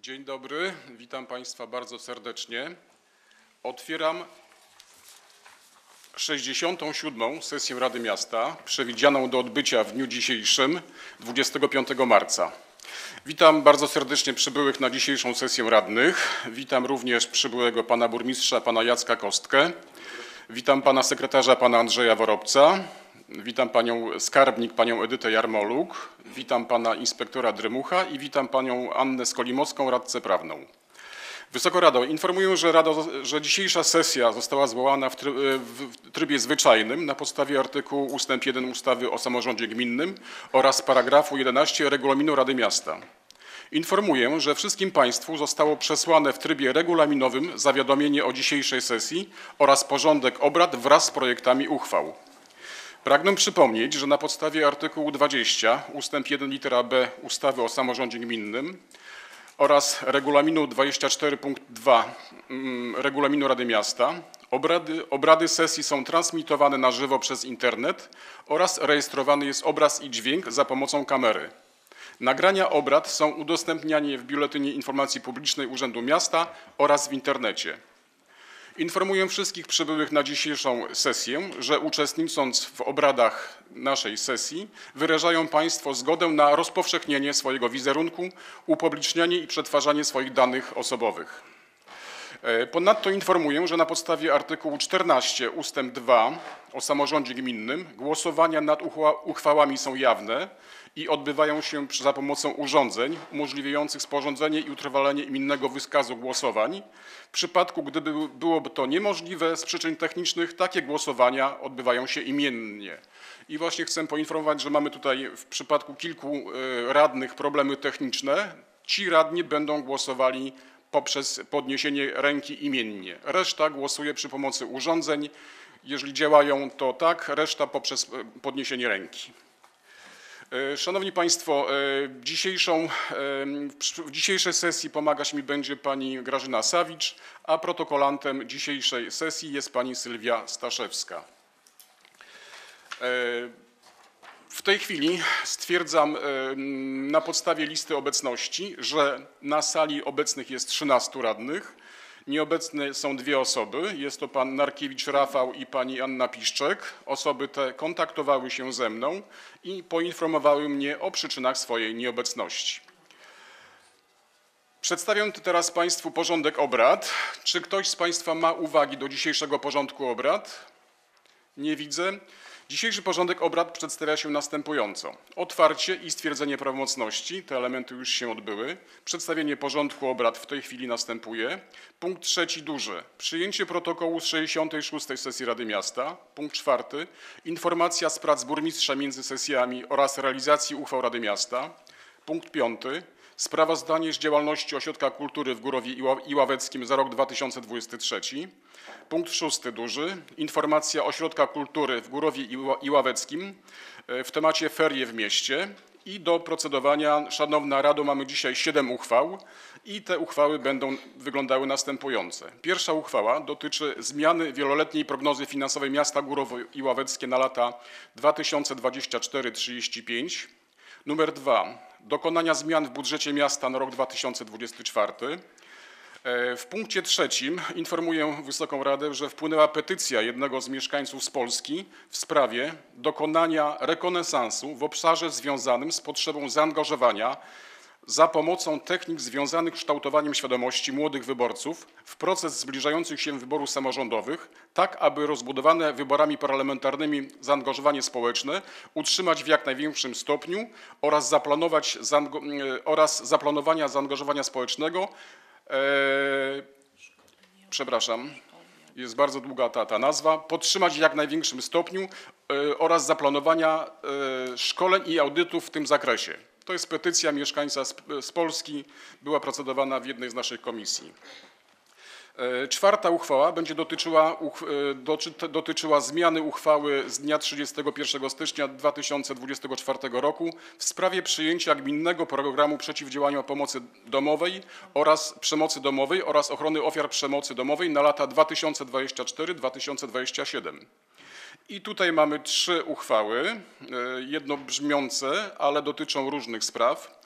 Dzień dobry, witam Państwa bardzo serdecznie. Otwieram 67. sesję Rady Miasta, przewidzianą do odbycia w dniu dzisiejszym, 25 marca. Witam bardzo serdecznie przybyłych na dzisiejszą sesję radnych. Witam również przybyłego pana burmistrza, pana Jacka Kostkę. Witam pana sekretarza, pana Andrzeja Worobca. Witam panią skarbnik, panią Edytę Jarmoluk. Witam pana inspektora Drymucha i witam panią Annę Skolimowską, radcę prawną. Wysoko Rado, informuję, że dzisiejsza sesja została zwołana w trybie zwyczajnym na podstawie artykułu ust. 1 ustawy o samorządzie gminnym oraz paragrafu 11 Regulaminu Rady Miasta. Informuję, że wszystkim Państwu zostało przesłane w trybie regulaminowym zawiadomienie o dzisiejszej sesji oraz porządek obrad wraz z projektami uchwał. Pragnę przypomnieć, że na podstawie artykułu 20 ust. 1 litera b ustawy o samorządzie gminnym oraz regulaminu 24 punkt 2 Regulaminu Rady Miasta obrady sesji są transmitowane na żywo przez internet oraz rejestrowany jest obraz i dźwięk za pomocą kamery. Nagrania obrad są udostępniane w Biuletynie Informacji Publicznej Urzędu Miasta oraz w internecie. Informuję wszystkich przybyłych na dzisiejszą sesję, że uczestnicząc w obradach naszej sesji wyrażają Państwo zgodę na rozpowszechnienie swojego wizerunku, upublicznianie i przetwarzanie swoich danych osobowych. Ponadto informuję, że na podstawie artykułu 14 ust. 2 o samorządzie gminnym głosowania nad uchwałami są jawne i odbywają się za pomocą urządzeń umożliwiających sporządzenie i utrwalenie imiennego wykazu głosowań. W przypadku, gdyby byłoby to niemożliwe z przyczyn technicznych, takie głosowania odbywają się imiennie. I właśnie chcę poinformować, że mamy tutaj w przypadku kilku radnych problemy techniczne. Ci radni będą głosowali poprzez podniesienie ręki imiennie. Reszta głosuje przy pomocy urządzeń. Jeżeli działają, to tak, reszta poprzez podniesienie ręki. Szanowni Państwo, w dzisiejszej sesji pomagać mi będzie pani Grażyna Sawicz, a protokolantem dzisiejszej sesji jest pani Sylwia Staszewska. W tej chwili stwierdzam na podstawie listy obecności, że na sali obecnych jest 13 radnych. Nieobecne są dwie osoby. Jest to pan Narkiewicz Rafał i pani Anna Piszczek. Osoby te kontaktowały się ze mną i poinformowały mnie o przyczynach swojej nieobecności. Przedstawię teraz Państwu porządek obrad. Czy ktoś z Państwa ma uwagi do dzisiejszego porządku obrad? Nie widzę. Dzisiejszy porządek obrad przedstawia się następująco. Otwarcie i stwierdzenie prawomocności, te elementy już się odbyły. Przedstawienie porządku obrad w tej chwili następuje. Punkt 3 duży. Przyjęcie protokołu z 66. sesji Rady Miasta. Punkt 4. Informacja z prac burmistrza między sesjami oraz realizacji uchwał Rady Miasta. Punkt 5. Sprawozdanie z działalności Ośrodka Kultury w Górowie i Ławeckim za rok 2023. Punkt 6 duży. Informacja Ośrodka Kultury w Górowie i Ławeckim w temacie ferie w mieście. I do procedowania, Szanowna Rado, mamy dzisiaj 7 uchwał i te uchwały będą wyglądały następujące. Pierwsza uchwała dotyczy zmiany wieloletniej prognozy finansowej miasta Górowo i Ławeckie na lata 2024-35. Numer 2. Dokonania zmian w budżecie miasta na rok 2024. W punkcie 3 informuję Wysoką Radę, że wpłynęła petycja jednego z mieszkańców z Polski w sprawie dokonania rekonesansu w obszarze związanym z potrzebą zaangażowania za pomocą technik związanych z kształtowaniem świadomości młodych wyborców w proces zbliżających się wyborów samorządowych, tak aby rozbudowane wyborami parlamentarnymi zaangażowanie społeczne utrzymać w jak największym stopniu oraz zaplanowania zaangażowania społecznego. Przepraszam, jest bardzo długa ta nazwa. Podtrzymać w jak największym stopniu oraz zaplanowania szkoleń i audytów w tym zakresie. To jest petycja mieszkańca z Polski, była procedowana w jednej z naszych komisji. Czwarta uchwała będzie dotyczyła zmiany uchwały z dnia 31 stycznia 2024 roku w sprawie przyjęcia gminnego programu przeciwdziałania przemocy domowej oraz ochrony ofiar przemocy domowej na lata 2024-2027. I tutaj mamy 3 uchwały, jednobrzmiące, ale dotyczą różnych spraw.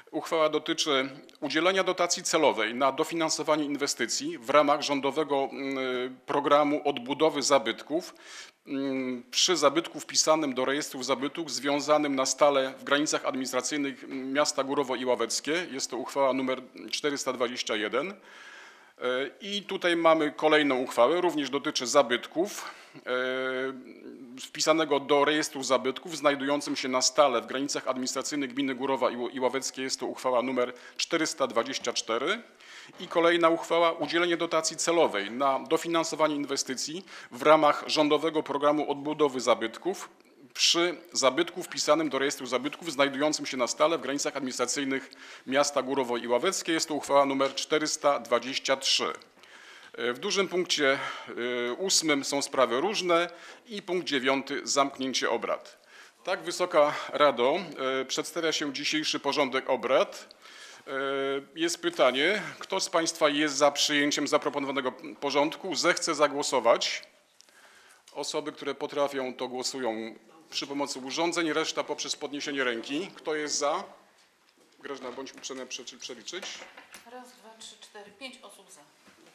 Uchwała dotyczy udzielenia dotacji celowej na dofinansowanie inwestycji w ramach rządowego programu odbudowy zabytków przy zabytku wpisanym do rejestrów zabytków związanym na stale w granicach administracyjnych miasta Górowo i Ławeckie. Jest to uchwała nr 421. I tutaj mamy kolejną uchwałę, również dotyczy zabytków, wpisanego do rejestru zabytków znajdującym się na stale w granicach administracyjnych gminy Górowa i Ławeckie. Jest to uchwała nr 424. I kolejna uchwała, udzielenie dotacji celowej na dofinansowanie inwestycji w ramach rządowego programu odbudowy zabytków przy zabytku wpisanym do rejestru zabytków znajdującym się na stale w granicach administracyjnych miasta Górowo i Ławeckie. Jest to uchwała nr 423. W dużym punkcie 8 są sprawy różne i punkt 9 zamknięcie obrad. Tak, Wysoka Rado, przedstawia się dzisiejszy porządek obrad. Jest pytanie, kto z Państwa jest za przyjęciem zaproponowanego porządku, zechce zagłosować. Osoby, które potrafią, to głosują przy pomocy urządzeń, reszta poprzez podniesienie ręki. Kto jest za? Grażyna, bądź uprzejma przeliczyć. Raz, dwa, trzy, cztery, 5 osób za.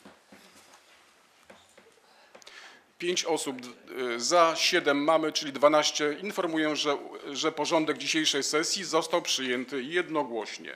5 osób za, 7 mamy, czyli 12. Informuję, że porządek dzisiejszej sesji został przyjęty jednogłośnie.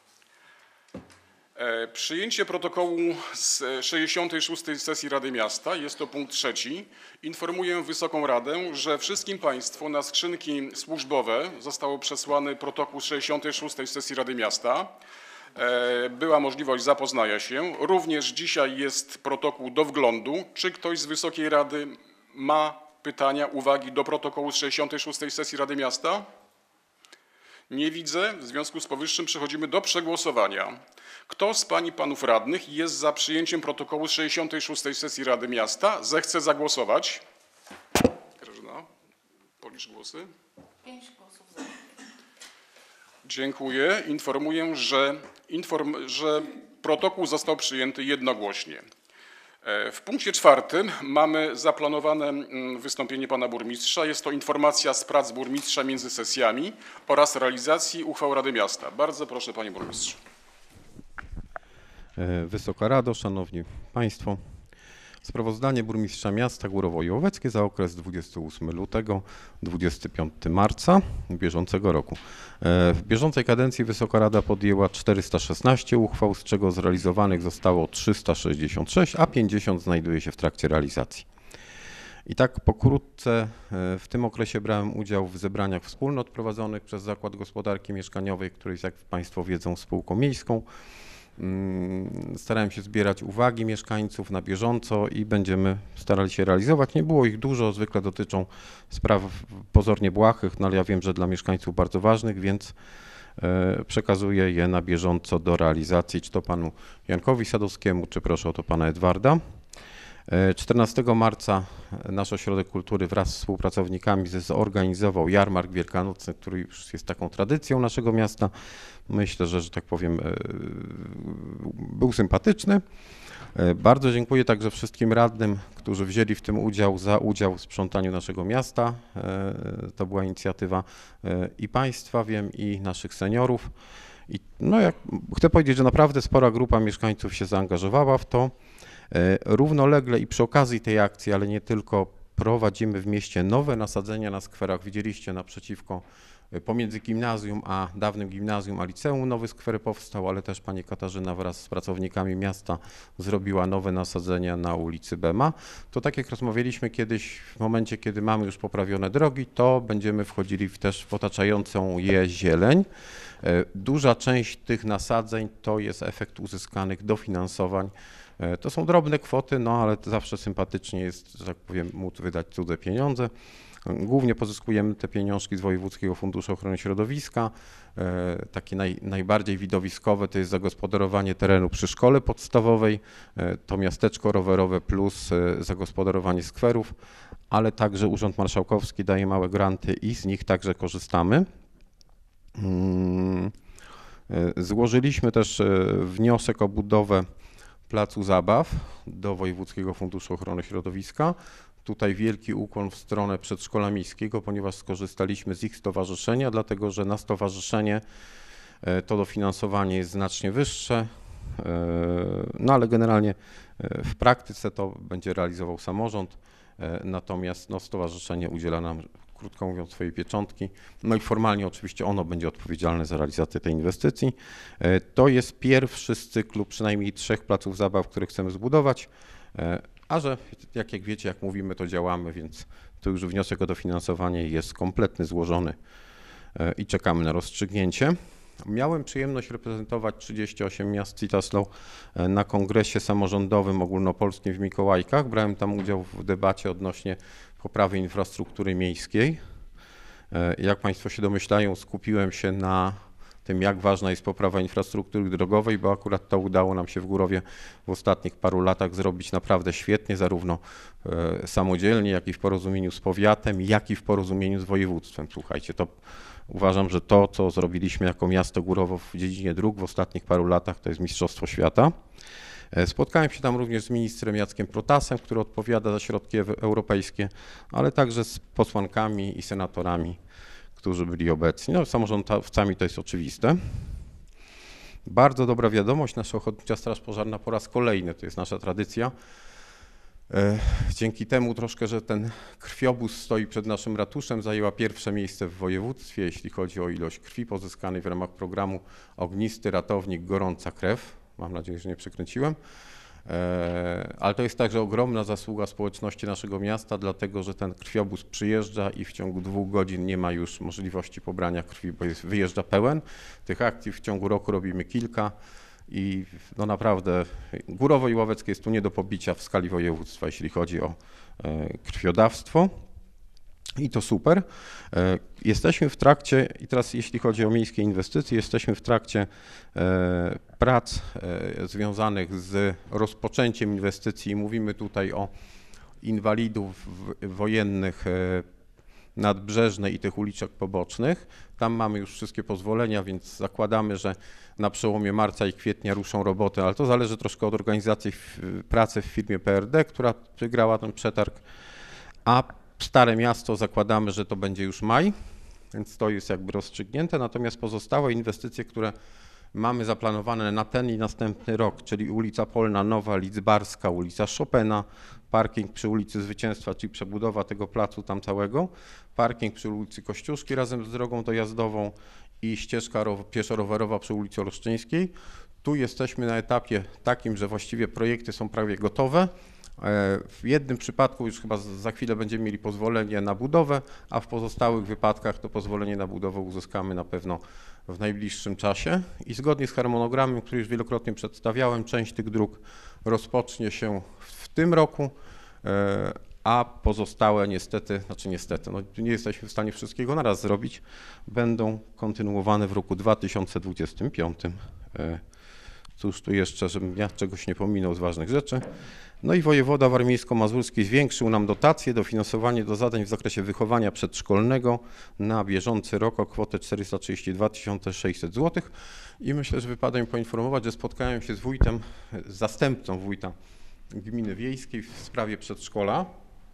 Przyjęcie protokołu z 66. sesji Rady Miasta, jest to punkt 3. Informuję Wysoką Radę, że wszystkim Państwu na skrzynki służbowe został przesłany protokół z 66. sesji Rady Miasta. Była możliwość zapoznania się. Również dzisiaj jest protokół do wglądu. Czy ktoś z Wysokiej Rady ma pytania, uwagi do protokołu z 66. sesji Rady Miasta? Nie widzę. W związku z powyższym przechodzimy do przegłosowania. Kto z Pań i Panów Radnych jest za przyjęciem protokołu z 66. sesji Rady Miasta? Zechce zagłosować. Grażyna, policz głosy. 5 głosów za. Dziękuję. Informuję, że protokół został przyjęty jednogłośnie. W punkcie 4 mamy zaplanowane wystąpienie pana burmistrza. Jest to informacja z prac burmistrza między sesjami oraz realizacji uchwał Rady Miasta. Bardzo proszę, panie burmistrzu. Wysoka Rado, szanowni państwo. Sprawozdanie burmistrza miasta Górowo i Ławeckie za okres 28 lutego 25 marca bieżącego roku. W bieżącej kadencji Wysoka Rada podjęła 416 uchwał, z czego zrealizowanych zostało 366, a 50 znajduje się w trakcie realizacji. I tak pokrótce w tym okresie brałem udział w zebraniach wspólnot prowadzonych przez Zakład Gospodarki Mieszkaniowej, który jest, jak państwo wiedzą, spółką miejską. Starałem się zbierać uwagi mieszkańców na bieżąco i będziemy starali się realizować. Nie było ich dużo, zwykle dotyczą spraw pozornie błahych, no ale ja wiem, że dla mieszkańców bardzo ważnych, więc przekazuję je na bieżąco do realizacji, czy to panu Jankowi Sadowskiemu, czy proszę o to pana Edwarda. 14 marca nasz Ośrodek Kultury wraz z współpracownikami zorganizował jarmark wielkanocny, który już jest taką tradycją naszego miasta. Myślę, że tak powiem, był sympatyczny. Bardzo dziękuję także wszystkim radnym, którzy wzięli w tym udział, za udział w sprzątaniu naszego miasta. To była inicjatywa i państwa, wiem, i naszych seniorów. I chcę powiedzieć, że naprawdę spora grupa mieszkańców się zaangażowała w to. Równolegle i przy okazji tej akcji, ale nie tylko, prowadzimy w mieście nowe nasadzenia na skwerach. Widzieliście naprzeciwko, pomiędzy gimnazjum a dawnym gimnazjum a liceum nowy skwer powstał, ale też pani Katarzyna wraz z pracownikami miasta zrobiła nowe nasadzenia na ulicy Bema. To tak jak rozmawialiśmy kiedyś, w momencie kiedy mamy już poprawione drogi, to będziemy wchodzili też w otaczającą je zieleń. Duża część tych nasadzeń to jest efekt uzyskanych dofinansowań. To są drobne kwoty, no ale zawsze sympatycznie jest, że tak powiem, móc wydać cudze pieniądze. Głównie pozyskujemy te pieniążki z Wojewódzkiego Funduszu Ochrony Środowiska. Takie najbardziej widowiskowe to jest zagospodarowanie terenu przy szkole podstawowej, to miasteczko rowerowe plus zagospodarowanie skwerów, ale także Urząd Marszałkowski daje małe granty i z nich także korzystamy. Złożyliśmy też wniosek o budowę placu zabaw do Wojewódzkiego Funduszu Ochrony Środowiska. Tutaj wielki ukłon w stronę przedszkola miejskiego, ponieważ skorzystaliśmy z ich stowarzyszenia, dlatego że na stowarzyszenie to dofinansowanie jest znacznie wyższe, no ale generalnie w praktyce to będzie realizował samorząd, natomiast no, stowarzyszenie udziela nam, krótko mówiąc, swojej pieczątki. No i formalnie oczywiście ono będzie odpowiedzialne za realizację tej inwestycji. To jest pierwszy z cyklu przynajmniej 3 placów zabaw, które chcemy zbudować, a że jak wiecie, jak mówimy, to działamy, więc to już wniosek o dofinansowanie jest kompletny, złożony i czekamy na rozstrzygnięcie. Miałem przyjemność reprezentować 38 miast CITAS-Law na kongresie samorządowym ogólnopolskim w Mikołajkach. Brałem tam udział w debacie odnośnie poprawy infrastruktury miejskiej. Jak Państwo się domyślają, skupiłem się na tym, jak ważna jest poprawa infrastruktury drogowej, bo akurat to udało nam się w Górowie w ostatnich paru latach zrobić naprawdę świetnie, zarówno samodzielnie, jak i w porozumieniu z powiatem, jak i w porozumieniu z województwem. Słuchajcie, to uważam, że to, co zrobiliśmy jako miasto Górowo w dziedzinie dróg w ostatnich paru latach, to jest mistrzostwo świata. Spotkałem się tam również z ministrem Jackiem Protasem, który odpowiada za środki europejskie, ale także z posłankami i senatorami, którzy byli obecni. No, samorządowcami to jest oczywiste. Bardzo dobra wiadomość, nasza Ochotnicza Straż Pożarna po raz kolejny, to jest nasza tradycja. Dzięki temu troszkę, że ten krwiobóz stoi przed naszym ratuszem, zajęła pierwsze miejsce w województwie, jeśli chodzi o ilość krwi pozyskanej w ramach programu Ognisty Ratownik Gorąca Krew. Mam nadzieję, że nie przekręciłem. Ale to jest także ogromna zasługa społeczności naszego miasta, dlatego że ten krwiobóz przyjeżdża i w ciągu 2 godzin nie ma już możliwości pobrania krwi, bo wyjeżdża pełen. Tych akcji w ciągu roku robimy kilka i no naprawdę Górowo i Ławeckie jest tu nie do pobicia w skali województwa, jeśli chodzi o krwiodawstwo. I to super. Jesteśmy w trakcie, i teraz jeśli chodzi o miejskie inwestycje, jesteśmy w trakcie prac związanych z rozpoczęciem inwestycji. Mówimy tutaj o inwalidów wojennych Nadbrzeżnej i tych uliczek pobocznych. Tam mamy już wszystkie pozwolenia, więc zakładamy, że na przełomie marca i kwietnia ruszą roboty, ale to zależy troszkę od organizacji pracy w firmie PRD, która wygrała ten przetarg, a Stare Miasto zakładamy, że to będzie już maj, więc to jest jakby rozstrzygnięte, natomiast pozostałe inwestycje, które mamy zaplanowane na ten i następny rok, czyli ulica Polna Nowa, Lidzbarska, ulica Chopina, parking przy ulicy Zwycięstwa, czyli przebudowa tego placu tam całego, parking przy ulicy Kościuszki razem z drogą dojazdową i ścieżka pieszo-rowerowa przy ulicy Olsztyńskiej. Tu jesteśmy na etapie takim, że właściwie projekty są prawie gotowe. W jednym przypadku już chyba za chwilę będziemy mieli pozwolenie na budowę, a w pozostałych wypadkach to pozwolenie na budowę uzyskamy na pewno w najbliższym czasie i zgodnie z harmonogramem, który już wielokrotnie przedstawiałem, część tych dróg rozpocznie się w tym roku, a pozostałe niestety, no nie jesteśmy w stanie wszystkiego naraz zrobić, będą kontynuowane w roku 2025. Cóż tu jeszcze, żebym ja czegoś nie pominął z ważnych rzeczy. No i wojewoda warmińsko-mazurski zwiększył nam dotację, dofinansowanie do zadań w zakresie wychowania przedszkolnego na bieżący rok o kwotę 432 600 zł. I myślę, że wypada mi poinformować, że spotkałem się z wójtem, z zastępcą wójta gminy wiejskiej w sprawie przedszkola,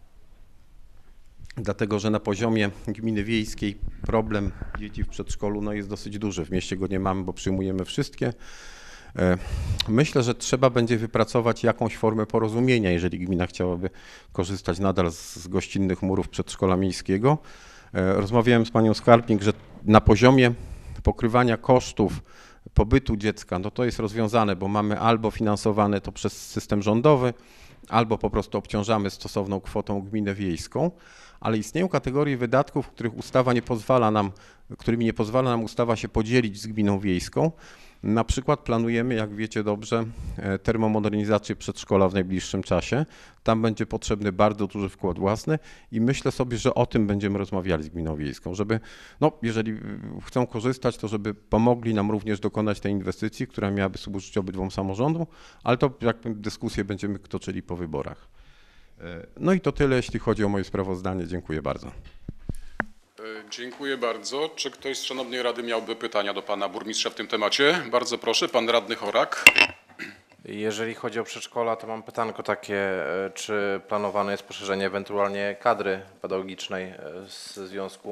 dlatego że na poziomie gminy wiejskiej problem dzieci w przedszkolu no, jest dosyć duży. W mieście go nie mamy, bo przyjmujemy wszystkie. Myślę, że trzeba będzie wypracować jakąś formę porozumienia, jeżeli gmina chciałaby korzystać nadal z gościnnych murów przedszkola miejskiego. Rozmawiałem z panią skarbnik, że na poziomie pokrywania kosztów pobytu dziecka, no to jest rozwiązane, bo mamy albo finansowane to przez system rządowy, albo po prostu obciążamy stosowną kwotą gminę wiejską, ale istnieją kategorie wydatków, którymi nie pozwala nam ustawa się podzielić z gminą wiejską. Na przykład planujemy, jak wiecie dobrze, termomodernizację przedszkola w najbliższym czasie. Tam będzie potrzebny bardzo duży wkład własny i myślę sobie, że o tym będziemy rozmawiali z gminą wiejską, żeby, no, jeżeli chcą korzystać, to żeby pomogli nam również dokonać tej inwestycji, która miałaby służyć obydwom samorządom, ale to jakby dyskusję będziemy toczyli po wyborach. No i to tyle, jeśli chodzi o moje sprawozdanie. Dziękuję bardzo. Dziękuję bardzo. Czy ktoś z Szanownej Rady miałby pytania do pana burmistrza w tym temacie? Bardzo proszę, pan radny Chorak. Jeżeli chodzi o przedszkola, to mam pytanko takie, czy planowane jest poszerzenie ewentualnie kadry pedagogicznej w związku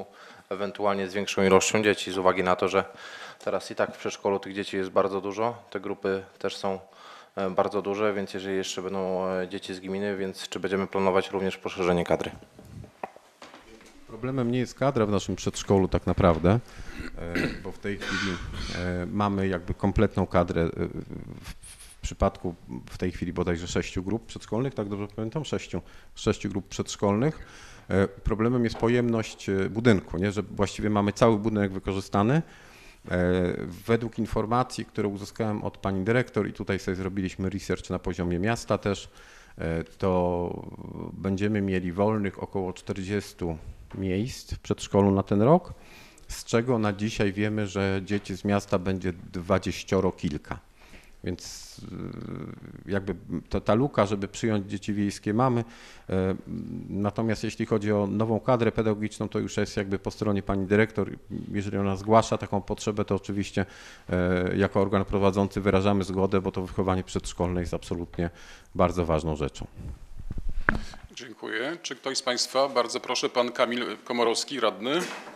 ewentualnie z większą ilością dzieci, z uwagi na to, że teraz i tak w przedszkolu tych dzieci jest bardzo dużo, te grupy też są bardzo duże, więc jeżeli jeszcze będą dzieci z gminy, więc czy będziemy planować również poszerzenie kadry? Problemem nie jest kadra w naszym przedszkolu tak naprawdę, bo w tej chwili mamy jakby kompletną kadrę w przypadku w tej chwili bodajże 6 grup przedszkolnych, tak dobrze pamiętam? 6 grup przedszkolnych. Problemem jest pojemność budynku, nie? Że właściwie mamy cały budynek wykorzystany. Według informacji, które uzyskałem od pani dyrektor i tutaj sobie zrobiliśmy research na poziomie miasta też, to będziemy mieli wolnych około 40 miejsc w przedszkolu na ten rok, z czego na dzisiaj wiemy, że dzieci z miasta będzie 20 kilka. Więc jakby ta luka, żeby przyjąć dzieci wiejskie mamy. Natomiast jeśli chodzi o nową kadrę pedagogiczną, to już jest jakby po stronie pani dyrektor. Jeżeli ona zgłasza taką potrzebę, to oczywiście jako organ prowadzący wyrażamy zgodę, bo to wychowanie przedszkolne jest absolutnie bardzo ważną rzeczą. Dziękuję. Czy ktoś z Państwa? Bardzo proszę, pan Kamil Komorowski, radny.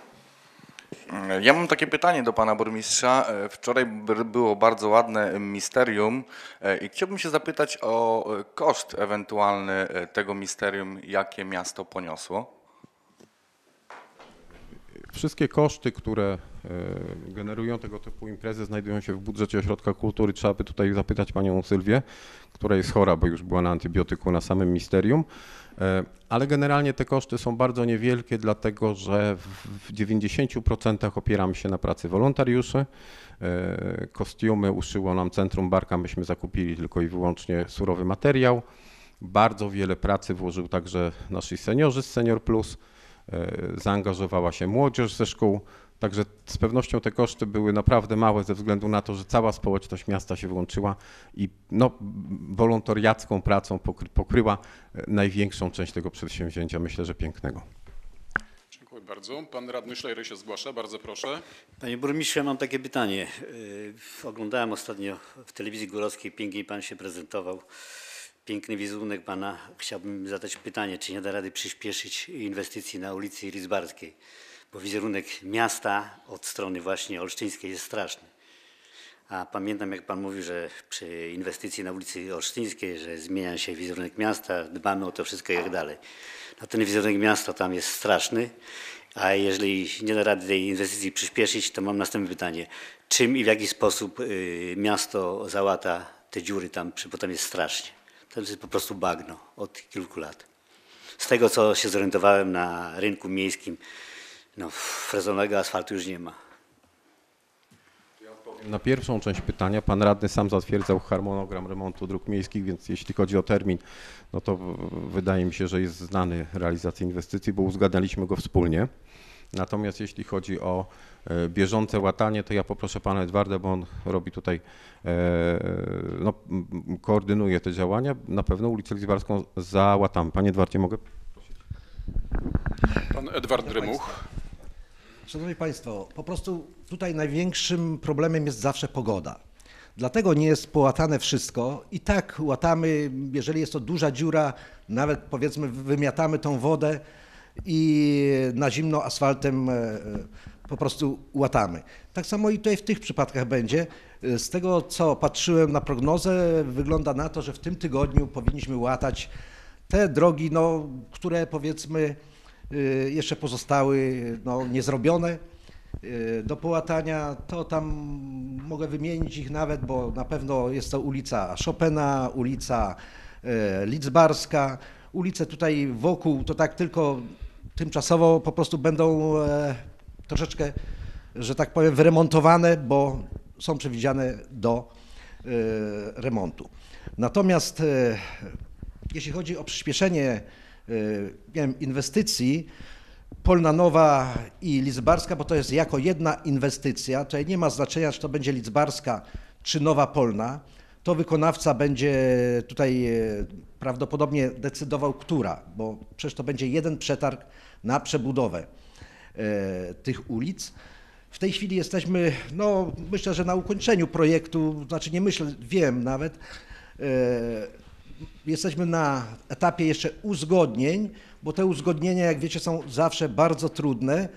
Ja mam takie pytanie do pana burmistrza. Wczoraj było bardzo ładne misterium i chciałbym się zapytać o koszt ewentualny tego misterium, jakie miasto poniosło. Wszystkie koszty, które generują tego typu imprezy, znajdują się w budżecie Ośrodka Kultury. Trzeba by tutaj zapytać panią Sylwię, która jest chora, bo już była na antybiotyku na samym misterium. Ale generalnie te koszty są bardzo niewielkie, dlatego że w 90% opieramy się na pracy wolontariuszy. Kostiumy uszyło nam Centrum Barka, myśmy zakupili tylko i wyłącznie surowy materiał. Bardzo wiele pracy włożył także nasi seniorzy z Senior Plus. Zaangażowała się młodzież ze szkół, także z pewnością te koszty były naprawdę małe ze względu na to, że cała społeczność miasta się włączyła i no, wolontariacką pracą pokryła największą część tego przedsięwzięcia, myślę, że pięknego. Dziękuję bardzo. Pan radny Szlejry się zgłasza, bardzo proszę. Panie burmistrzu, ja mam takie pytanie. Oglądałem ostatnio w telewizji górowskiej, pięknie pan się prezentował. Piękny wizerunek pana. Chciałbym zadać pytanie, czy nie da rady przyspieszyć inwestycji na ulicy Lidzbarskiej, bo wizerunek miasta od strony właśnie olsztyńskiej jest straszny. A pamiętam, jak pan mówił, że przy inwestycji na ulicy Olsztyńskiej, że zmienia się wizerunek miasta, dbamy o to wszystko i tak dalej. No ten wizerunek miasta tam jest straszny, a jeżeli nie da rady tej inwestycji przyspieszyć, to mam następne pytanie. Czym i w jaki sposób miasto załata te dziury tam, bo tam jest strasznie. To jest po prostu bagno od kilku lat. Z tego, co się zorientowałem na rynku miejskim, no, frezonego asfaltu już nie ma. Na pierwszą część pytania pan radny sam zatwierdzał harmonogram remontu dróg miejskich, więc jeśli chodzi o termin, no to wydaje mi się, że jest znany realizacja inwestycji, bo uzgadnialiśmy go wspólnie. Natomiast jeśli chodzi o bieżące łatanie, to ja poproszę pana Edwarda, bo on robi tutaj, no, koordynuje te działania. Na pewno ulicę Lidzbarską załatamy. Panie Edwardzie, mogę prosić? Pan Edward Drymuch. Szanowni Państwo, po prostu tutaj największym problemem jest zawsze pogoda. Dlatego nie jest połatane wszystko. I tak łatamy, jeżeli jest to duża dziura, nawet powiedzmy wymiatamy tą wodę i na zimno asfaltem po prostu łatamy. Tak samo i tutaj w tych przypadkach będzie. Z tego, co patrzyłem na prognozę, wygląda na to, że w tym tygodniu powinniśmy łatać te drogi, no, które powiedzmy jeszcze pozostały no, niezrobione do połatania. To tam mogę wymienić ich nawet, bo na pewno jest to ulica Chopina, ulica Lidzbarska. Ulice tutaj wokół to tak tylko tymczasowo po prostu będą troszeczkę, że tak powiem, wyremontowane, bo są przewidziane do remontu. Natomiast jeśli chodzi o przyspieszenie nie wiem, inwestycji, Polna Nowa i Lidzbarska, bo to jest jako jedna inwestycja, tutaj nie ma znaczenia, czy to będzie Lidzbarska, czy Nowa Polna, to wykonawca będzie tutaj prawdopodobnie decydował, która, bo przecież to będzie jeden przetarg na przebudowę tych ulic. W tej chwili jesteśmy, no myślę, że na ukończeniu projektu, znaczy nie myślę, wiem nawet, jesteśmy na etapie jeszcze uzgodnień, bo te uzgodnienia, jak wiecie, są zawsze bardzo trudne.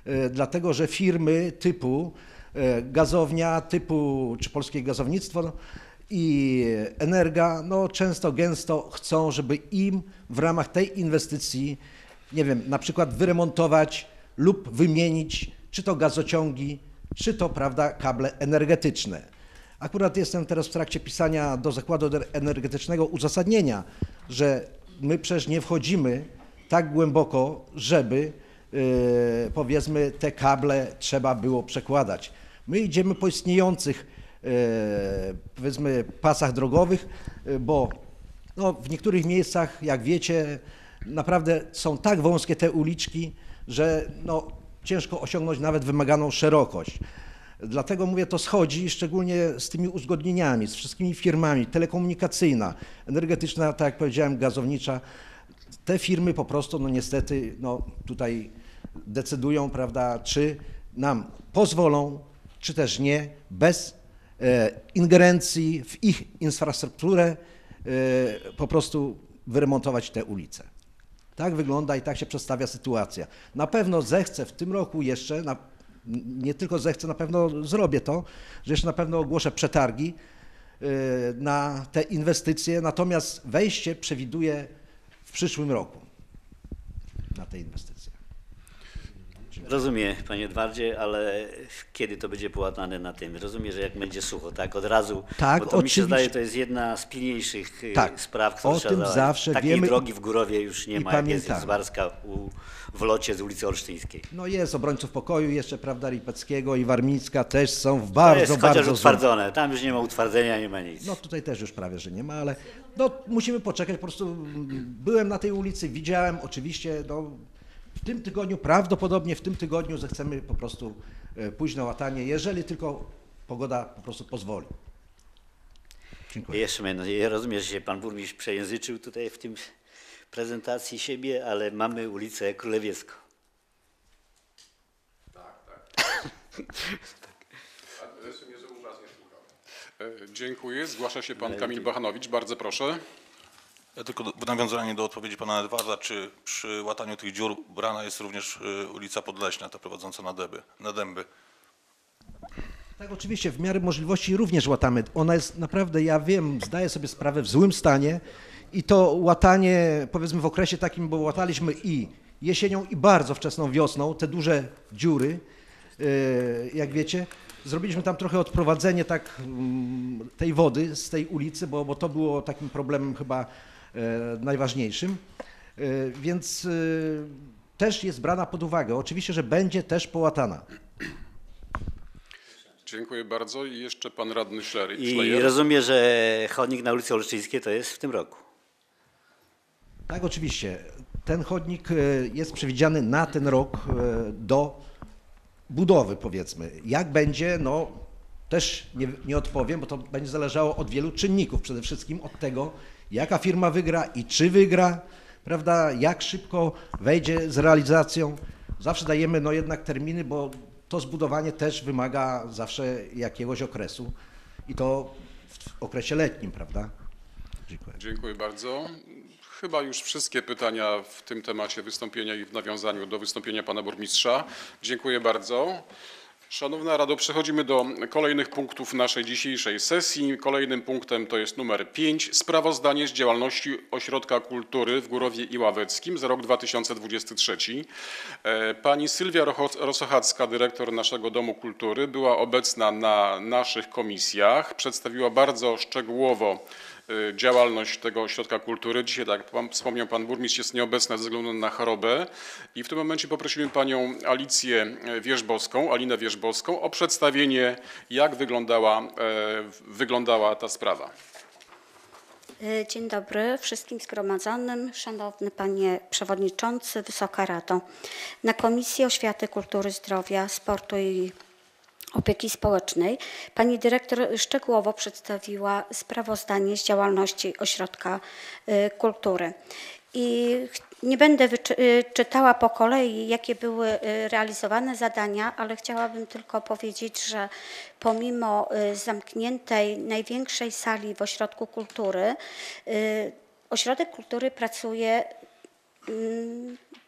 dlatego że firmy typu gazownia, czy Polskie Gazownictwo i Energa, no często, gęsto chcą, żeby im w ramach tej inwestycji, nie wiem, na przykład wyremontować lub wymienić czy to gazociągi, czy to, prawda, kable energetyczne. Akurat jestem teraz w trakcie pisania do zakładu energetycznego uzasadnienia, że my przecież nie wchodzimy tak głęboko, żeby powiedzmy te kable trzeba było przekładać. My idziemy po istniejących powiedzmy pasach drogowych, bo no, w niektórych miejscach, jak wiecie, naprawdę są tak wąskie te uliczki, że no, ciężko osiągnąć nawet wymaganą szerokość. Dlatego mówię, to schodzi szczególnie z tymi uzgodnieniami, z wszystkimi firmami, telekomunikacyjna, energetyczna, tak jak powiedziałem, gazownicza. Te firmy po prostu, no niestety, no tutaj decydują, prawda, czy nam pozwolą, czy też nie, bez ingerencji w ich infrastrukturę po prostu wyremontować te ulice. Tak wygląda i tak się przedstawia sytuacja. Na pewno zechcę w tym roku jeszcze, nie tylko zechcę, na pewno zrobię to, że jeszcze na pewno ogłoszę przetargi na te inwestycje, natomiast wejście przewiduję w przyszłym roku na te inwestycje. Rozumiem, panie Edwardzie, ale kiedy to będzie połatane na tym? Rozumiem, że jak będzie sucho, tak? Od razu, Tak, bo to mi się oczywiście. zdaje, to jest jedna z pilniejszych Tak, spraw, które o trzeba tym załatwić. zawsze Takiej wiemy drogi w Górowie już nie i ma, jak jest pamiętamy. z Warska w locie z ulicy Olsztyńskiej. No jest Obrońców Pokoju jeszcze, prawda, Lipeckiego i Warmińska też są w To bardzo, jest chociaż bardzo złym. utwardzone, tam już nie ma utwardzenia, nie ma nic. No tutaj też już prawie, że nie ma, ale no, musimy poczekać. Po prostu byłem na tej ulicy, widziałem oczywiście, no, w tym tygodniu, prawdopodobnie w tym tygodniu zechcemy po prostu pójść na łatanie, jeżeli tylko pogoda po prostu pozwoli. Dziękuję. Jeszcze jedno, ja rozumiem, że się pan burmistrz przejęzyczył tutaj w tym prezentacji siebie, ale mamy ulicę Królewiecką. Dziękuję. Zgłasza się pan Kamil Bachanowicz. Bardzo proszę. Ja tylko w nawiązaniu do odpowiedzi pana Edwarda, czy przy łataniu tych dziur brana jest również ulica Podleśna, ta prowadząca na Dęby. Tak, oczywiście, w miarę możliwości również łatamy. Ona jest naprawdę, ja wiem, zdaję sobie sprawę, w złym stanie i to łatanie, powiedzmy w okresie takim, bo łataliśmy i jesienią, i bardzo wczesną wiosną, te duże dziury, jak wiecie, zrobiliśmy tam trochę odprowadzenie tak tej wody z tej ulicy, bo to było takim problemem chyba najważniejszym, więc też jest brana pod uwagę. Oczywiście, że będzie też połatana. Dziękuję bardzo. I jeszcze pan radny I Szlejer. rozumiem, że chodnik na ulicy Olsztyńskiej to jest w tym roku. Tak, oczywiście. Ten chodnik jest przewidziany na ten rok do budowy, powiedzmy. Jak będzie, no też nie odpowiem, bo to będzie zależało od wielu czynników. Przede wszystkim od tego, jaka firma wygra i czy wygra, prawda, jak szybko wejdzie z realizacją. Zawsze dajemy no jednak terminy, bo to zbudowanie też wymaga zawsze jakiegoś okresu i to w okresie letnim, prawda? Dziękuję. Dziękuję bardzo. Chyba już wszystkie pytania w tym temacie wystąpienia i w nawiązaniu do wystąpienia pana burmistrza. Dziękuję bardzo. Szanowna Rado, przechodzimy do kolejnych punktów naszej dzisiejszej sesji. Kolejnym punktem to jest numer 5. Sprawozdanie z działalności Ośrodka Kultury w Górowie i Ławeckim za rok 2023. Pani Sylwia Rosochacka, dyrektor naszego Domu Kultury, była obecna na naszych komisjach. Przedstawiła bardzo szczegółowo działalność tego ośrodka kultury. Dzisiaj, tak jak wspomniał pan burmistrz, jest nieobecna ze względu na chorobę i w tym momencie poprosimy panią Alinę Wierzbowską o przedstawienie, jak wyglądała ta sprawa. Dzień dobry wszystkim zgromadzonym, szanowny panie przewodniczący, Wysoka Rado. Na Komisji Oświaty, Kultury, Zdrowia, Sportu i Opieki Społecznej pani dyrektor szczegółowo przedstawiła sprawozdanie z działalności Ośrodka Kultury. I nie będę czytała po kolei, jakie były realizowane zadania, ale chciałabym tylko powiedzieć, że pomimo zamkniętej największej sali w Ośrodku Kultury, Ośrodek Kultury pracuje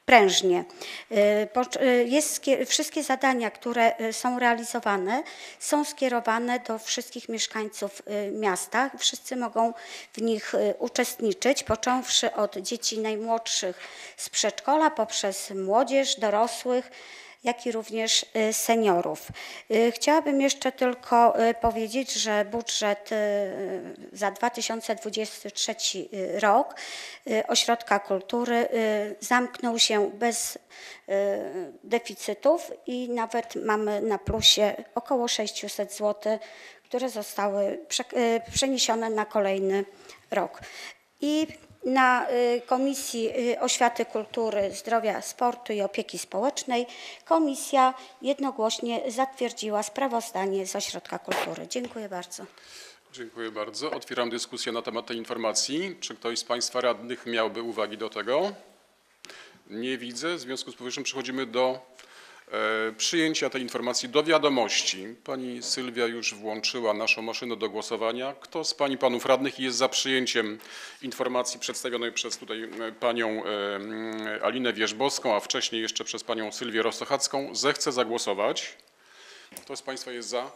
prężnie. Wszystkie zadania, które są realizowane, są skierowane do wszystkich mieszkańców miasta. Wszyscy mogą w nich uczestniczyć, począwszy od dzieci najmłodszych z przedszkola, poprzez młodzież, dorosłych, jak i również seniorów. Chciałabym jeszcze tylko powiedzieć, że budżet za 2023 rok Ośrodka Kultury zamknął się bez deficytów i nawet mamy na plusie około 600 zł, które zostały przeniesione na kolejny rok. I na Komisji Oświaty, Kultury, Zdrowia, Sportu i Opieki Społecznej komisja jednogłośnie zatwierdziła sprawozdanie z Ośrodka Kultury. Dziękuję bardzo. Dziękuję bardzo. Otwieram dyskusję na temat tej informacji. Czy ktoś z Państwa radnych miałby uwagi do tego? Nie widzę. W związku z powyższym przechodzimy do przyjęcia tej informacji do wiadomości. Pani Sylwia już włączyła naszą maszynę do głosowania. Kto z Pań i Panów radnych jest za przyjęciem informacji przedstawionej przez tutaj Panią Alinę Wierzbowską, a wcześniej jeszcze przez Panią Sylwię Rosochacką, zechce zagłosować? Kto z Państwa jest za?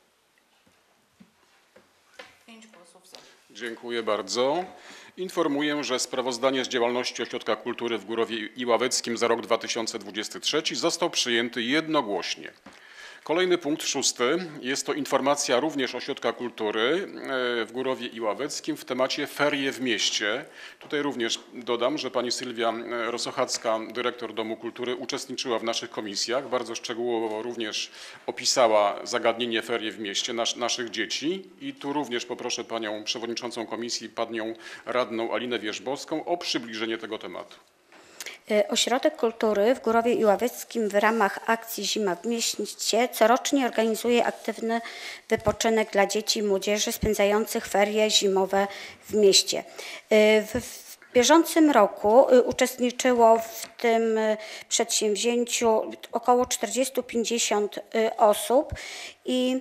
5 głosów za. Dziękuję bardzo. Informuję, że sprawozdanie z działalności Ośrodka Kultury w Górowie i Ławeckim za rok 2023 został przyjęty jednogłośnie. Kolejny punkt 6. Jest to informacja również Ośrodka Kultury w Górowie i Ławeckim w temacie ferie w mieście. Tutaj również dodam, że pani Sylwia Rosochacka, dyrektor Domu Kultury, uczestniczyła w naszych komisjach. Bardzo szczegółowo również opisała zagadnienie ferie w mieście naszych dzieci. I tu również poproszę panią przewodniczącą komisji, panią radną Alinę Wierzbowską o przybliżenie tego tematu. Ośrodek Kultury w Górowie i Ławeckim w ramach akcji Zima w mieście corocznie organizuje aktywny wypoczynek dla dzieci i młodzieży spędzających ferie zimowe w mieście. W bieżącym roku uczestniczyło w tym przedsięwzięciu około 40-50 osób i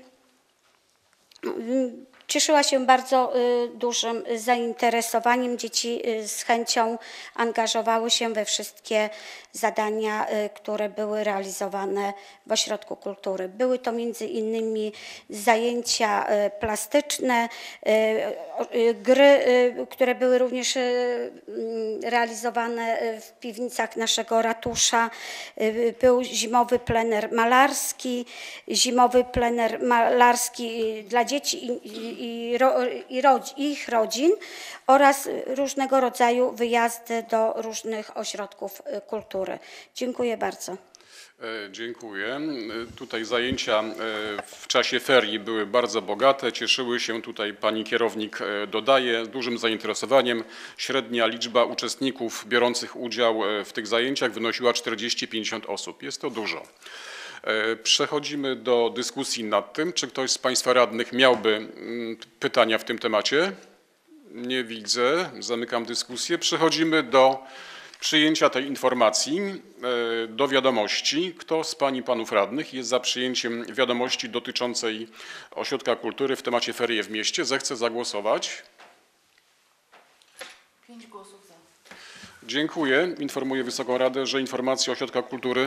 cieszyła się bardzo dużym zainteresowaniem. Dzieci z chęcią angażowały się we wszystkie zadania, które były realizowane w Ośrodku Kultury. Były to między innymi zajęcia plastyczne, gry, które były również realizowane w piwnicach naszego ratusza. Był zimowy plener malarski, dla dzieci i ich rodzin oraz różnego rodzaju wyjazdy do różnych ośrodków kultury. Dziękuję bardzo. Dziękuję. Tutaj zajęcia w czasie ferii były bardzo bogate. Cieszyły się tutaj pani kierownik dodaje dużym zainteresowaniem. Średnia liczba uczestników biorących udział w tych zajęciach wynosiła 40-50 osób. Jest to dużo. Przechodzimy do dyskusji nad tym, czy ktoś z Państwa radnych miałby pytania w tym temacie. Nie widzę. Zamykam dyskusję. Przechodzimy do przyjęcia tej informacji do wiadomości. Kto z Pań i Panów radnych jest za przyjęciem wiadomości dotyczącej Ośrodka Kultury w temacie ferie w mieście? Zechce zagłosować. 5 głosów za. Dziękuję. Informuję Wysoką Radę, że informacja Ośrodka Kultury...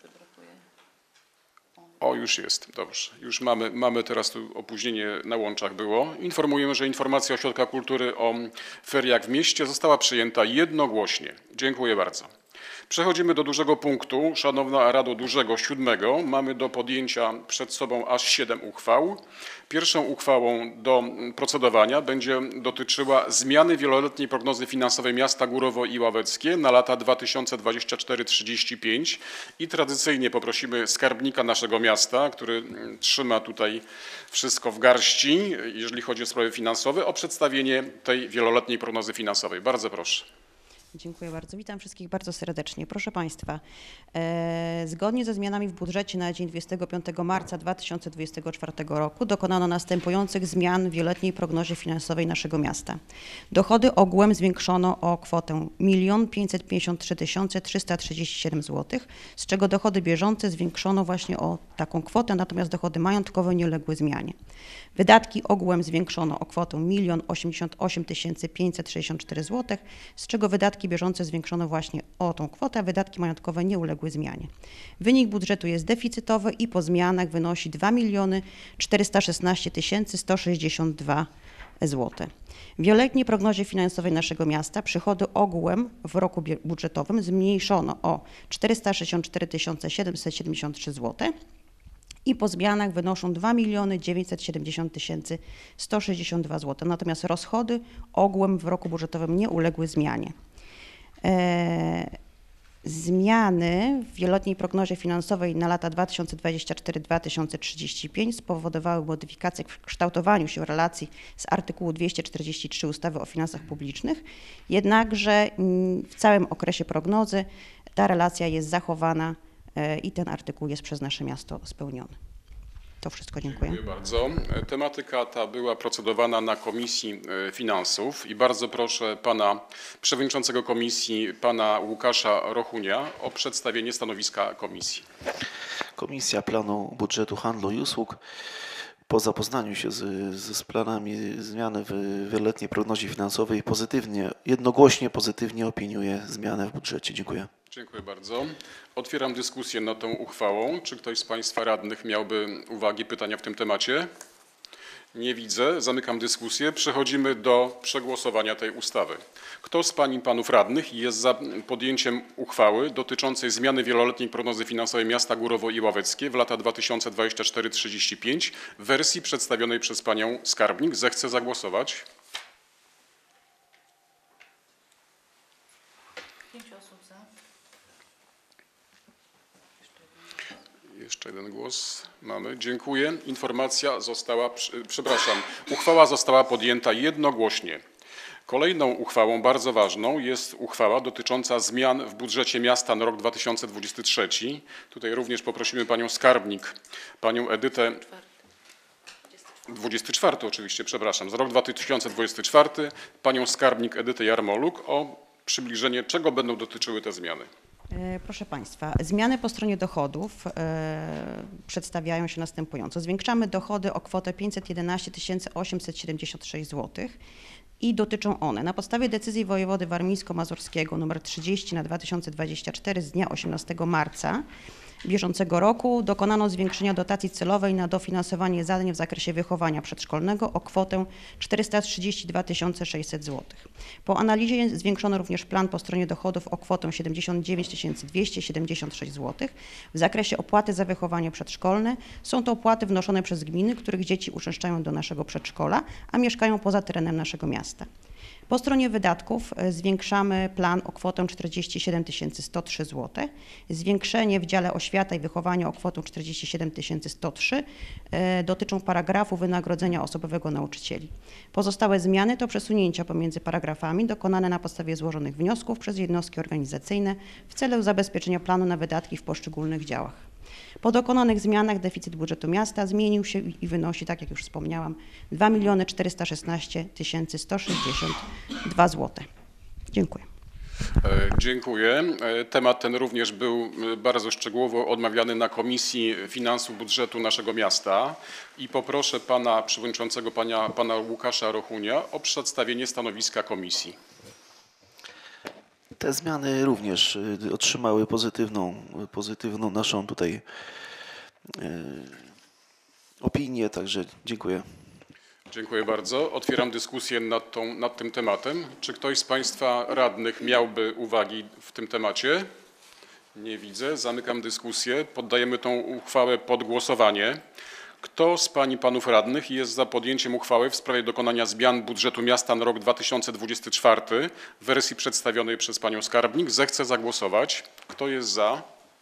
O, już jest. Dobrze. Już mamy teraz tu opóźnienie na łączach było. Informujemy, że informacja Ośrodka Kultury o feriach w mieście została przyjęta jednogłośnie. Dziękuję bardzo. Przechodzimy do dużego punktu. Szanowna Rado Dużego 7. Mamy do podjęcia przed sobą aż 7 uchwał. Pierwszą uchwałą do procedowania będzie dotyczyła zmiany wieloletniej prognozy finansowej miasta Górowo i Ławeckie na lata 2024-35 i tradycyjnie poprosimy skarbnika naszego miasta, który trzyma tutaj wszystko w garści, jeżeli chodzi o sprawy finansowe, o przedstawienie tej wieloletniej prognozy finansowej. Bardzo proszę. Dziękuję bardzo. Witam wszystkich bardzo serdecznie. Proszę Państwa, zgodnie ze zmianami w budżecie na dzień 25 marca 2024 roku dokonano następujących zmian w wieloletniej prognozie finansowej naszego miasta. Dochody ogółem zwiększono o kwotę 1 553 337 zł, z czego dochody bieżące zwiększono właśnie o taką kwotę, natomiast dochody majątkowe nie uległy zmianie. Wydatki ogółem zwiększono o kwotę 1 088 564 zł, z czego wydatki wydatki bieżące zwiększono właśnie o tą kwotę, a wydatki majątkowe nie uległy zmianie. Wynik budżetu jest deficytowy i po zmianach wynosi 2 416 162 zł. W wieloletniej prognozie finansowej naszego miasta przychody ogółem w roku budżetowym zmniejszono o 464 773 zł i po zmianach wynoszą 2 970 162 zł. Natomiast rozchody ogółem w roku budżetowym nie uległy zmianie. Zmiany w wieloletniej prognozie finansowej na lata 2024-2035 spowodowały modyfikację w kształtowaniu się relacji z artykułu 243 ustawy o finansach publicznych, jednakże w całym okresie prognozy ta relacja jest zachowana i ten artykuł jest przez nasze miasto spełniony. To wszystko, dziękuję. Dziękuję bardzo. Tematyka ta była procedowana na Komisji Finansów i bardzo proszę pana przewodniczącego komisji, pana Łukasza Rochunia o przedstawienie stanowiska komisji. Komisja Planu Budżetu Handlu i Usług po zapoznaniu się z planami zmiany w wieloletniej prognozie finansowej jednogłośnie pozytywnie opiniuje zmianę w budżecie. Dziękuję. Dziękuję bardzo. Otwieram dyskusję nad tą uchwałą. Czy ktoś z państwa radnych miałby uwagi, pytania w tym temacie? Nie widzę. Zamykam dyskusję. Przechodzimy do przegłosowania tej ustawy. Kto z pań i panów radnych jest za podjęciem uchwały dotyczącej zmiany wieloletniej prognozy finansowej miasta Górowo i Ławeckie w lata 2024-35 w wersji przedstawionej przez panią skarbnik? Zechce zagłosować. 5 osób za. Jeszcze jeden głos mamy. Dziękuję. Uchwała została podjęta jednogłośnie. Kolejną uchwałą bardzo ważną jest uchwała dotycząca zmian w budżecie miasta na rok 2023. Tutaj również poprosimy panią skarbnik, panią Edytę. 24 oczywiście, przepraszam, za rok 2024, panią skarbnik Edytę Jarmoluk o przybliżenie, czego będą dotyczyły te zmiany. Proszę Państwa, zmiany po stronie dochodów przedstawiają się następująco. Zwiększamy dochody o kwotę 511 876 zł i dotyczą one na podstawie decyzji wojewody warmińsko-mazurskiego nr 30 na 2024 z dnia 18 marca bieżącego roku dokonano zwiększenia dotacji celowej na dofinansowanie zadań w zakresie wychowania przedszkolnego o kwotę 432 600 zł. Po analizie zwiększono również plan po stronie dochodów o kwotę 79 276 zł. W zakresie opłaty za wychowanie przedszkolne są to opłaty wnoszone przez gminy, których dzieci uczęszczają do naszego przedszkola, a mieszkają poza terenem naszego miasta. Po stronie wydatków zwiększamy plan o kwotę 47 103 zł. Zwiększenie w dziale oświata i wychowanie o kwotę 47 103 dotyczą paragrafu wynagrodzenia osobowego nauczycieli. Pozostałe zmiany to przesunięcia pomiędzy paragrafami dokonane na podstawie złożonych wniosków przez jednostki organizacyjne w celu zabezpieczenia planu na wydatki w poszczególnych działach. Po dokonanych zmianach deficyt budżetu miasta zmienił się i wynosi, tak jak już wspomniałam, 2 416 162 zł. Dziękuję. Dziękuję. Temat ten również był bardzo szczegółowo omawiany na Komisji Finansów Budżetu naszego miasta i poproszę pana przewodniczącego, pana Łukasza Rochunia o przedstawienie stanowiska komisji. Te zmiany również otrzymały pozytywną naszą tutaj opinię, także dziękuję. Dziękuję bardzo. Otwieram dyskusję nad tym tematem. Czy ktoś z państwa radnych miałby uwagi w tym temacie? Nie widzę. Zamykam dyskusję. Poddajemy tą uchwałę pod głosowanie. Kto z pań i panów radnych jest za podjęciem uchwały w sprawie dokonania zmian budżetu miasta na rok 2024 w wersji przedstawionej przez panią skarbnik? Zechce zagłosować. Kto jest za?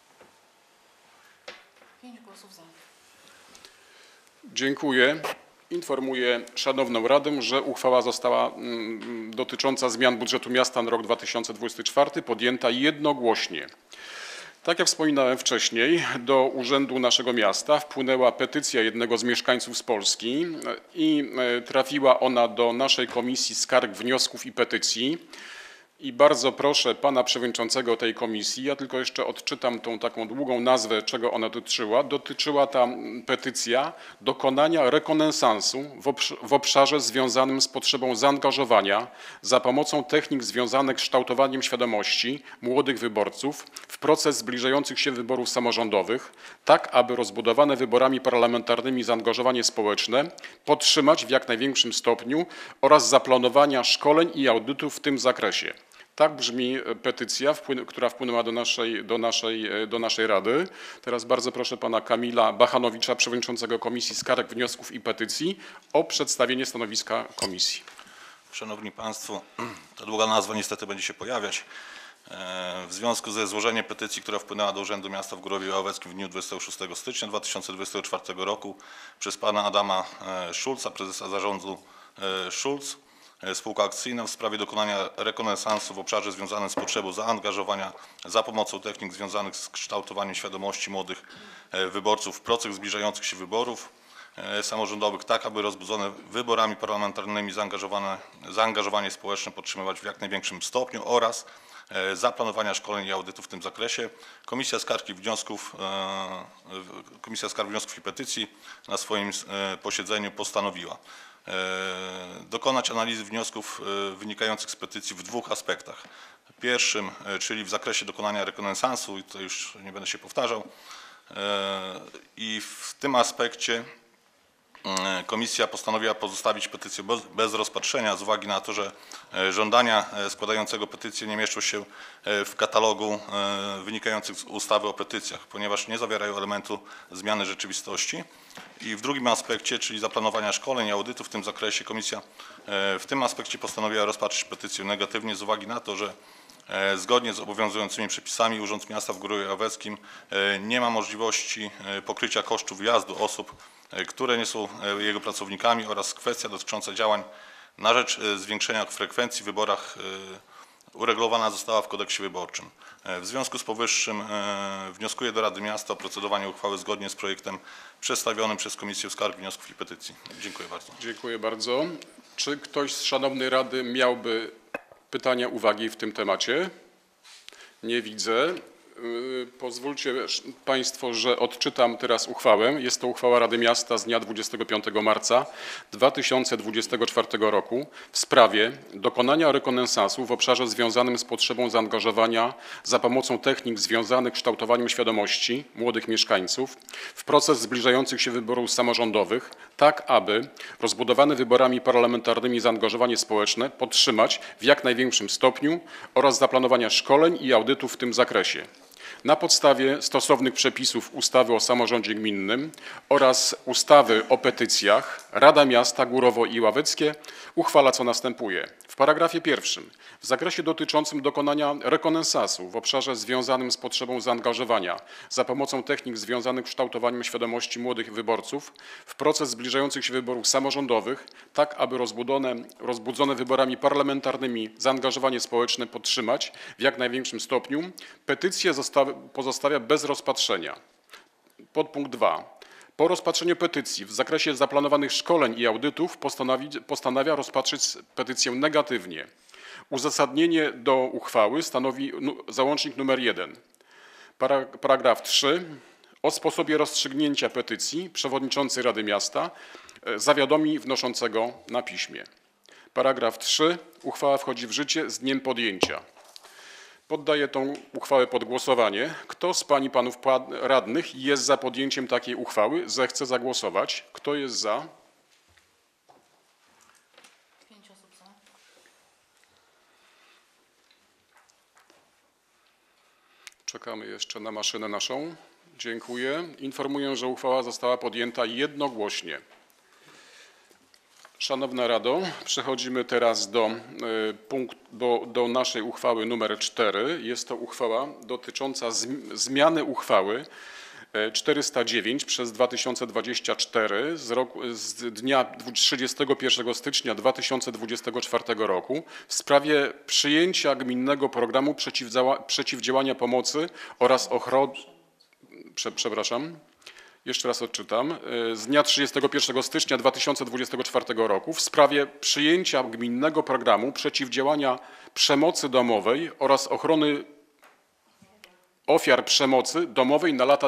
5 głosów za. Dziękuję. Informuję szanowną Radę, że uchwała została dotycząca zmian budżetu miasta na rok 2024 podjęta jednogłośnie. Tak jak wspominałem wcześniej, do urzędu naszego miasta wpłynęła petycja jednego z mieszkańców z Polski i trafiła ona do naszej Komisji Skarg, Wniosków i Petycji. I bardzo proszę pana przewodniczącego tej komisji, ja tylko jeszcze odczytam tą taką długą nazwę, czego ona dotyczyła. Dotyczyła ta petycja dokonania rekonesansu w obszarze związanym z potrzebą zaangażowania za pomocą technik związanych z kształtowaniem świadomości młodych wyborców w proces zbliżających się wyborów samorządowych, tak aby rozbudowane wyborami parlamentarnymi zaangażowanie społeczne podtrzymać w jak największym stopniu oraz zaplanowania szkoleń i audytów w tym zakresie. Tak brzmi petycja, która wpłynęła do naszej Rady. Teraz bardzo proszę pana Kamila Bachanowicza, przewodniczącego Komisji Skarg, Wniosków i Petycji, o przedstawienie stanowiska komisji. Szanowni Państwo, ta długa nazwa niestety będzie się pojawiać. W związku ze złożeniem petycji, która wpłynęła do Urzędu Miasta w Górowie Ławeckim w dniu 26 stycznia 2024 roku przez pana Adama Szulca, prezesa zarządu Szulc, spółka akcyjna, w sprawie dokonania rekonesansu w obszarze związanym z potrzebą zaangażowania za pomocą technik związanych z kształtowaniem świadomości młodych wyborców w proces zbliżających się wyborów samorządowych, tak aby rozbudzone wyborami parlamentarnymi zaangażowanie społeczne podtrzymywać w jak największym stopniu oraz zaplanowania szkoleń i audytów w tym zakresie. Komisja Skarg Wniosków i Petycji na swoim posiedzeniu postanowiła dokonać analizy wniosków wynikających z petycji w dwóch aspektach. Pierwszym, czyli w zakresie dokonania rekonesansu, i to już nie będę się powtarzał, i w tym aspekcie komisja postanowiła pozostawić petycję bez rozpatrzenia z uwagi na to, że żądania składającego petycję nie mieszczą się w katalogu wynikających z ustawy o petycjach, ponieważ nie zawierają elementu zmiany rzeczywistości. I w drugim aspekcie, czyli zaplanowania szkoleń i audytów w tym zakresie, komisja w tym aspekcie postanowiła rozpatrzyć petycję negatywnie z uwagi na to, że zgodnie z obowiązującymi przepisami Urząd Miasta w Górowie Ławeckim nie ma możliwości pokrycia kosztów wjazdu osób, które nie są jego pracownikami, oraz kwestia dotycząca działań na rzecz zwiększenia frekwencji w wyborach uregulowana została w kodeksie wyborczym. W związku z powyższym wnioskuję do Rady Miasta o procedowanie uchwały zgodnie z projektem przedstawionym przez Komisję Skarg, Wniosków i Petycji. Dziękuję bardzo. Dziękuję bardzo. Czy ktoś z szanownej Rady miałby pytania, uwagi w tym temacie? Nie widzę. Pozwólcie Państwo, że odczytam teraz uchwałę. Jest to uchwała Rady Miasta z dnia 25 marca 2024 roku w sprawie dokonania rekonesansu w obszarze związanym z potrzebą zaangażowania za pomocą technik związanych z kształtowaniem świadomości młodych mieszkańców w proces zbliżających się wyborów samorządowych, tak aby rozbudowane wyborami parlamentarnymi zaangażowanie społeczne podtrzymać w jak największym stopniu oraz zaplanowania szkoleń i audytów w tym zakresie. Na podstawie stosownych przepisów ustawy o samorządzie gminnym oraz ustawy o petycjach Rada Miasta Górowo i Ławeckie uchwala, co następuje. W paragrafie pierwszym w zakresie dotyczącym dokonania rekonesansu w obszarze związanym z potrzebą zaangażowania za pomocą technik związanych z kształtowaniem świadomości młodych wyborców w proces zbliżających się wyborów samorządowych, tak aby rozbudzone wyborami parlamentarnymi zaangażowanie społeczne podtrzymać w jak największym stopniu, petycję pozostawia bez rozpatrzenia. Podpunkt 2. Po rozpatrzeniu petycji w zakresie zaplanowanych szkoleń i audytów postanawia rozpatrzyć petycję negatywnie. Uzasadnienie do uchwały stanowi załącznik nr 1. Paragraf 3. O sposobie rozstrzygnięcia petycji przewodniczący Rady Miasta zawiadomi wnoszącego na piśmie. Paragraf 3. Uchwała wchodzi w życie z dniem podjęcia. Poddaję tą uchwałę pod głosowanie. Kto z pań i panów radnych jest za podjęciem takiej uchwały, zechce zagłosować. Kto jest za? 5 osób za. Czekamy jeszcze na maszynę naszą. Dziękuję. Informuję, że uchwała została podjęta jednogłośnie. Szanowna Rado, przechodzimy teraz do naszej uchwały nr 4. Jest to uchwała dotycząca zmiany uchwały 409 przez 2024 z dnia 31 stycznia 2024 roku w sprawie przyjęcia gminnego programu przeciwdziałania pomocy oraz ochrony. Jeszcze raz odczytam. Z dnia 31 stycznia 2024 roku w sprawie przyjęcia gminnego programu przeciwdziałania przemocy domowej oraz ochrony ofiar przemocy domowej na lata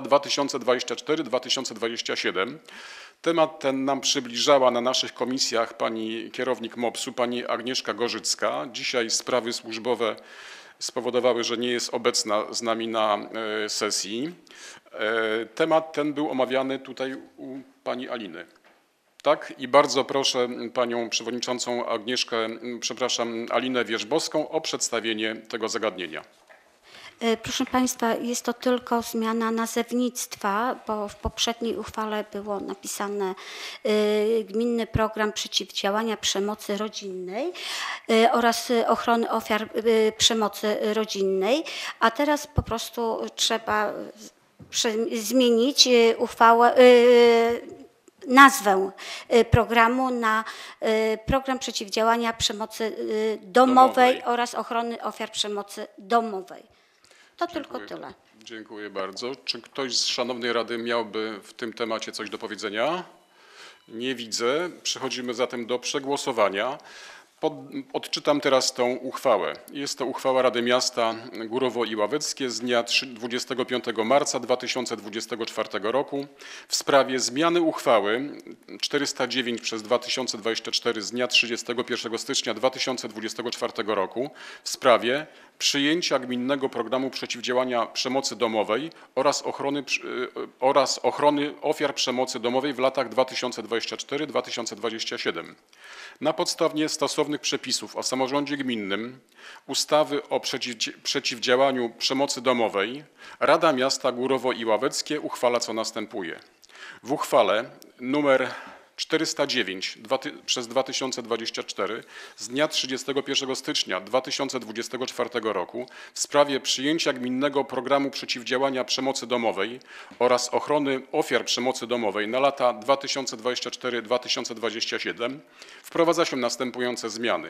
2024-2027. Temat ten nam przybliżała na naszych komisjach pani kierownik MOPS-u, pani Agnieszka Gorzycka. Dzisiaj sprawy służbowe spowodowały, że nie jest obecna z nami na sesji. Temat ten był omawiany tutaj u pani Aliny. Tak? I bardzo proszę panią przewodniczącą Alinę Wierzbowską o przedstawienie tego zagadnienia. Proszę Państwa, jest to tylko zmiana nazewnictwa, bo w poprzedniej uchwale było napisane Gminny Program Przeciwdziałania Przemocy Rodzinnej oraz ochrony ofiar przemocy rodzinnej, a teraz po prostu trzeba zmienić uchwałę, nazwę programu na Program Przeciwdziałania Przemocy Domowej oraz ochrony ofiar przemocy domowej. To tylko tyle. Dziękuję bardzo. Czy ktoś z szanownej Rady miałby w tym temacie coś do powiedzenia? Nie widzę. Przechodzimy zatem do przegłosowania. Odczytam teraz tą uchwałę. Jest to uchwała Rady Miasta Górowo i Ławeckie z dnia 25 marca 2024 roku w sprawie zmiany uchwały 409/2024 z dnia 31 stycznia 2024 roku w sprawie przyjęcia gminnego programu przeciwdziałania przemocy domowej oraz ochrony ofiar przemocy domowej w latach 2024-2027. Na podstawie stosownych przepisów o samorządzie gminnym, ustawy o przeciwdziałaniu przemocy domowej, Rada Miasta Górowo i Ławeckie uchwala, co następuje. W uchwale nr 409/2024 z dnia 31 stycznia 2024 roku w sprawie przyjęcia gminnego programu przeciwdziałania przemocy domowej oraz ochrony ofiar przemocy domowej na lata 2024-2027 wprowadza się następujące zmiany.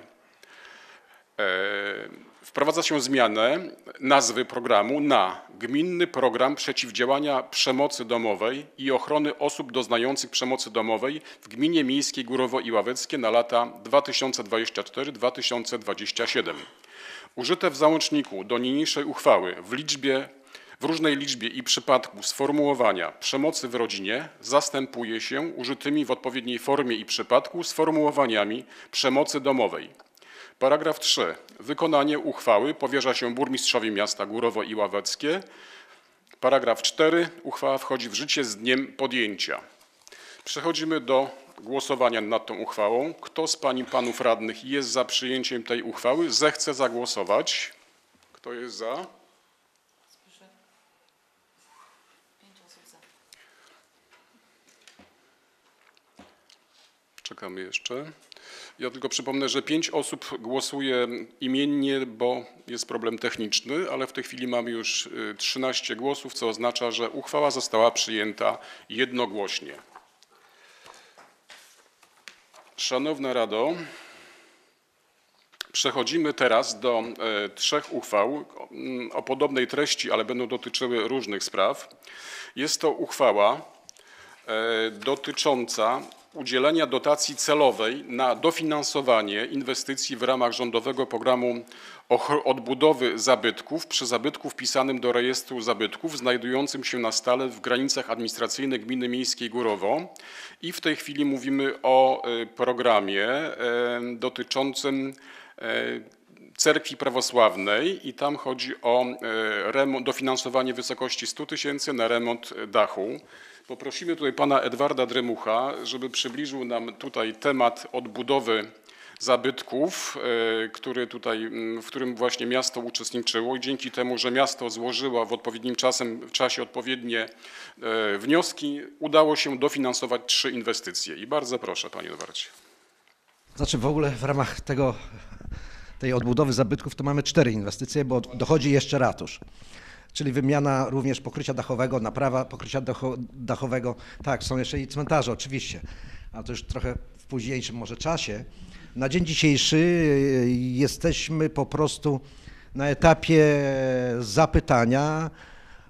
Wprowadza się zmianę nazwy programu na Gminny Program Przeciwdziałania Przemocy Domowej i Ochrony Osób Doznających Przemocy Domowej w Gminie Miejskiej Górowo i Ławeckie na lata 2024-2027. Użyte w załączniku do niniejszej uchwały w różnej liczbie i przypadku sformułowania przemocy w rodzinie zastępuje się użytymi w odpowiedniej formie i przypadku sformułowaniami przemocy domowej. Paragraf 3. Wykonanie uchwały powierza się burmistrzowi miasta Górowo i Ławeckie. Paragraf 4. Uchwała wchodzi w życie z dniem podjęcia. Przechodzimy do głosowania nad tą uchwałą. Kto z pań i panów radnych jest za przyjęciem tej uchwały, zechce zagłosować. Kto jest za? 5 osób za. Czekamy jeszcze. Ja tylko przypomnę, że 5 osób głosuje imiennie, bo jest problem techniczny, ale w tej chwili mamy już 13 głosów, co oznacza, że uchwała została przyjęta jednogłośnie. Szanowna Rado, przechodzimy teraz do 3 uchwał o podobnej treści, ale będą dotyczyły różnych spraw. Jest to uchwała dotycząca udzielenia dotacji celowej na dofinansowanie inwestycji w ramach rządowego programu odbudowy zabytków przy zabytku wpisanym do rejestru zabytków znajdującym się na stale w granicach administracyjnych Gminy Miejskiej Górowo. I w tej chwili mówimy o programie dotyczącym Cerkwi Prawosławnej i tam chodzi o dofinansowanie w wysokości 100 000 na remont dachu. Poprosimy tutaj pana Edwarda Dremucha, żeby przybliżył nam tutaj temat odbudowy zabytków, w którym właśnie miasto uczestniczyło i dzięki temu, że miasto złożyło w odpowiednim czasie odpowiednie wnioski, udało się dofinansować 3 inwestycje. I bardzo proszę, panie Edwardzie. Znaczy w ogóle w ramach tej odbudowy zabytków to mamy 4 inwestycje, bo dochodzi jeszcze ratusz. Czyli wymiana również pokrycia dachowego, naprawa pokrycia dachowego. Tak, są jeszcze i cmentarze oczywiście, ale to już trochę w późniejszym może czasie. Na dzień dzisiejszy jesteśmy po prostu na etapie zapytania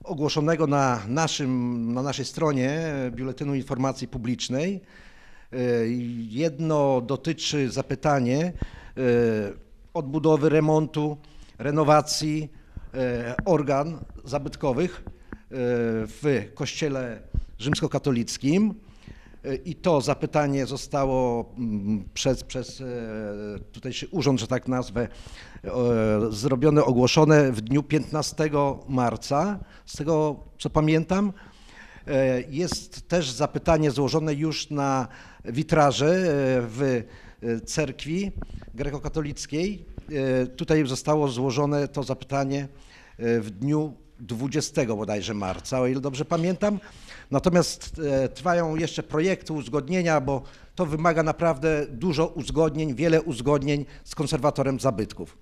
ogłoszonego na naszej stronie Biuletynu Informacji Publicznej. Jedno dotyczy zapytanie odbudowy, remontu, renowacji organ zabytkowych w Kościele Rzymskokatolickim. I to zapytanie zostało przez tutejszy urząd, że tak nazwę, zrobione, ogłoszone w dniu 15 marca. Z tego co pamiętam, jest też zapytanie złożone już na witraże w cerkwi grekokatolickiej. Tutaj zostało złożone to zapytanie w dniu 20 bodajże marca, o ile dobrze pamiętam. Natomiast trwają jeszcze projekty uzgodnienia, bo to wymaga naprawdę dużo uzgodnień, wiele uzgodnień z konserwatorem zabytków.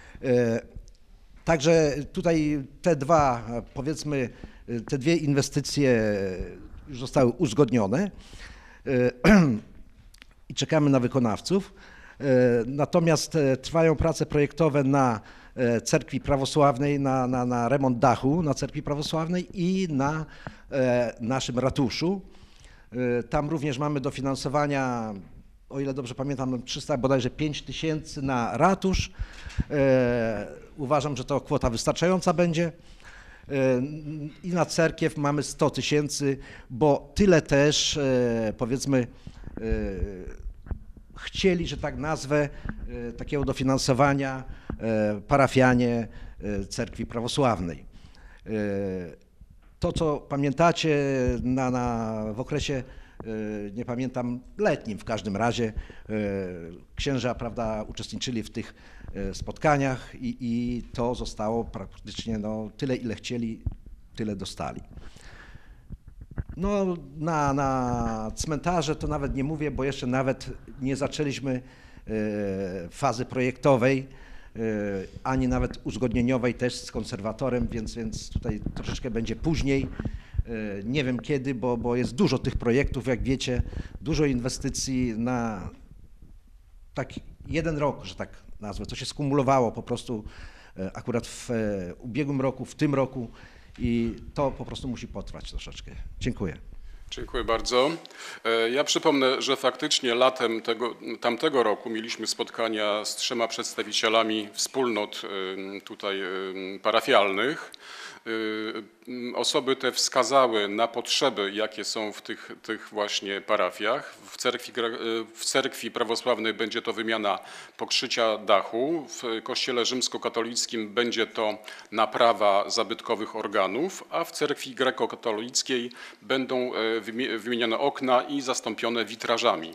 Także tutaj te dwie inwestycje już zostały uzgodnione i czekamy na wykonawców. Natomiast trwają prace projektowe na cerkwi prawosławnej, na remont dachu na cerkwi prawosławnej i na naszym ratuszu. Tam również mamy dofinansowania, o ile dobrze pamiętam, 300, bodajże 5 tysięcy na ratusz. Uważam, że to kwota wystarczająca będzie. I na cerkiew mamy 100 tysięcy, bo tyle też, powiedzmy, chcieli, że tak nazwę, takiego dofinansowania parafianie cerkwi prawosławnej. To, co pamiętacie w okresie, nie pamiętam, letnim w każdym razie, księża, prawda, uczestniczyli w tych spotkaniach i to zostało praktycznie tyle, ile chcieli, tyle dostali. No, na cmentarze to nawet nie mówię, bo jeszcze nawet nie zaczęliśmy fazy projektowej, ani nawet uzgodnieniowej też z konserwatorem, więc tutaj troszeczkę będzie później. Nie wiem kiedy, bo jest dużo tych projektów, jak wiecie, dużo inwestycji na taki jeden rok, że tak nazwę. To się skumulowało po prostu akurat w ubiegłym roku, w tym roku i to po prostu musi potrwać troszeczkę. Dziękuję. Dziękuję bardzo. Ja przypomnę, że faktycznie latem tamtego roku mieliśmy spotkania z 3 przedstawicielami wspólnot tutaj parafialnych. Osoby te wskazały na potrzeby, jakie są w tych właśnie parafiach. W cerkwi prawosławnej będzie to wymiana pokrzycia dachu, w kościele rzymskokatolickim będzie to naprawa zabytkowych organów, a w cerkwi grekokatolickiej będą wymienione okna i zastąpione witrażami.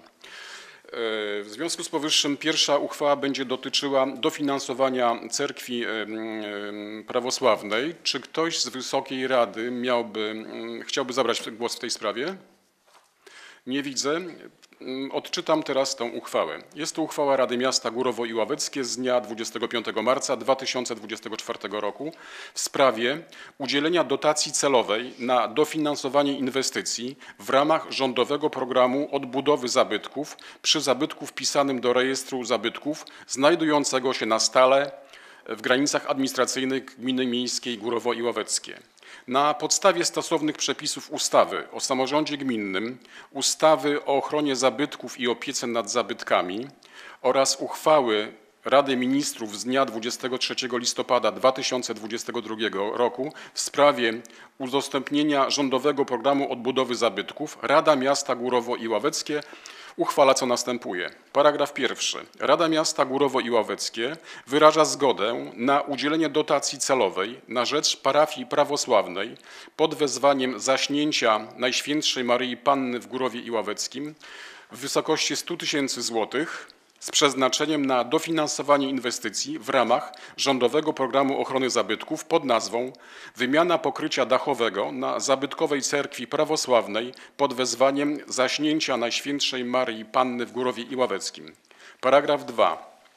W związku z powyższym pierwsza uchwała będzie dotyczyła dofinansowania cerkwi prawosławnej. Czy ktoś z Wysokiej Rady chciałby zabrać głos w tej sprawie? Nie widzę. Odczytam teraz tę uchwałę. Jest to uchwała Rady Miasta Górowo i Ławeckie z dnia 25 marca 2024 roku w sprawie udzielenia dotacji celowej na dofinansowanie inwestycji w ramach rządowego programu odbudowy zabytków przy zabytku wpisanym do rejestru zabytków znajdującego się na stale w granicach administracyjnych Gminy Miejskiej Górowo i Ławeckie. Na podstawie stosownych przepisów ustawy o samorządzie gminnym, ustawy o ochronie zabytków i opiece nad zabytkami oraz uchwały Rady Ministrów z dnia 23 listopada 2022 roku w sprawie udostępnienia rządowego programu odbudowy zabytków Rada Miasta Górowo i Ławeckie uchwala, co następuje. Paragraf 1. Rada Miasta Górowo i Ławeckie wyraża zgodę na udzielenie dotacji celowej na rzecz parafii prawosławnej pod wezwaniem zaśnięcia Najświętszej Maryi Panny w Górowie i Ławeckim w wysokości 100 tysięcy złotych z przeznaczeniem na dofinansowanie inwestycji w ramach rządowego programu ochrony zabytków pod nazwą wymiana pokrycia dachowego na zabytkowej cerkwi prawosławnej pod wezwaniem zaśnięcia Najświętszej Maryi Panny w Górowie i Ławeckim. Paragraf 2.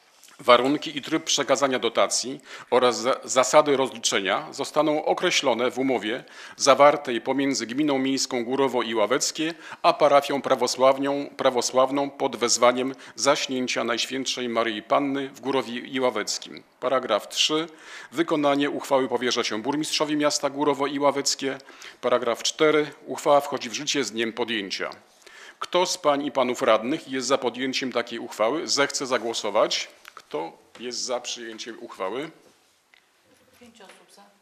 Warunki i tryb przekazania dotacji oraz zasady rozliczenia zostaną określone w umowie zawartej pomiędzy Gminą Miejską Górowo i Ławeckie a parafią prawosławną pod wezwaniem Zaśnięcia Najświętszej Maryi Panny w Górowie i Ławeckim. Paragraf 3. Wykonanie uchwały powierza się burmistrzowi miasta Górowo i Ławeckie. Paragraf 4. Uchwała wchodzi w życie z dniem podjęcia. Kto z pań i panów radnych jest za podjęciem takiej uchwały? Zechce zagłosować. Kto jest za przyjęciem uchwały? 5 osób za.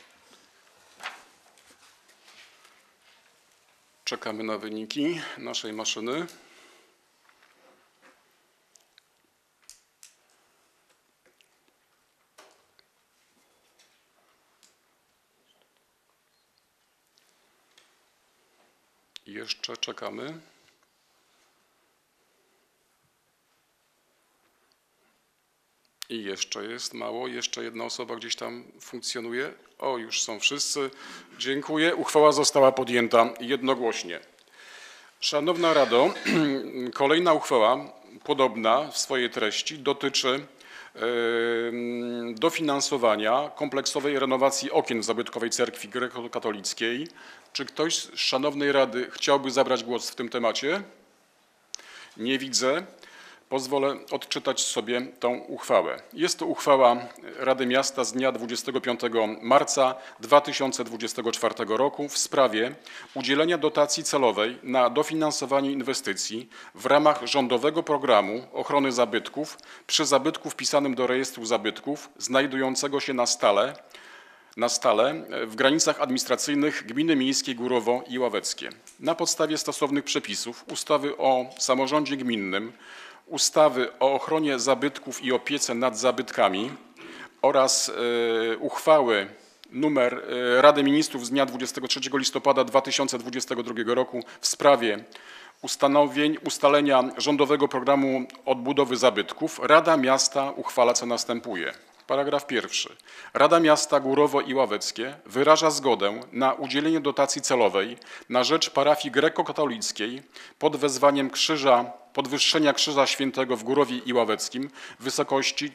Czekamy na wyniki naszej maszyny. Jeszcze czekamy. I jeszcze jest mało, jeszcze jedna osoba gdzieś tam funkcjonuje. O, już są wszyscy. Dziękuję. Uchwała została podjęta jednogłośnie. Szanowna Rado, kolejna uchwała, podobna w swojej treści, dotyczy dofinansowania kompleksowej renowacji okien w zabytkowej cerkwi grekokatolickiej. Czy ktoś z szanownej Rady chciałby zabrać głos w tym temacie? Nie widzę. Pozwolę odczytać sobie tą uchwałę. Jest to uchwała Rady Miasta z dnia 25 marca 2024 roku w sprawie udzielenia dotacji celowej na dofinansowanie inwestycji w ramach rządowego programu ochrony zabytków przy zabytku wpisanym do rejestru zabytków znajdującego się na stale w granicach administracyjnych Gminy Miejskiej Górowo i Ławeckie. Na podstawie stosownych przepisów ustawy o samorządzie gminnym, ustawy o ochronie zabytków i opiece nad zabytkami oraz uchwały nr Rady Ministrów z dnia 23 listopada 2022 roku w sprawie ustalenia rządowego programu odbudowy zabytków, Rada Miasta uchwala, co następuje. Paragraf 1. Rada Miasta Górowo i Ławeckie wyraża zgodę na udzielenie dotacji celowej na rzecz parafii grekokatolickiej pod wezwaniem podwyższenia Krzyża Świętego w Górowie i Ławeckim w wysokości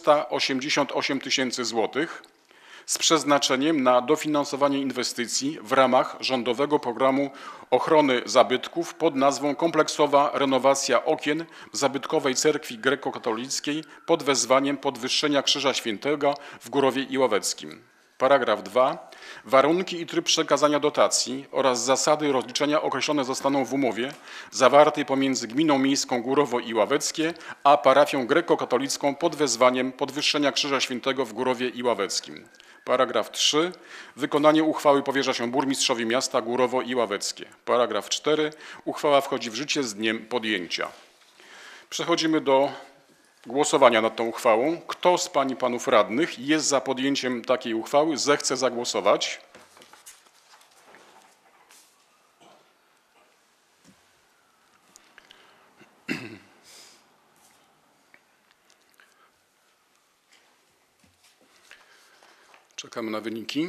388 000 złotych z przeznaczeniem na dofinansowanie inwestycji w ramach rządowego programu ochrony zabytków pod nazwą Kompleksowa renowacja okien w zabytkowej cerkwi grekokatolickiej pod wezwaniem podwyższenia Krzyża Świętego w Górowie i Ławeckim. Paragraf 2. Warunki i tryb przekazania dotacji oraz zasady rozliczenia określone zostaną w umowie zawartej pomiędzy Gminą Miejską Górowo i Ławeckie a parafią grekokatolicką pod wezwaniem podwyższenia Krzyża Świętego w Górowie i Ławeckim. Paragraf 3. Wykonanie uchwały powierza się burmistrzowi miasta Górowo i Ławeckie. Paragraf 4. Uchwała wchodzi w życie z dniem podjęcia. Przechodzimy do głosowania nad tą uchwałą. Kto z pań i panów radnych jest za podjęciem takiej uchwały, zechce zagłosować. Czekamy na wyniki.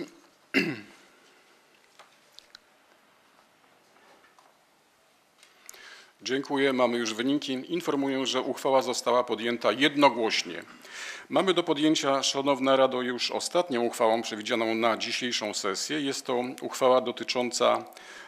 Dziękuję. Mamy już wyniki. Informuję, że uchwała została podjęta jednogłośnie. Mamy do podjęcia, Szanowna Rado, już ostatnią uchwałą przewidzianą na dzisiejszą sesję. Jest to uchwała dotycząca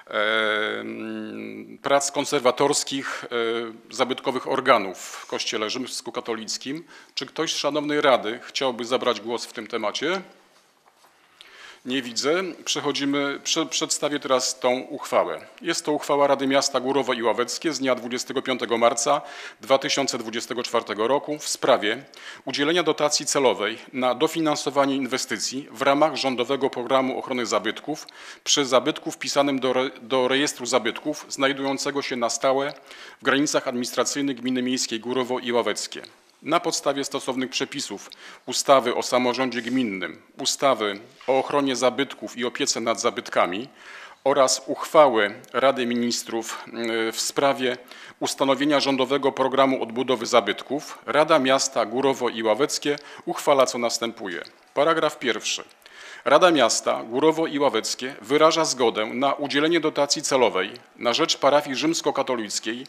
prac konserwatorskich zabytkowych organów w Kościele rzymskokatolickim. Czy ktoś z Szanownej Rady chciałby zabrać głos w tym temacie? Nie widzę. Przedstawię teraz tą uchwałę. Jest to uchwała Rady Miasta Górowo i Ławeckie z dnia 25 marca 2024 roku w sprawie udzielenia dotacji celowej na dofinansowanie inwestycji w ramach rządowego programu ochrony zabytków przy zabytku wpisanym do rejestru zabytków znajdującego się na stałe w granicach administracyjnych Gminy Miejskiej Górowo i Ławeckie. Na podstawie stosownych przepisów ustawy o samorządzie gminnym, ustawy o ochronie zabytków i opiece nad zabytkami oraz uchwały Rady Ministrów w sprawie ustanowienia rządowego programu odbudowy zabytków, Rada Miasta Górowo i Ławeckie uchwala, co następuje. Paragraf 1. Rada Miasta Górowo i Ławeckie wyraża zgodę na udzielenie dotacji celowej na rzecz parafii rzymskokatolickiej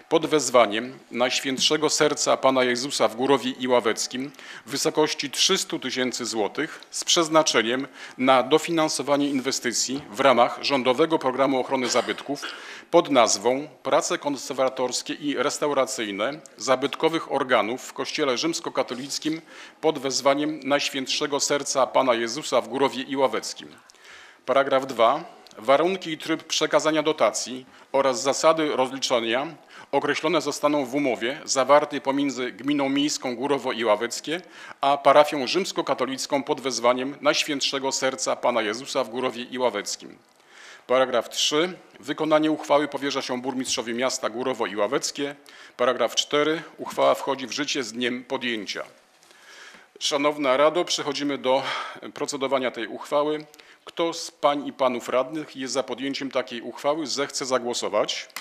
pod wezwaniem Najświętszego Serca Pana Jezusa w Górowie Iławeckim w wysokości 300 000 złotych z przeznaczeniem na dofinansowanie inwestycji w ramach Rządowego Programu Ochrony Zabytków pod nazwą Prace konserwatorskie i restauracyjne zabytkowych organów w Kościele Rzymskokatolickim pod wezwaniem Najświętszego Serca Pana Jezusa w Górowie Iławeckim. Paragraf 2. Warunki i tryb przekazania dotacji oraz zasady rozliczania określone zostaną w umowie zawartej pomiędzy Gminą Miejską Górowo Iławeckie a parafią rzymskokatolicką pod wezwaniem Najświętszego Serca Pana Jezusa w Górowie Iławeckim. Paragraf 3. Wykonanie uchwały powierza się burmistrzowi miasta Górowo Iławeckie. Paragraf 4. Uchwała wchodzi w życie z dniem podjęcia. Szanowna Rado, przechodzimy do procedowania tej uchwały. Kto z pań i panów radnych jest za podjęciem takiej uchwały, zechce zagłosować.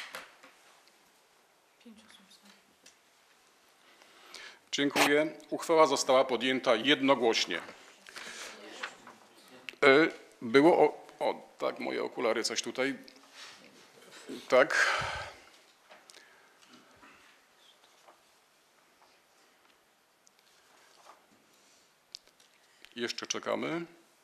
Dziękuję. Uchwała została podjęta jednogłośnie. Było tak, moje okulary coś tutaj. Tak. Jeszcze czekamy.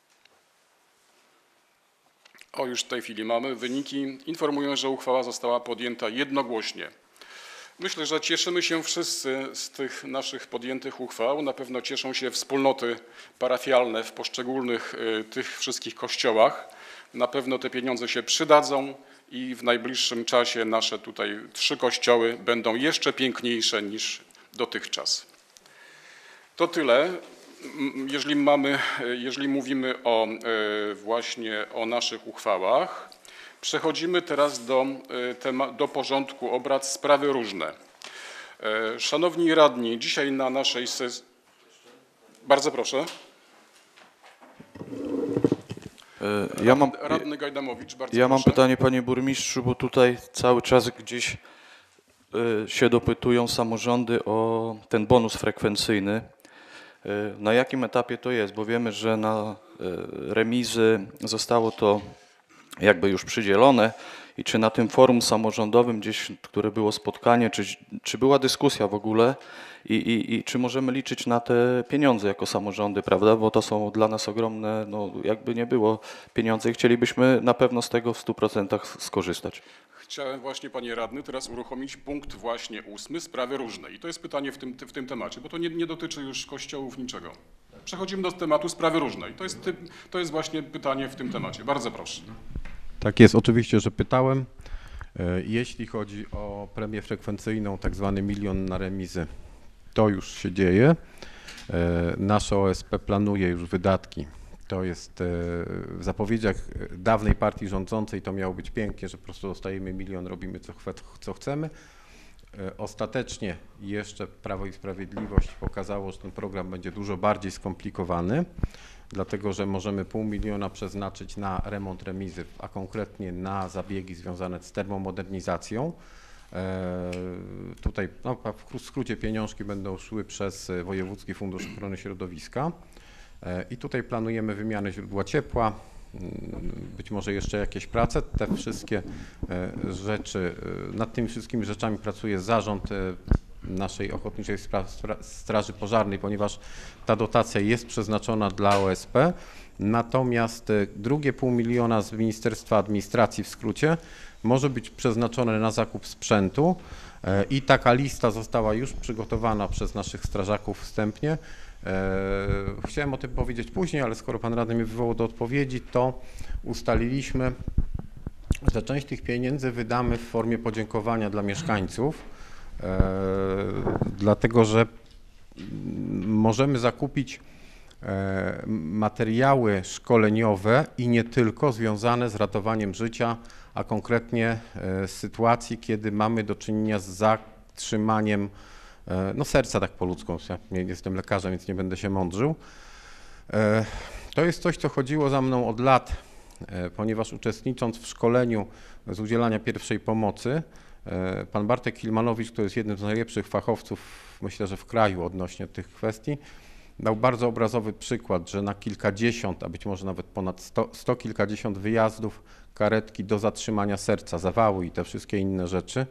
Już w tej chwili mamy wyniki. Informuję, że uchwała została podjęta jednogłośnie. Myślę, że cieszymy się wszyscy z tych naszych podjętych uchwał. Na pewno cieszą się wspólnoty parafialne w poszczególnych tych wszystkich kościołach. Na pewno te pieniądze się przydadzą i w najbliższym czasie nasze tutaj 3 kościoły będą jeszcze piękniejsze niż dotychczas. To tyle. Jeżeli mówimy właśnie o naszych uchwałach, przechodzimy teraz do porządku obrad sprawy różne. Szanowni radni, dzisiaj na naszej sesji... Bardzo proszę. Radny Gajdamowicz, bardzo ja mam proszę. pytanie, panie burmistrzu, bo tutaj cały czas gdzieś się dopytują samorządy o ten bonus frekwencyjny. Na jakim etapie to jest? Bo wiemy, że na remizy zostało to jakby już przydzielone i czy na tym forum samorządowym gdzieś, które było spotkanie, czy była dyskusja w ogóle i czy możemy liczyć na te pieniądze jako samorządy, prawda? Bo to są dla nas ogromne, no jakby nie było pieniądze i chcielibyśmy na pewno z tego w 100% skorzystać. Chciałem właśnie, panie radny, teraz uruchomić punkt właśnie 8, sprawy różne. I to jest pytanie w tym temacie, bo to nie dotyczy już kościołów, niczego. Przechodzimy do tematu sprawy różnej. To jest właśnie pytanie w tym temacie. Bardzo proszę. Tak jest, oczywiście, że pytałem. Jeśli chodzi o premię frekwencyjną, tak zwany 1 000 000 na remizy, to już się dzieje. Nasze OSP planuje już wydatki. To jest w zapowiedziach dawnej partii rządzącej, to miało być pięknie, że po prostu dostajemy 1 000 000, robimy co chcemy. Ostatecznie jeszcze Prawo i Sprawiedliwość pokazało, że ten program będzie dużo bardziej skomplikowany, dlatego że możemy 500 000 przeznaczyć na remont remizy, a konkretnie na zabiegi związane z termomodernizacją. Tutaj no, w skrócie pieniążki będą szły przez Wojewódzki Fundusz Ochrony Środowiska. I tutaj planujemy wymianę źródła ciepła, być może jeszcze jakieś prace. Te wszystkie rzeczy, nad tymi wszystkimi rzeczami pracuje zarząd naszej Ochotniczej Straży Pożarnej, ponieważ ta dotacja jest przeznaczona dla OSP. Natomiast drugie 500 000 z Ministerstwa Administracji w skrócie może być przeznaczone na zakup sprzętu i taka lista została już przygotowana przez naszych strażaków wstępnie. Chciałem o tym powiedzieć później, ale skoro pan radny mnie wywołał do odpowiedzi, to ustaliliśmy, że część tych pieniędzy wydamy w formie podziękowania dla mieszkańców, dlatego że możemy zakupić materiały szkoleniowe i nie tylko związane z ratowaniem życia, a konkretnie z sytuacji, kiedy mamy do czynienia z zatrzymaniem no serca, tak po ludzku. Ja nie jestem lekarzem, więc nie będę się mądrzył. To jest coś, co chodziło za mną od lat, ponieważ uczestnicząc w szkoleniu z udzielania pierwszej pomocy, pan Bartek Hilmanowicz, który jest jednym z najlepszych fachowców, myślę, że w kraju odnośnie tych kwestii, dał bardzo obrazowy przykład, że na kilkadziesiąt, a być może nawet ponad 100 kilkadziesiąt wyjazdów karetki do zatrzymania serca, zawały i te wszystkie inne rzeczy,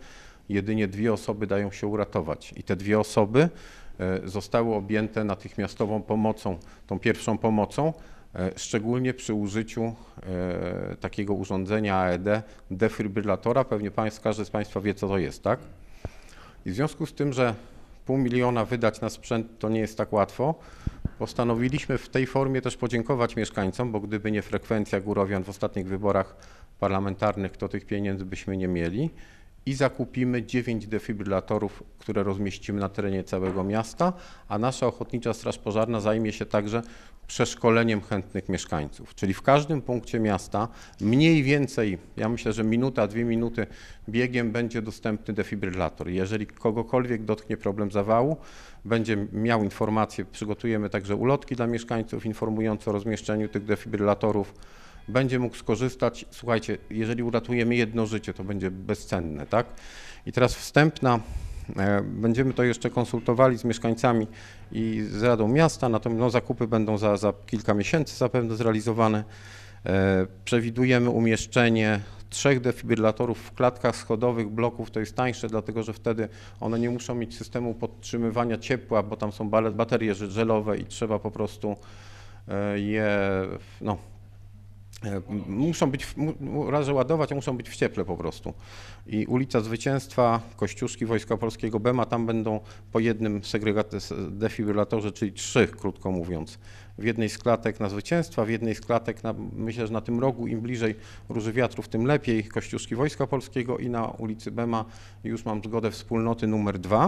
jedynie 2 osoby dają się uratować i te 2 osoby zostały objęte natychmiastową pomocą, tą pierwszą pomocą, szczególnie przy użyciu takiego urządzenia AED, defibrylatora. Pewnie każdy z Państwa wie, co to jest, tak? I w związku z tym, że 500 000 wydać na sprzęt to nie jest tak łatwo, postanowiliśmy w tej formie też podziękować mieszkańcom, bo gdyby nie frekwencja górowian w ostatnich wyborach parlamentarnych, to tych pieniędzy byśmy nie mieli. I zakupimy 9 defibrylatorów, które rozmieścimy na terenie całego miasta, a nasza Ochotnicza Straż Pożarna zajmie się także przeszkoleniem chętnych mieszkańców. Czyli w każdym punkcie miasta mniej więcej, ja myślę, że minuta, 2 minuty biegiem będzie dostępny defibrylator. Jeżeli kogokolwiek dotknie problem zawału, będzie miał informację, przygotujemy także ulotki dla mieszkańców informujące o rozmieszczeniu tych defibrylatorów. Będzie mógł skorzystać. Słuchajcie, jeżeli uratujemy jedno życie, to będzie bezcenne, tak? I teraz wstępna, będziemy to jeszcze konsultowali z mieszkańcami i z Radą Miasta, natomiast no, zakupy będą za kilka miesięcy zapewne zrealizowane. Przewidujemy umieszczenie 3 defibrylatorów w klatkach schodowych bloków. To jest tańsze, dlatego że wtedy one nie muszą mieć systemu podtrzymywania ciepła, bo tam są baterie żelowe i trzeba po prostu je, no, muszą być, raz, że ładować, a muszą być w cieple po prostu. I ulica Zwycięstwa, Kościuszki Wojska Polskiego BEMA, tam będą po jednym defibrylatorze, czyli 3, krótko mówiąc. W jednej z klatek na Zwycięstwa, w jednej z klatek, myślę, że na tym rogu, im bliżej Róży Wiatrów, tym lepiej, Kościuszki Wojska Polskiego, i na ulicy BEMA już mam zgodę wspólnoty numer 2.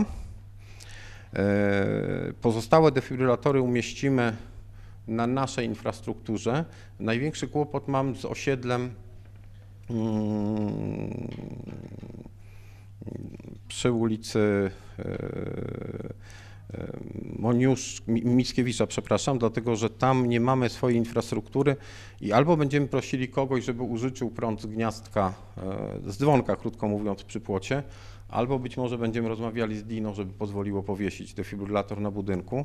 Pozostałe defibrylatory umieścimy na naszej infrastrukturze. Największy kłopot mam z osiedlem przy ulicy Mickiewicza, przepraszam, dlatego że tam nie mamy swojej infrastruktury i albo będziemy prosili kogoś, żeby użyczył prąd z gniazdka, z dzwonka, krótko mówiąc, przy płocie, albo być może będziemy rozmawiali z DINO, żeby pozwoliło powiesić defibrylator na budynku.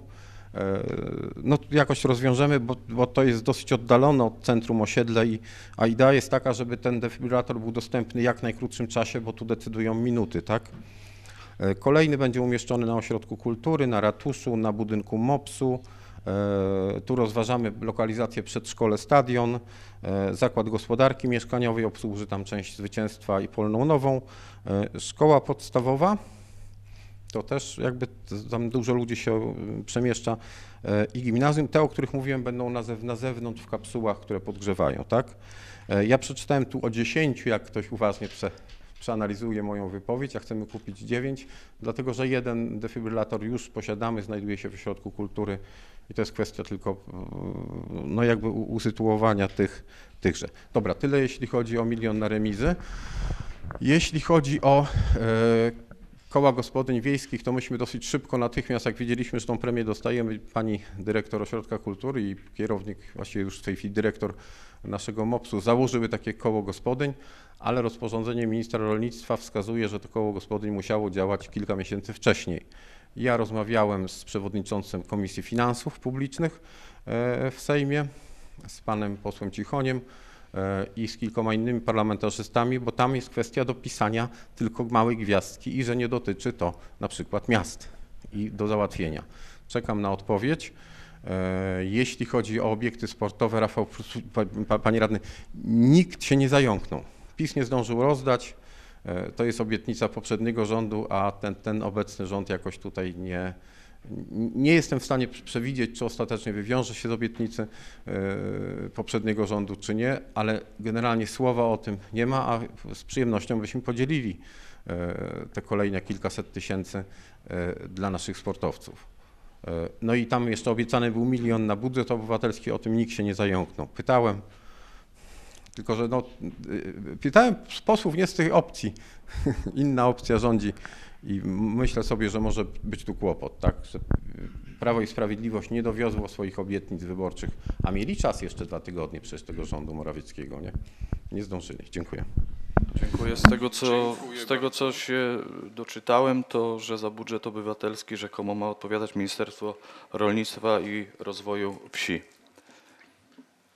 No jakoś rozwiążemy, bo to jest dosyć oddalone od centrum osiedla, a idea jest taka, żeby ten defibrylator był dostępny jak w najkrótszym czasie, bo tu decydują minuty, tak? Kolejny będzie umieszczony na Ośrodku Kultury, na ratuszu, na budynku MOPS-u. Tu rozważamy lokalizację przedszkole, stadion, Zakład Gospodarki Mieszkaniowej, obsłuży tam część Zwycięstwa i Polną Nową. Szkoła podstawowa, to też jakby tam dużo ludzi się przemieszcza, i gimnazjum. Te, o których mówiłem, będą na zewnątrz w kapsułach, które podgrzewają, tak? Ja przeczytałem tu o 10, jak ktoś uważnie przeanalizuje moją wypowiedź, a chcemy kupić 9, dlatego że 1 defibrylator już posiadamy, znajduje się w Ośrodku Kultury i to jest kwestia tylko no jakby usytuowania tychże. Dobra, tyle jeśli chodzi o 1 000 000 na remizy. Jeśli chodzi o koła gospodyń wiejskich, to myśmy dosyć szybko, natychmiast, jak wiedzieliśmy, że tą premię dostajemy, pani dyrektor Ośrodka Kultury i kierownik, właściwie już w tej chwili dyrektor naszego MOPS-u, założyły takie koło gospodyń, ale rozporządzenie ministra rolnictwa wskazuje, że to koło gospodyń musiało działać kilka miesięcy wcześniej. Ja rozmawiałem z przewodniczącym Komisji Finansów Publicznych w Sejmie, z panem posłem Cichoniem i z kilkoma innymi parlamentarzystami, bo tam jest kwestia dopisania tylko małej gwiazdki i że nie dotyczy to na przykład miast i do załatwienia. Czekam na odpowiedź. Jeśli chodzi o obiekty sportowe, Rafał, panie radny, nikt się nie zająknął. PiS nie zdążył rozdać, to jest obietnica poprzedniego rządu, a ten obecny rząd jakoś tutaj nie jestem w stanie przewidzieć, czy ostatecznie wywiąże się z obietnicy poprzedniego rządu, czy nie, ale generalnie słowa o tym nie ma, a z przyjemnością byśmy podzielili te kolejne kilkaset tysięcy dla naszych sportowców. No i tam jeszcze obiecany był 1 000 000 na budżet obywatelski, o tym nikt się nie zająknął. Pytałem, tylko że no, pytałem posłów nie z tych opcji, inna opcja rządzi i myślę sobie, że może być tu kłopot, tak, że Prawo i Sprawiedliwość nie dowiozło swoich obietnic wyborczych, a mieli czas jeszcze 2 tygodnie przecież tego rządu Morawieckiego, nie zdążyli. Dziękuję. Dziękuję. Z tego, co się doczytałem, to że za budżet obywatelski rzekomo ma odpowiadać Ministerstwo Rolnictwa i Rozwoju Wsi.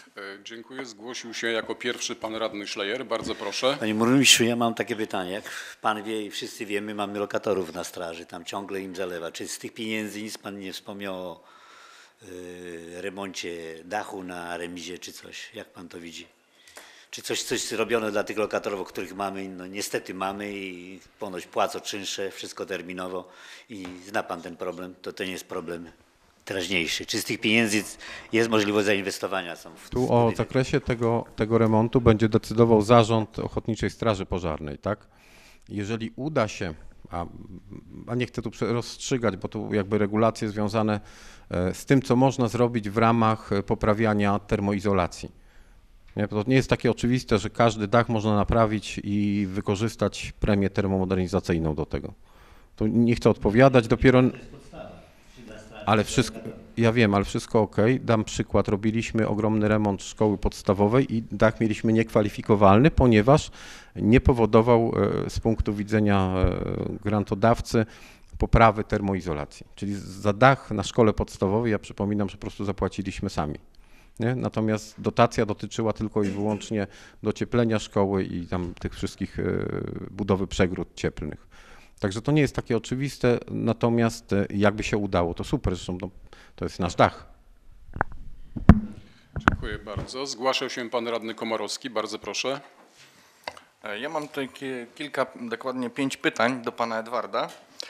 Dziękuję. Zgłosił się jako pierwszy pan radny Szlejer. Bardzo proszę. Panie burmistrzu, ja mam takie pytanie. Jak pan wie i wszyscy wiemy, mamy lokatorów na straży, tam ciągle im zalewa. Czy z tych pieniędzy nic pan nie wspomniał o remoncie dachu na remizie czy coś? Jak pan to widzi? Czy coś robione dla tych lokatorów, o których mamy, no niestety mamy i ponoć płacą czynsze, wszystko terminowo i zna pan ten problem, to nie jest problem teraźniejszy. Czy z tych pieniędzy jest możliwość zainwestowania? Tu o zakresie tego remontu będzie decydował Zarząd Ochotniczej Straży Pożarnej, tak? Jeżeli uda się, a nie chcę tu rozstrzygać, bo tu jakby regulacje związane z tym, co można zrobić w ramach poprawiania termoizolacji. Nie, to nie jest takie oczywiste, że każdy dach można naprawić i wykorzystać premię termomodernizacyjną do tego. To nie chcę odpowiadać, dopiero... Ale wszystko, ja wiem, ale wszystko ok. Dam przykład. Robiliśmy ogromny remont szkoły podstawowej i dach mieliśmy niekwalifikowalny, ponieważ nie powodował z punktu widzenia grantodawcy poprawy termoizolacji. Czyli za dach na szkole podstawowej, ja przypominam, że po prostu zapłaciliśmy sami. Nie? Natomiast dotacja dotyczyła tylko i wyłącznie docieplenia szkoły i tam tych wszystkich budowy przegród cieplnych. Także to nie jest takie oczywiste, natomiast jakby się udało, to super, zresztą to jest nasz dach. Dziękuję bardzo. Zgłaszał się pan radny Komorowski, bardzo proszę. Ja mam tutaj kilka, dokładnie 5 pytań do pana Edwarda.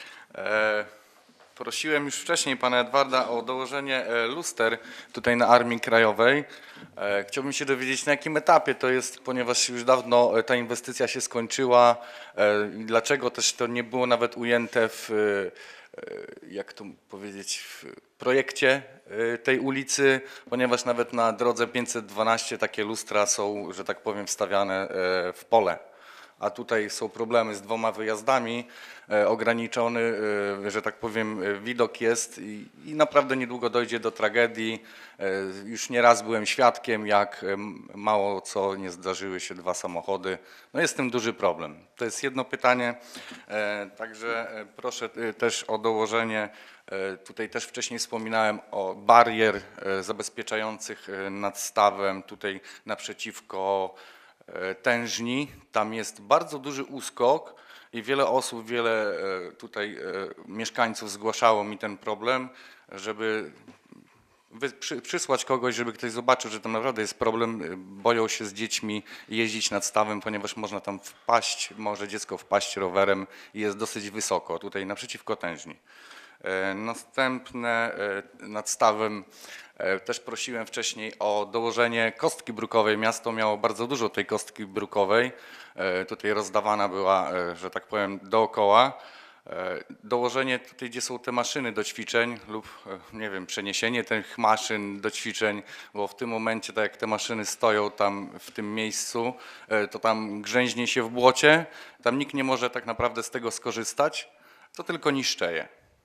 Prosiłem już wcześniej pana Edwarda o dołożenie luster tutaj na Armii Krajowej. Chciałbym się dowiedzieć, na jakim etapie to jest, ponieważ już dawno ta inwestycja się skończyła. Dlaczego też to nie było nawet ujęte w, jak to powiedzieć, w projekcie tej ulicy, ponieważ nawet na drodze 512 takie lustra są, że tak powiem, wstawiane w pole. A tutaj są problemy z 2 wyjazdami, ograniczony, że tak powiem, widok jest i naprawdę niedługo dojdzie do tragedii. Już nieraz byłem świadkiem, jak mało co nie zdarzyły się 2 samochody. No jest z tym duży problem. To jest jedno pytanie, także proszę też o dołożenie, tutaj też wcześniej wspominałem o barier zabezpieczających nad stawem, tutaj naprzeciwko tężni. Tam jest bardzo duży uskok i wiele osób, wiele tutaj mieszkańców zgłaszało mi ten problem, żeby przysłać kogoś, żeby ktoś zobaczył, że tam naprawdę jest problem. Boją się z dziećmi jeździć nad stawem, ponieważ można tam wpaść, może dziecko wpaść rowerem i jest dosyć wysoko, tutaj naprzeciwko tężni. Następne nad stawem też prosiłem wcześniej o dołożenie kostki brukowej. Miasto miało bardzo dużo tej kostki brukowej. Tutaj rozdawana była, że tak powiem, dookoła. Dołożenie tutaj, gdzie są te maszyny do ćwiczeń lub, nie wiem, przeniesienie tych maszyn do ćwiczeń, bo w tym momencie, tak jak te maszyny stoją tam w tym miejscu, to tam grzęźnie się w błocie. Tam nikt nie może tak naprawdę z tego skorzystać. To tylko niszczeje.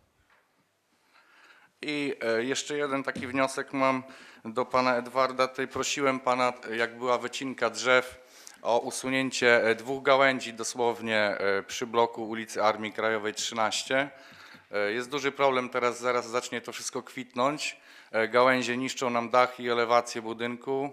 I jeszcze jeden taki wniosek mam do pana Edwarda. Tutaj prosiłem pana, jak była wycinka drzew, o usunięcie 2 gałęzi dosłownie przy bloku ulicy Armii Krajowej 13. Jest duży problem, teraz zaraz zacznie to wszystko kwitnąć. Gałęzie niszczą nam dach i elewację budynku.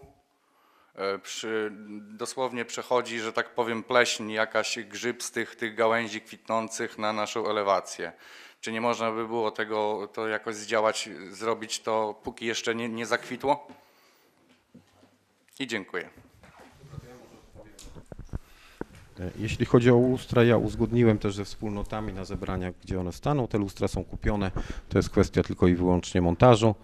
Dosłownie przechodzi, że tak powiem, pleśń, jakaś grzyb z tych gałęzi kwitnących na naszą elewację. Czy nie można by było tego to jakoś zdziałać, zrobić to, póki jeszcze nie zakwitło? I dziękuję. Jeśli chodzi o lustra, ja uzgodniłem też ze wspólnotami na zebraniach, gdzie one staną. Te lustra są kupione, to jest kwestia tylko i wyłącznie montażu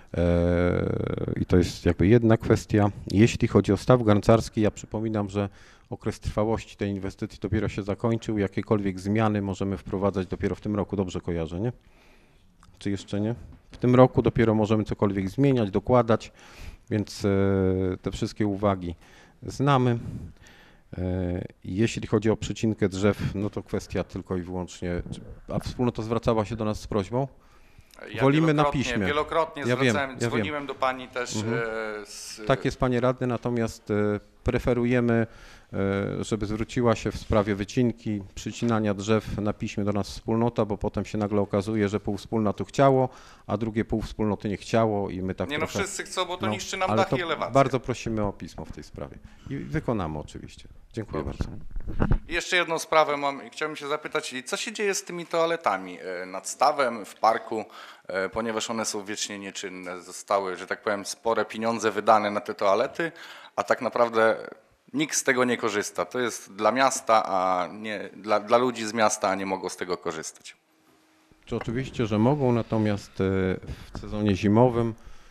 i to jest jakby jedna kwestia. Jeśli chodzi o staw garncarski, ja przypominam, że okres trwałości tej inwestycji dopiero się zakończył. Jakiekolwiek zmiany możemy wprowadzać dopiero w tym roku. Dobrze kojarzę, nie? Czy jeszcze nie? W tym roku dopiero możemy cokolwiek zmieniać, dokładać, więc te wszystkie uwagi znamy. Jeśli chodzi o przycinkę drzew, no to kwestia tylko i wyłącznie, a wspólnota zwracała się do nas z prośbą? Ja Wolimy na piśmie. Wielokrotnie zwracałem, dzwoniłem do pani też. Tak jest, panie radny, natomiast preferujemy żeby zwróciła się w sprawie wycinki, przycinania drzew na piśmie do nas wspólnota, bo potem się nagle okazuje, że pół wspólnoty chciało, a drugie pół wspólnoty nie chciało i my tak Nie no, trochę, wszyscy chcą, bo to niszczy nam ale dach to i elewację. bardzo prosimy o pismo w tej sprawie i wykonamy oczywiście. Dziękuję bardzo. I jeszcze jedną sprawę mam i chciałbym się zapytać, co się dzieje z tymi toaletami nad stawem, w parku, ponieważ one są wiecznie nieczynne. Zostały, że tak powiem, spore pieniądze wydane na te toalety, a tak naprawdę nikt z tego nie korzysta. To jest dla miasta, a nie dla ludzi z miasta, a nie mogą z tego korzystać. Czy oczywiście, że mogą, natomiast w sezonie zimowym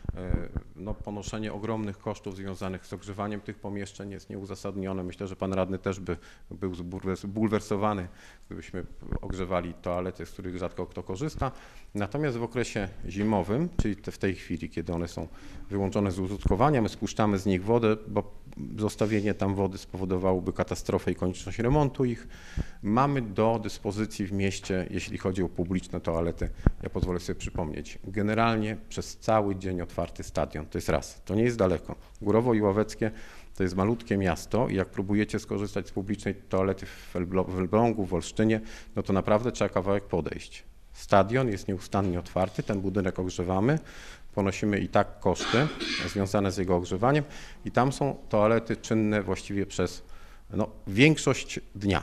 no, ponoszenie ogromnych kosztów związanych z ogrzewaniem tych pomieszczeń jest nieuzasadnione. Myślę, że pan radny też by był zbulwersowany, gdybyśmy ogrzewali toalety, z których rzadko kto korzysta. Natomiast w okresie zimowym, czyli w tej chwili, kiedy one są wyłączone z użytkowania, my spuszczamy z nich wodę, bo zostawienie tam wody spowodowałoby katastrofę i konieczność remontu ich. Mamy do dyspozycji w mieście, jeśli chodzi o publiczne toalety, ja pozwolę sobie przypomnieć, generalnie przez cały dzień otwarty stadion. To jest raz, to nie jest daleko. Górowo i Ławeckie to jest malutkie miasto i jak próbujecie skorzystać z publicznej toalety w Elblągu, w Olsztynie, no to naprawdę trzeba kawałek podejść. Stadion jest nieustannie otwarty, ten budynek ogrzewamy, ponosimy i tak koszty związane z jego ogrzewaniem i tam są toalety czynne właściwie przez większość dnia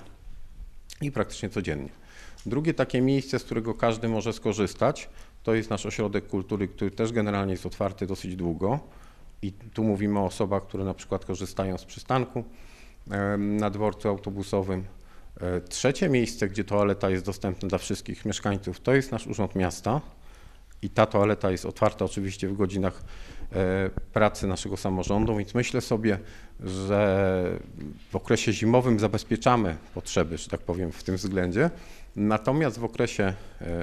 i praktycznie codziennie. Drugie takie miejsce, z którego każdy może skorzystać, to jest nasz ośrodek kultury, który też generalnie jest otwarty dosyć długo i tu mówimy o osobach, które na przykład korzystają z przystanku na dworcu autobusowym. Trzecie miejsce, gdzie toaleta jest dostępna dla wszystkich mieszkańców, to jest nasz Urząd Miasta i ta toaleta jest otwarta oczywiście w godzinach pracy naszego samorządu, więc myślę sobie, że w okresie zimowym zabezpieczamy potrzeby, że tak powiem, w tym względzie, natomiast w okresie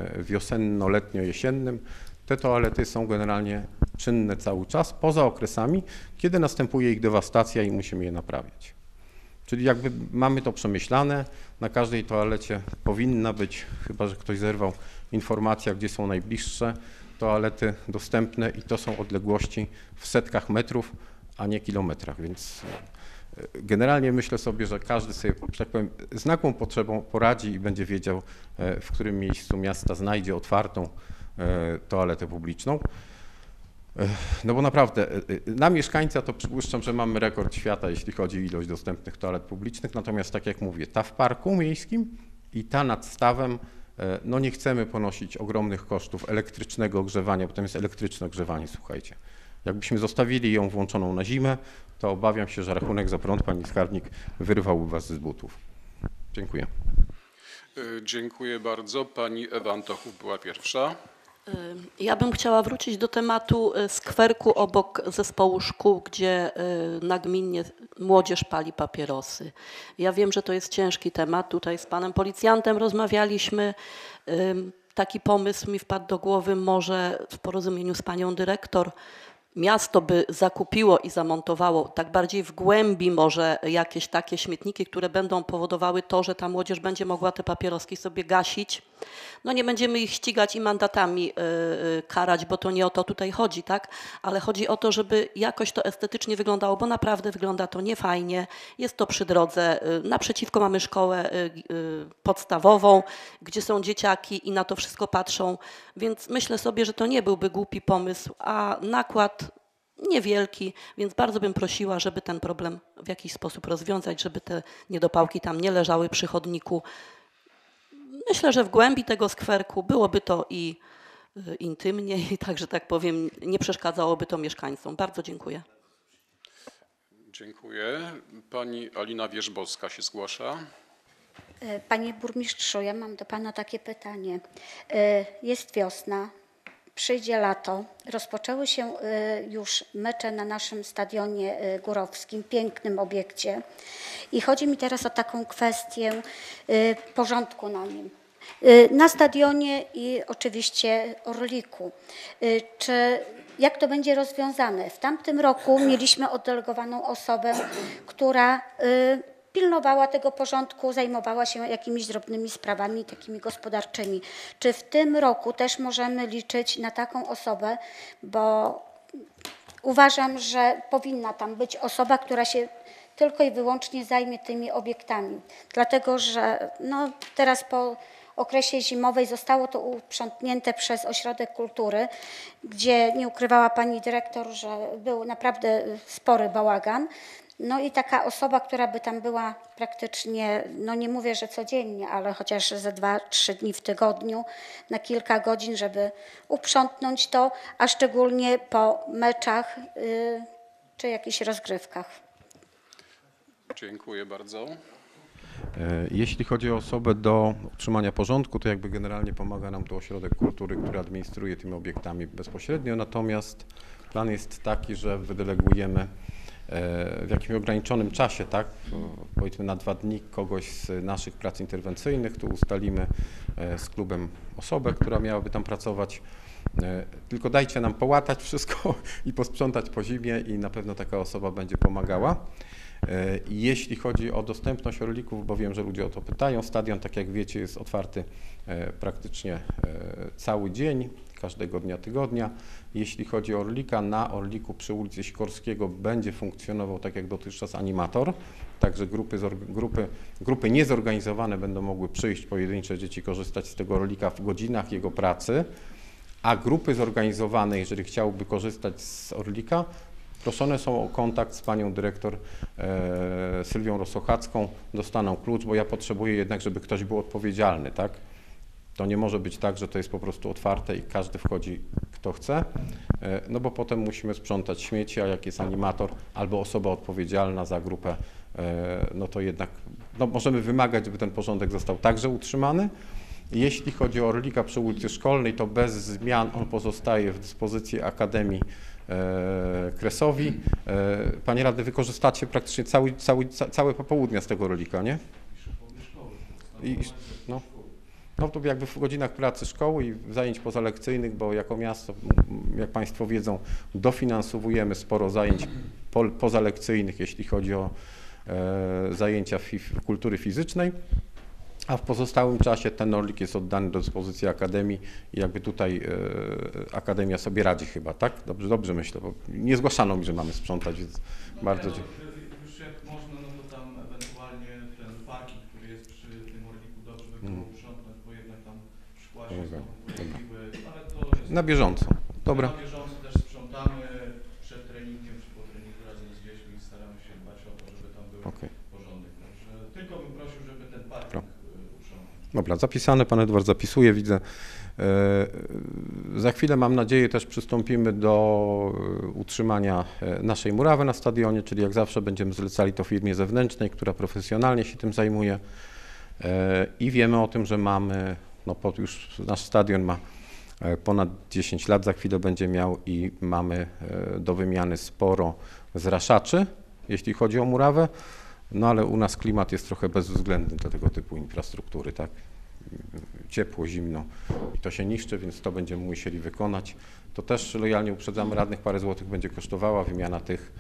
wiosenno-letnio-jesiennym te toalety są generalnie czynne cały czas, poza okresami, kiedy następuje ich dewastacja i musimy je naprawiać. Czyli jakby mamy to przemyślane, na każdej toalecie powinna być, chyba że ktoś zerwał, informacja, gdzie są najbliższe toalety dostępne i to są odległości w setkach metrów, a nie kilometrach, więc generalnie myślę sobie, że każdy sobie, że tak powiem, z nagłą potrzebą poradzi i będzie wiedział, w którym miejscu miasta znajdzie otwartą toaletę publiczną. No bo naprawdę, na mieszkańca to przypuszczam, że mamy rekord świata, jeśli chodzi o ilość dostępnych toalet publicznych, natomiast tak jak mówię, ta w parku miejskim i ta nad stawem, no nie chcemy ponosić ogromnych kosztów elektrycznego ogrzewania, bo tam jest elektryczne ogrzewanie, słuchajcie. Jakbyśmy zostawili ją włączoną na zimę, to obawiam się, że rachunek za prąd, pani skarbnik, wyrwałby was z butów. Dziękuję. Dziękuję bardzo. Pani Ewa Antochów była pierwsza. Ja bym chciała wrócić do tematu skwerku obok zespołu szkół, gdzie nagminnie młodzież pali papierosy. Ja wiem, że to jest ciężki temat. Tutaj z panem policjantem rozmawialiśmy. Taki pomysł mi wpadł do głowy, może w porozumieniu z panią dyrektor miasto by zakupiło i zamontowało tak bardziej w głębi może jakieś takie śmietniki, które będą powodowały to, że ta młodzież będzie mogła te papieroski sobie gasić. No nie będziemy ich ścigać i mandatami karać, bo to nie o to tutaj chodzi, tak? Ale chodzi o to, żeby jakoś to estetycznie wyglądało, bo naprawdę wygląda to niefajnie. Jest to przy drodze. Naprzeciwko mamy szkołę podstawową, gdzie są dzieciaki i na to wszystko patrzą, więc myślę sobie, że to nie byłby głupi pomysł, a nakład niewielki, więc bardzo bym prosiła, żeby ten problem w jakiś sposób rozwiązać, żeby te niedopałki tam nie leżały przy chodniku. Myślę, że w głębi tego skwerku byłoby to i intymnie, i tak, że tak powiem, nie przeszkadzałoby to mieszkańcom. Bardzo dziękuję. Dziękuję. Pani Alina Wierzbowska się zgłasza. Panie burmistrzu, ja mam do pana takie pytanie. Jest wiosna, przyjdzie lato, rozpoczęły się już mecze na naszym stadionie górowskim, pięknym obiekcie i chodzi mi teraz o taką kwestię porządku na nim. Na stadionie i oczywiście Orliku. Jak to będzie rozwiązane? W tamtym roku mieliśmy oddelegowaną osobę, która pilnowała tego porządku, zajmowała się jakimiś drobnymi sprawami takimi gospodarczymi. Czy w tym roku też możemy liczyć na taką osobę, bo uważam, że powinna tam być osoba, która się tylko i wyłącznie zajmie tymi obiektami. Dlatego, że no, teraz po okresie zimowej zostało to uprzątnięte przez Ośrodek Kultury, gdzie nie ukrywała pani dyrektor, że był naprawdę spory bałagan. No i taka osoba, która by tam była praktycznie, no nie mówię, że codziennie, ale chociaż ze 2-3 dni w tygodniu, na kilka godzin, żeby uprzątnąć to, a szczególnie po meczach czy jakichś rozgrywkach. Dziękuję bardzo. Jeśli chodzi o osobę do utrzymania porządku, to jakby generalnie pomaga nam tu Ośrodek Kultury, który administruje tymi obiektami bezpośrednio, natomiast plan jest taki, że wydelegujemy w jakimś ograniczonym czasie, tak, powiedzmy na 2 dni kogoś z naszych prac interwencyjnych, tu ustalimy z klubem osobę, która miałaby tam pracować. Tylko dajcie nam połatać wszystko i posprzątać po zimie i na pewno taka osoba będzie pomagała. Jeśli chodzi o dostępność orlików, bo wiem, że ludzie o to pytają, stadion, tak jak wiecie, jest otwarty praktycznie cały dzień, każdego dnia tygodnia. Jeśli chodzi o orlika, na orliku przy ulicy Sikorskiego będzie funkcjonował tak jak dotychczas animator, także grupy niezorganizowane będą mogły przyjść, pojedyncze dzieci korzystać z tego orlika w godzinach jego pracy, a grupy zorganizowane, jeżeli chciałyby korzystać z orlika, proszone są o kontakt z panią dyrektor Sylwią Rosochacką, dostaną klucz, bo ja potrzebuję jednak, żeby ktoś był odpowiedzialny, tak? To nie może być tak, że to jest po prostu otwarte i każdy wchodzi kto chce, no bo potem musimy sprzątać śmieci, a jak jest animator albo osoba odpowiedzialna za grupę, no to jednak no możemy wymagać, żeby ten porządek został także utrzymany. Jeśli chodzi o orlika przy ulicy Szkolnej, to bez zmian on pozostaje w dyspozycji Akademii Kresowi. Panie radny, wykorzystacie praktycznie całe popołudnia z tego orlika, nie? No to jakby w godzinach pracy szkoły i zajęć pozalekcyjnych, bo jako miasto, jak Państwo wiedzą, dofinansowujemy sporo zajęć pozalekcyjnych, jeśli chodzi o zajęcia kultury fizycznej, a w pozostałym czasie ten orlik jest oddany do dyspozycji Akademii i jakby tutaj Akademia sobie radzi chyba, tak? Dobrze myślę, bo nie zgłaszano mi, że mamy sprzątać, więc bardzo dziękuję. Już jak można, no to tam ewentualnie ten parking, który jest przy tym orliku, dobrze by było uprzątnąć, bo jednak tam szkła się pojawiły, ale to jest... Na bieżąco, dobra. Na bieżąco też sprzątamy przed treningiem czy po treningu razem z dziećmi i staramy się dbać o to, żeby tam był porządek. Także tylko bym prosił, żeby ten parking uprzątnąć. Dobra, zapisane, pan Edward zapisuje, widzę. Za chwilę, mam nadzieję, też przystąpimy do utrzymania naszej murawy na stadionie, czyli jak zawsze będziemy zlecali to firmie zewnętrznej, która profesjonalnie się tym zajmuje i wiemy o tym, że mamy, no już nasz stadion ma ponad 10 lat, za chwilę będzie miał i mamy do wymiany sporo zraszaczy, jeśli chodzi o murawę, no ale u nas klimat jest trochę bezwzględny dla tego typu infrastruktury, tak? Ciepło, zimno i to się niszczy, więc to będziemy musieli wykonać. To też lojalnie uprzedzamy radnych, parę złotych będzie kosztowała wymiana tych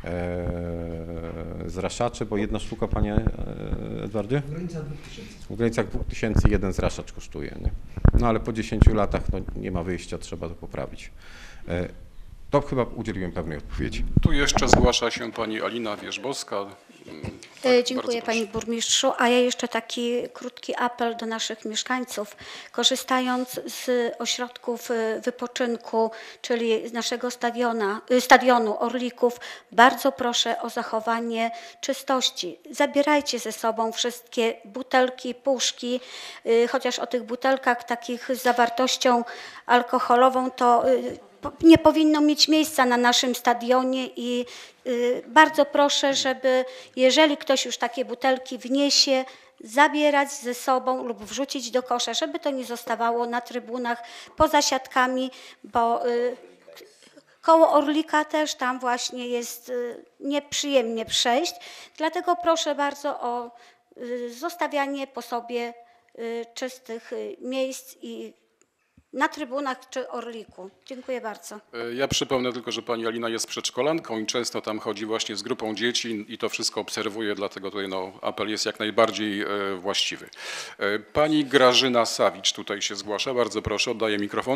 zraszaczy, bo jedna sztuka, panie Edwardzie? W granicach 2000. W granicach 2000 jeden zraszacz kosztuje, nie? No ale po 10 latach no, nie ma wyjścia, trzeba to poprawić. To chyba udzieliłem pewnej odpowiedzi. Tu jeszcze zgłasza się pani Alina Wierzbowska. Dziękuję panie burmistrzu, a ja jeszcze taki krótki apel do naszych mieszkańców. Korzystając z ośrodków wypoczynku, czyli z naszego stadionu Orlików, bardzo proszę o zachowanie czystości. Zabierajcie ze sobą wszystkie butelki, puszki, chociaż o tych butelkach takich z zawartością alkoholową to nie powinno mieć miejsca na naszym stadionie i bardzo proszę, żeby jeżeli ktoś już takie butelki wniesie, zabierać ze sobą lub wrzucić do kosza, żeby to nie zostawało na trybunach poza siatkami, bo koło Orlika też tam właśnie jest nieprzyjemnie przejść. Dlatego proszę bardzo o zostawianie po sobie czystych miejsc i na trybunach czy Orliku. Dziękuję bardzo. Ja przypomnę tylko, że pani Alina jest przedszkolanką i często tam chodzi właśnie z grupą dzieci i to wszystko obserwuje, dlatego tutaj no, apel jest jak najbardziej właściwy. Pani Grażyna Sawicz tutaj się zgłasza. Bardzo proszę, oddaję mikrofon.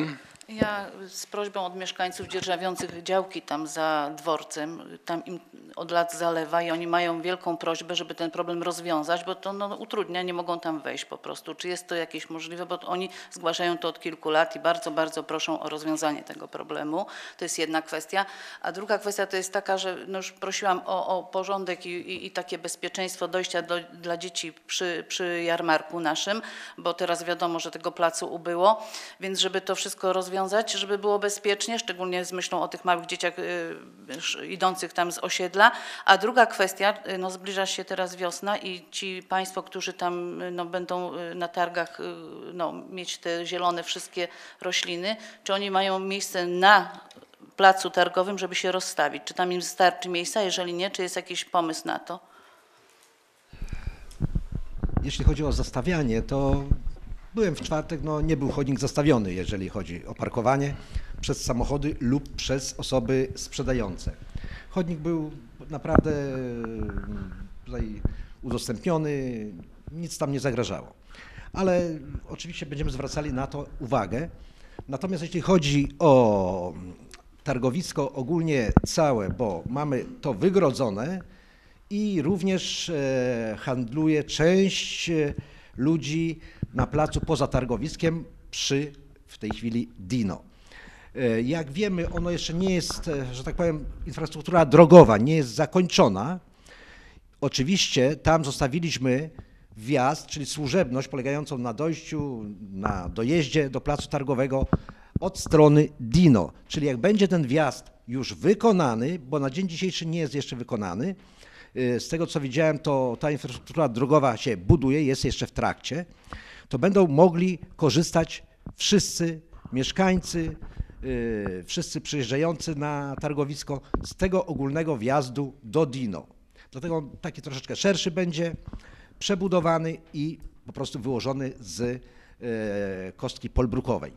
Ja z prośbą od mieszkańców dzierżawiących działki tam za dworcem, tam im od lat zalewa i oni mają wielką prośbę, żeby ten problem rozwiązać, bo to utrudnia, nie mogą tam wejść po prostu. Czy jest to jakieś możliwe, bo oni zgłaszają to od kilku lat i bardzo, bardzo proszą o rozwiązanie tego problemu. To jest jedna kwestia. A druga kwestia to jest taka, że już prosiłam o porządek i takie bezpieczeństwo dojścia dla dzieci przy jarmarku naszym, bo teraz wiadomo, że tego placu ubyło, więc żeby to wszystko rozwiązać, żeby było bezpiecznie, szczególnie z myślą o tych małych dzieciach idących tam z osiedla. A druga kwestia, zbliża się teraz wiosna i ci państwo, którzy tam będą na targach mieć te zielone wszystkie rośliny, czy oni mają miejsce na placu targowym, żeby się rozstawić? Czy tam im starczy miejsca? Jeżeli nie, czy jest jakiś pomysł na to? Jeśli chodzi o zastawianie, to byłem w czwartek, nie był chodnik zastawiony, jeżeli chodzi o parkowanie przez samochody lub przez osoby sprzedające. Chodnik był naprawdę tutaj udostępniony, nic tam nie zagrażało. Ale oczywiście będziemy zwracali na to uwagę. Natomiast jeśli chodzi o targowisko ogólnie całe, bo mamy to wygrodzone i również handluje część ludzi na placu poza targowiskiem przy w tej chwili Dino. Jak wiemy, ono jeszcze nie jest, że tak powiem, infrastruktura drogowa nie jest zakończona. Oczywiście tam zostawiliśmy wjazd, czyli służebność polegającą na dojściu, na dojeździe do placu targowego od strony Dino. Czyli jak będzie ten wjazd już wykonany, bo na dzień dzisiejszy nie jest jeszcze wykonany, z tego co widziałem, to ta infrastruktura drogowa się buduje, jest jeszcze w trakcie, to będą mogli korzystać wszyscy mieszkańcy, wszyscy przyjeżdżający na targowisko z tego ogólnego wjazdu do Dino. Dlatego taki troszeczkę szerszy będzie, przebudowany i po prostu wyłożony z kostki polbrukowej.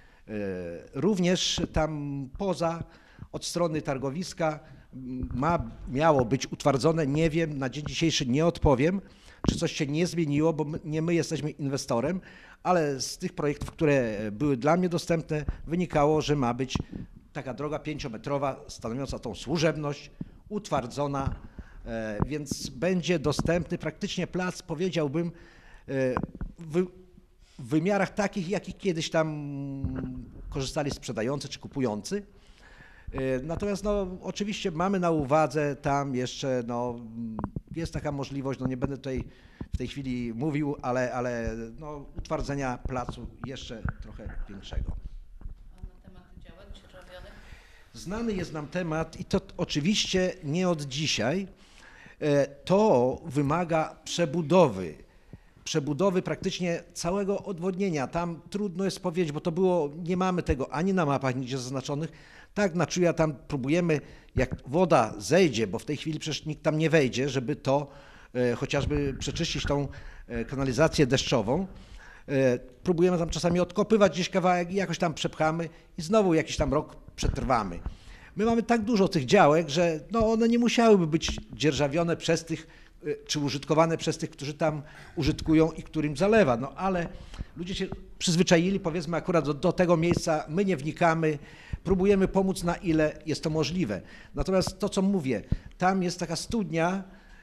Również tam poza, od strony targowiska miało być utwardzone, nie wiem, na dzień dzisiejszy nie odpowiem, czy coś się nie zmieniło, bo nie my jesteśmy inwestorem, ale z tych projektów, które były dla mnie dostępne, wynikało, że ma być taka droga 5-metrowa stanowiąca tą służebność, utwardzona, więc będzie dostępny praktycznie plac, powiedziałbym, w wymiarach takich, jakich kiedyś tam korzystali sprzedający czy kupujący. Natomiast oczywiście mamy na uwadze tam jeszcze, jest taka możliwość, nie będę tutaj w tej chwili mówił, ale utwardzenia placu jeszcze trochę większego. A na temat działek dzierżawionych? Znany jest nam temat i to oczywiście nie od dzisiaj. To wymaga przebudowy praktycznie całego odwodnienia. Tam trudno jest powiedzieć, bo to było, nie mamy tego ani na mapach nigdzie zaznaczonych. Tak, na czuja tam próbujemy, jak woda zejdzie, bo w tej chwili przecież nikt tam nie wejdzie, żeby to chociażby przeczyścić tą kanalizację deszczową. Próbujemy tam czasami odkopywać gdzieś kawałek i jakoś tam przepchamy i znowu jakiś tam rok przetrwamy. My mamy tak dużo tych działek, że one nie musiałyby być dzierżawione przez tych, czy użytkowane przez tych, którzy tam użytkują i którym zalewa. Ale ludzie się przyzwyczaili, powiedzmy akurat do tego miejsca, my nie wnikamy, próbujemy pomóc na ile jest to możliwe. Natomiast to, co mówię, tam jest taka studnia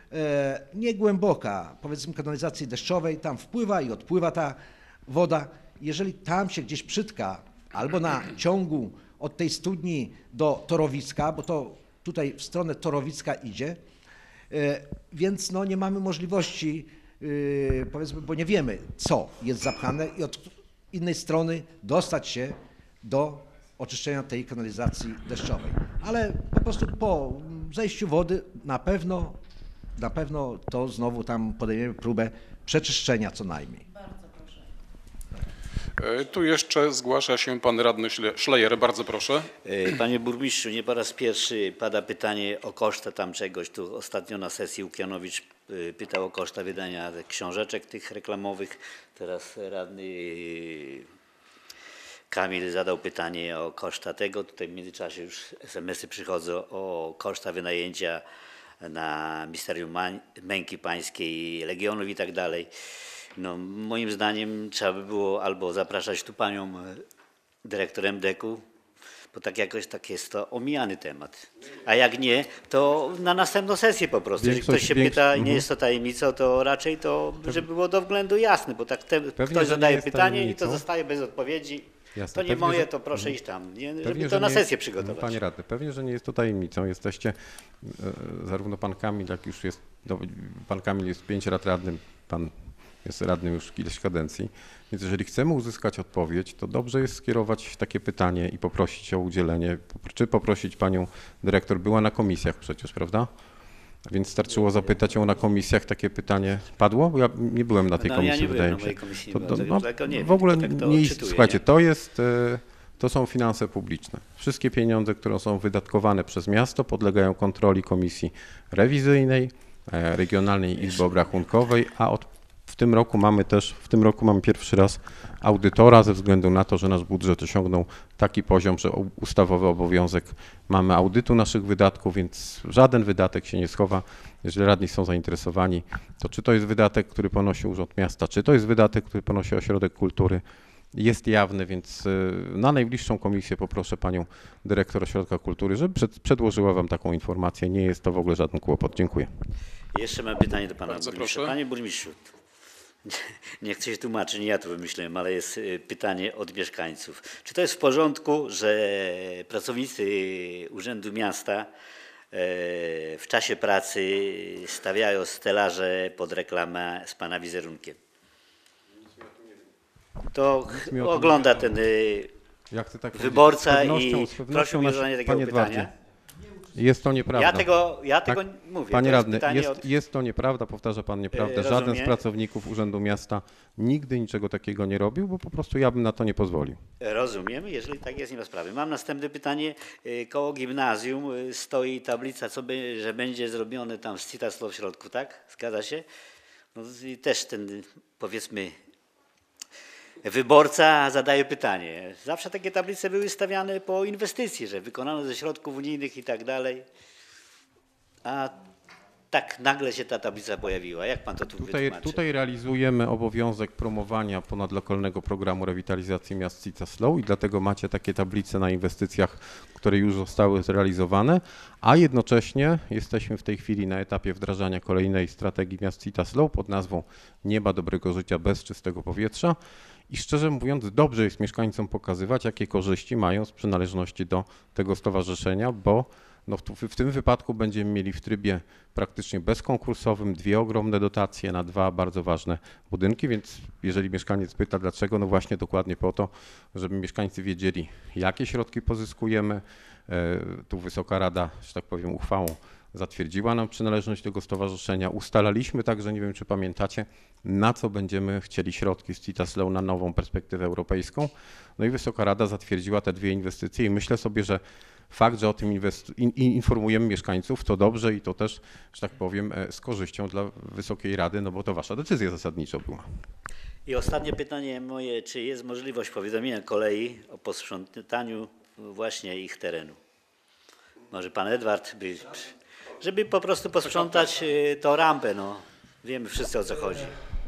niegłęboka, powiedzmy kanalizacji deszczowej, tam wpływa i odpływa ta woda. Jeżeli tam się gdzieś przytka, albo na ciągu od tej studni do torowiska, bo to tutaj w stronę torowiska idzie, więc nie mamy możliwości, powiedzmy, bo nie wiemy, co jest zapchane i od innej strony dostać się do oczyszczenia tej kanalizacji deszczowej. Ale po prostu po zejściu wody na pewno to znowu tam podejmiemy próbę przeczyszczenia co najmniej. Bardzo proszę. Tu jeszcze zgłasza się pan radny Szlejer, bardzo proszę. Panie burmistrzu, nie po raz pierwszy pada pytanie o koszta tam czegoś. Tu ostatnio na sesji Łukianowicz pytał o koszta wydania książeczek tych reklamowych. Teraz radny Kamil zadał pytanie o koszta tego. Tutaj w międzyczasie już SMS-y przychodzą o koszta wynajęcia na Misterium Męki Pańskiej, Legionów i tak dalej. Moim zdaniem trzeba by było albo zapraszać tu panią dyrektor MDK-u, bo tak jakoś tak jest to omijany temat. A jak nie, to na następną sesję po prostu. Jeżeli ktoś się pyta i nie jest to tajemnicą, to raczej to, żeby było do względu jasne, bo tak ktoś zadaje pytanie i to zostaje bez odpowiedzi. Jasne. To nie Pewnie, moje, że- to proszę iść tam, nie? Pewnie, Żeby że to na nie- sesję przygotować. Panie radny, pewnie, że nie jest to tajemnicą. Jesteście, zarówno pan Kamil, jak już jest, no, pan Kamil jest 5 lat radnym, pan jest radnym już ileś kadencji, więc jeżeli chcemy uzyskać odpowiedź, to dobrze jest skierować takie pytanie i poprosić o udzielenie, czy poprosić panią dyrektor, była na komisjach przecież, prawda? Więc starczyło zapytać ją na komisjach, takie pytanie padło? Bo ja nie byłem na tej No, komisji, ja nie byłem wydaje na mi się. mojej komisji, To, nie to, byłem, no, tego nie wiem, w ogóle tylko tak to nie odczytuję, słuchajcie, nie? To są finanse publiczne. Wszystkie pieniądze, które są wydatkowane przez miasto, podlegają kontroli komisji rewizyjnej, Regionalnej Izby Obrachunkowej, a w tym roku mamy pierwszy raz audytora ze względu na to, że nasz budżet osiągnął taki poziom, że ustawowy obowiązek mamy audytu naszych wydatków, więc żaden wydatek się nie schowa. Jeżeli radni są zainteresowani, to czy to jest wydatek, który ponosi Urząd Miasta, czy to jest wydatek, który ponosi Ośrodek Kultury, jest jawny, więc na najbliższą komisję poproszę panią dyrektor Ośrodka Kultury, żeby przedłożyła wam taką informację. Nie jest to w ogóle żaden kłopot. Dziękuję. Jeszcze mam pytanie do pana Bardzo burmistrza. proszę. Panie burmistrzu, nie chcę się tłumaczyć, nie ja to wymyśliłem, ale jest pytanie od mieszkańców. Czy to jest w porządku, że pracownicy Urzędu Miasta w czasie pracy stawiają stelaże pod reklamę z pana wizerunkiem? To mi o tym ogląda nie ten Ja chcę tak wyborca powiedzieć, i proszę mi o zadanie takiego panie pytania. Edwardzie, jest to nieprawda. Ja tego Tak? mówię. Panie to jest radny, pytanie od... jest to nieprawda, powtarza pan nieprawdę. Żaden z rozumiem. pracowników Urzędu Miasta nigdy niczego takiego nie robił, bo po prostu ja bym na to nie pozwolił. Rozumiem, jeżeli tak jest, nie ma sprawy. Mam następne pytanie. Koło gimnazjum stoi tablica, że będzie zrobione tam z Citaslo w środku, tak? Zgadza się? No i też ten, powiedzmy, wyborca zadaje pytanie. Zawsze takie tablice były stawiane po inwestycji, że wykonano ze środków unijnych i tak dalej. A tak nagle się ta tablica pojawiła. Jak pan to tu wytłumaczy? Tutaj realizujemy obowiązek promowania ponadlokalnego programu rewitalizacji miast Citaslow i dlatego macie takie tablice na inwestycjach, które już zostały zrealizowane, a jednocześnie jesteśmy w tej chwili na etapie wdrażania kolejnej strategii miast Citaslow pod nazwą Nieba dobrego życia bez czystego powietrza. I szczerze mówiąc, dobrze jest mieszkańcom pokazywać, jakie korzyści mają z przynależności do tego stowarzyszenia, bo no w tym wypadku będziemy mieli w trybie praktycznie bezkonkursowym 2 ogromne dotacje na 2 bardzo ważne budynki, więc jeżeli mieszkaniec pyta dlaczego, no właśnie dokładnie po to, żeby mieszkańcy wiedzieli, jakie środki pozyskujemy. Tu Wysoka Rada, że tak powiem, uchwałą zatwierdziła nam przynależność tego stowarzyszenia. Ustalaliśmy także, nie wiem czy pamiętacie, na co będziemy chcieli środki z Citaslow na nową perspektywę europejską. No i Wysoka Rada zatwierdziła te 2 inwestycje i myślę sobie, że fakt, że o tym informujemy mieszkańców, to dobrze i to też, że tak powiem, z korzyścią dla Wysokiej Rady, no bo to wasza decyzja zasadniczo była. I ostatnie pytanie moje, czy jest możliwość powiadomienia kolei o posprzątaniu właśnie ich terenu? Może pan Edward by, żeby po prostu posprzątać tą rampę, no. Wiemy wszyscy o co chodzi.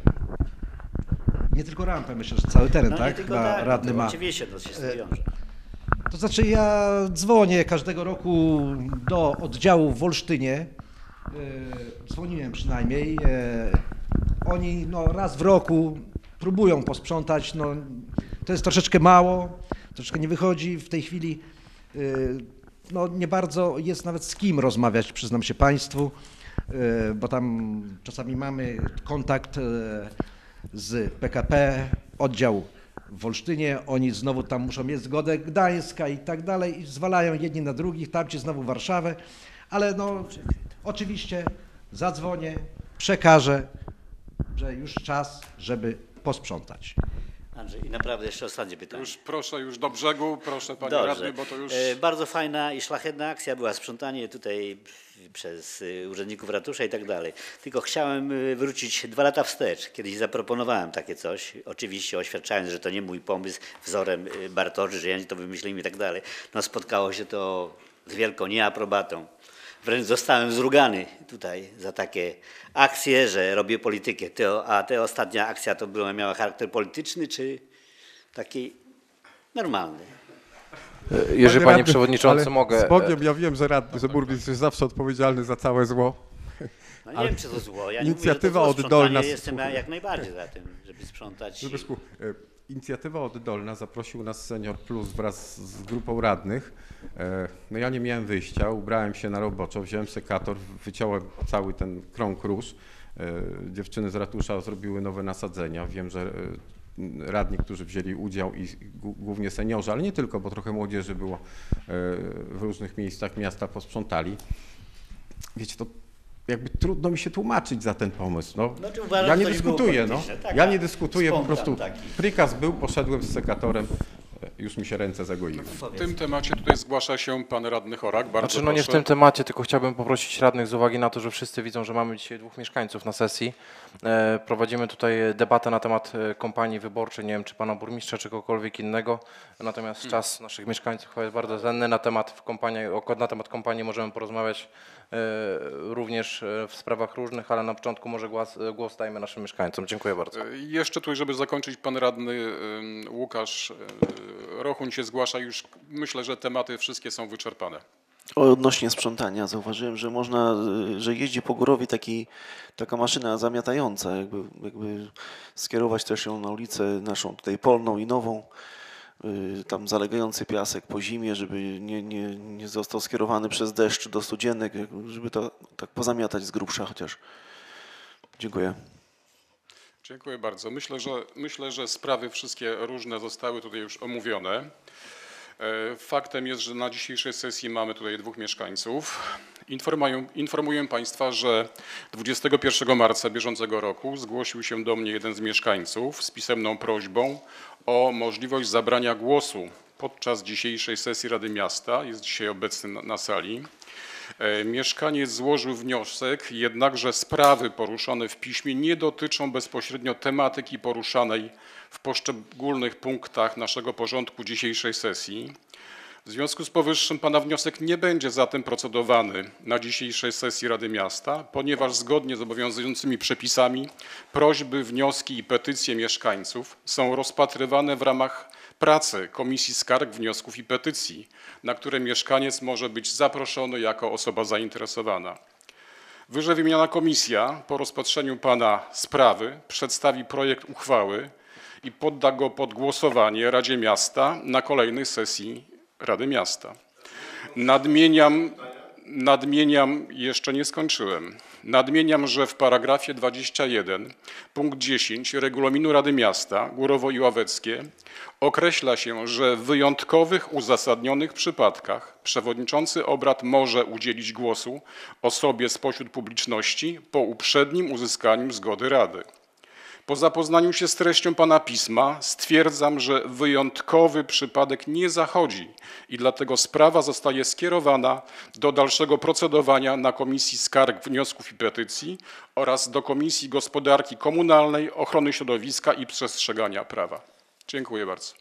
Nie tylko rampę, myślę, że cały teren, No tak? nie tylko Chyba tak, radny to ma. oczywiście to się z tym wiąże. To znaczy ja dzwonię każdego roku do oddziału w Olsztynie. Dzwoniłem przynajmniej. Oni no, raz w roku próbują posprzątać. No, to jest troszeczkę mało, troszeczkę nie wychodzi w tej chwili. No, nie bardzo jest nawet z kim rozmawiać, przyznam się Państwu, bo tam czasami mamy kontakt z PKP, oddział w Olsztynie, oni znowu tam muszą mieć zgodę Gdańska i tak dalej i zwalają jedni na drugich, tamci znowu Warszawę, ale no oczywiście zadzwonię, przekażę, że już czas, żeby posprzątać. Andrzej, i naprawdę jeszcze ostatnie pytanie. Już proszę, już do brzegu, proszę panie Dobrze. radny, bo to już... Bardzo fajna i szlachetna akcja była, sprzątanie tutaj przez urzędników ratusza i tak dalej. Tylko chciałem wrócić 2 lata wstecz. Kiedyś zaproponowałem takie coś, oczywiście oświadczając, że to nie mój pomysł, wzorem Bartoszy, że ja to wymyśliłem i tak dalej. No spotkało się to z wielką nieaprobatą. Wręcz zostałem zrugany tutaj za takie akcje, że robię politykę. A ta ostatnia akcja to miała charakter polityczny, czy taki Normalny. Jeżeli panie przewodniczący ale mogę... Z Bogiem ja wiem, że burmistrz jest zawsze odpowiedzialny za całe zło. No nie wiem, czy to zło. Ja inicjatywa nie mówię, że to zło. oddolna. Jestem jak najbardziej za tym, żeby sprzątać. Zbyszku, inicjatywa oddolna zaprosił nas Senior Plus wraz z grupą radnych. No ja nie miałem wyjścia, ubrałem się na roboczo, wziąłem sekator, wyciąłem cały ten krąg róż. Dziewczyny z ratusza zrobiły nowe nasadzenia. Wiem, że radni, którzy wzięli udział i głównie seniorzy, ale nie tylko, bo trochę młodzieży było w różnych miejscach miasta, posprzątali. Wiecie, to jakby trudno mi się tłumaczyć za ten pomysł. No, uważam, ja nie że to dyskutuję, było no. polityczne. Ja nie dyskutuję, po Spontan prostu taki. prikaz był, poszedłem z sekatorem, już mi się ręce zagoiły. W tym temacie tutaj zgłasza się pan radny Chorak. Bardzo Znaczy, no nie w proszę. tym temacie, tylko chciałbym poprosić radnych z uwagi na to, że wszyscy widzą, że mamy dzisiaj 2 mieszkańców na sesji. Prowadzimy tutaj debatę na temat kampanii wyborczej, nie wiem czy pana burmistrza, czy kogokolwiek innego. Natomiast czas naszych mieszkańców jest bardzo cenny. Na temat kampanii możemy porozmawiać również w sprawach różnych, ale na początku może głos dajmy naszym mieszkańcom. Dziękuję bardzo. Jeszcze tutaj, żeby zakończyć, pan radny Łukasz Rochuń się zgłasza już. Myślę, że tematy wszystkie są wyczerpane. Odnośnie sprzątania zauważyłem, że że jeździ po Górowie taka maszyna zamiatająca, jakby skierować też ją na ulicę naszą tutaj polną i nową, tam zalegający piasek po zimie, żeby nie został skierowany przez deszcz do studzienek, żeby to tak pozamiatać z grubsza chociaż. Dziękuję. Dziękuję bardzo. Myślę, że sprawy wszystkie różne zostały tutaj już omówione. Faktem jest, że na dzisiejszej sesji mamy tutaj 2 mieszkańców. Informuję Państwa, że 21 marca bieżącego roku zgłosił się do mnie jeden z mieszkańców z pisemną prośbą o możliwość zabrania głosu podczas dzisiejszej sesji Rady Miasta. Jest dzisiaj obecny na sali. Mieszkaniec złożył wniosek, jednakże sprawy poruszone w piśmie nie dotyczą bezpośrednio tematyki poruszanej w poszczególnych punktach naszego porządku dzisiejszej sesji. W związku z powyższym pana wniosek nie będzie zatem procedowany na dzisiejszej sesji Rady Miasta, ponieważ zgodnie z obowiązującymi przepisami prośby, wnioski i petycje mieszkańców są rozpatrywane w ramach pracy Komisji Skarg, Wniosków i Petycji, na które mieszkaniec może być zaproszony jako osoba zainteresowana. Wyżej wymieniona komisja po rozpatrzeniu pana sprawy przedstawi projekt uchwały i podda go pod głosowanie Radzie Miasta na kolejnej sesji Rady Miasta. Nadmieniam, jeszcze nie skończyłem. Nadmieniam, że w paragrafie 21 punkt 10 Regulaminu Rady Miasta Górowo-Ławeckie określa się, że w wyjątkowych, uzasadnionych przypadkach przewodniczący obrad może udzielić głosu osobie spośród publiczności po uprzednim uzyskaniu zgody Rady. Po zapoznaniu się z treścią pana pisma stwierdzam, że wyjątkowy przypadek nie zachodzi i dlatego sprawa zostaje skierowana do dalszego procedowania na Komisji Skarg, Wniosków i Petycji oraz do Komisji Gospodarki Komunalnej, Ochrony Środowiska i Przestrzegania Prawa. Dziękuję bardzo.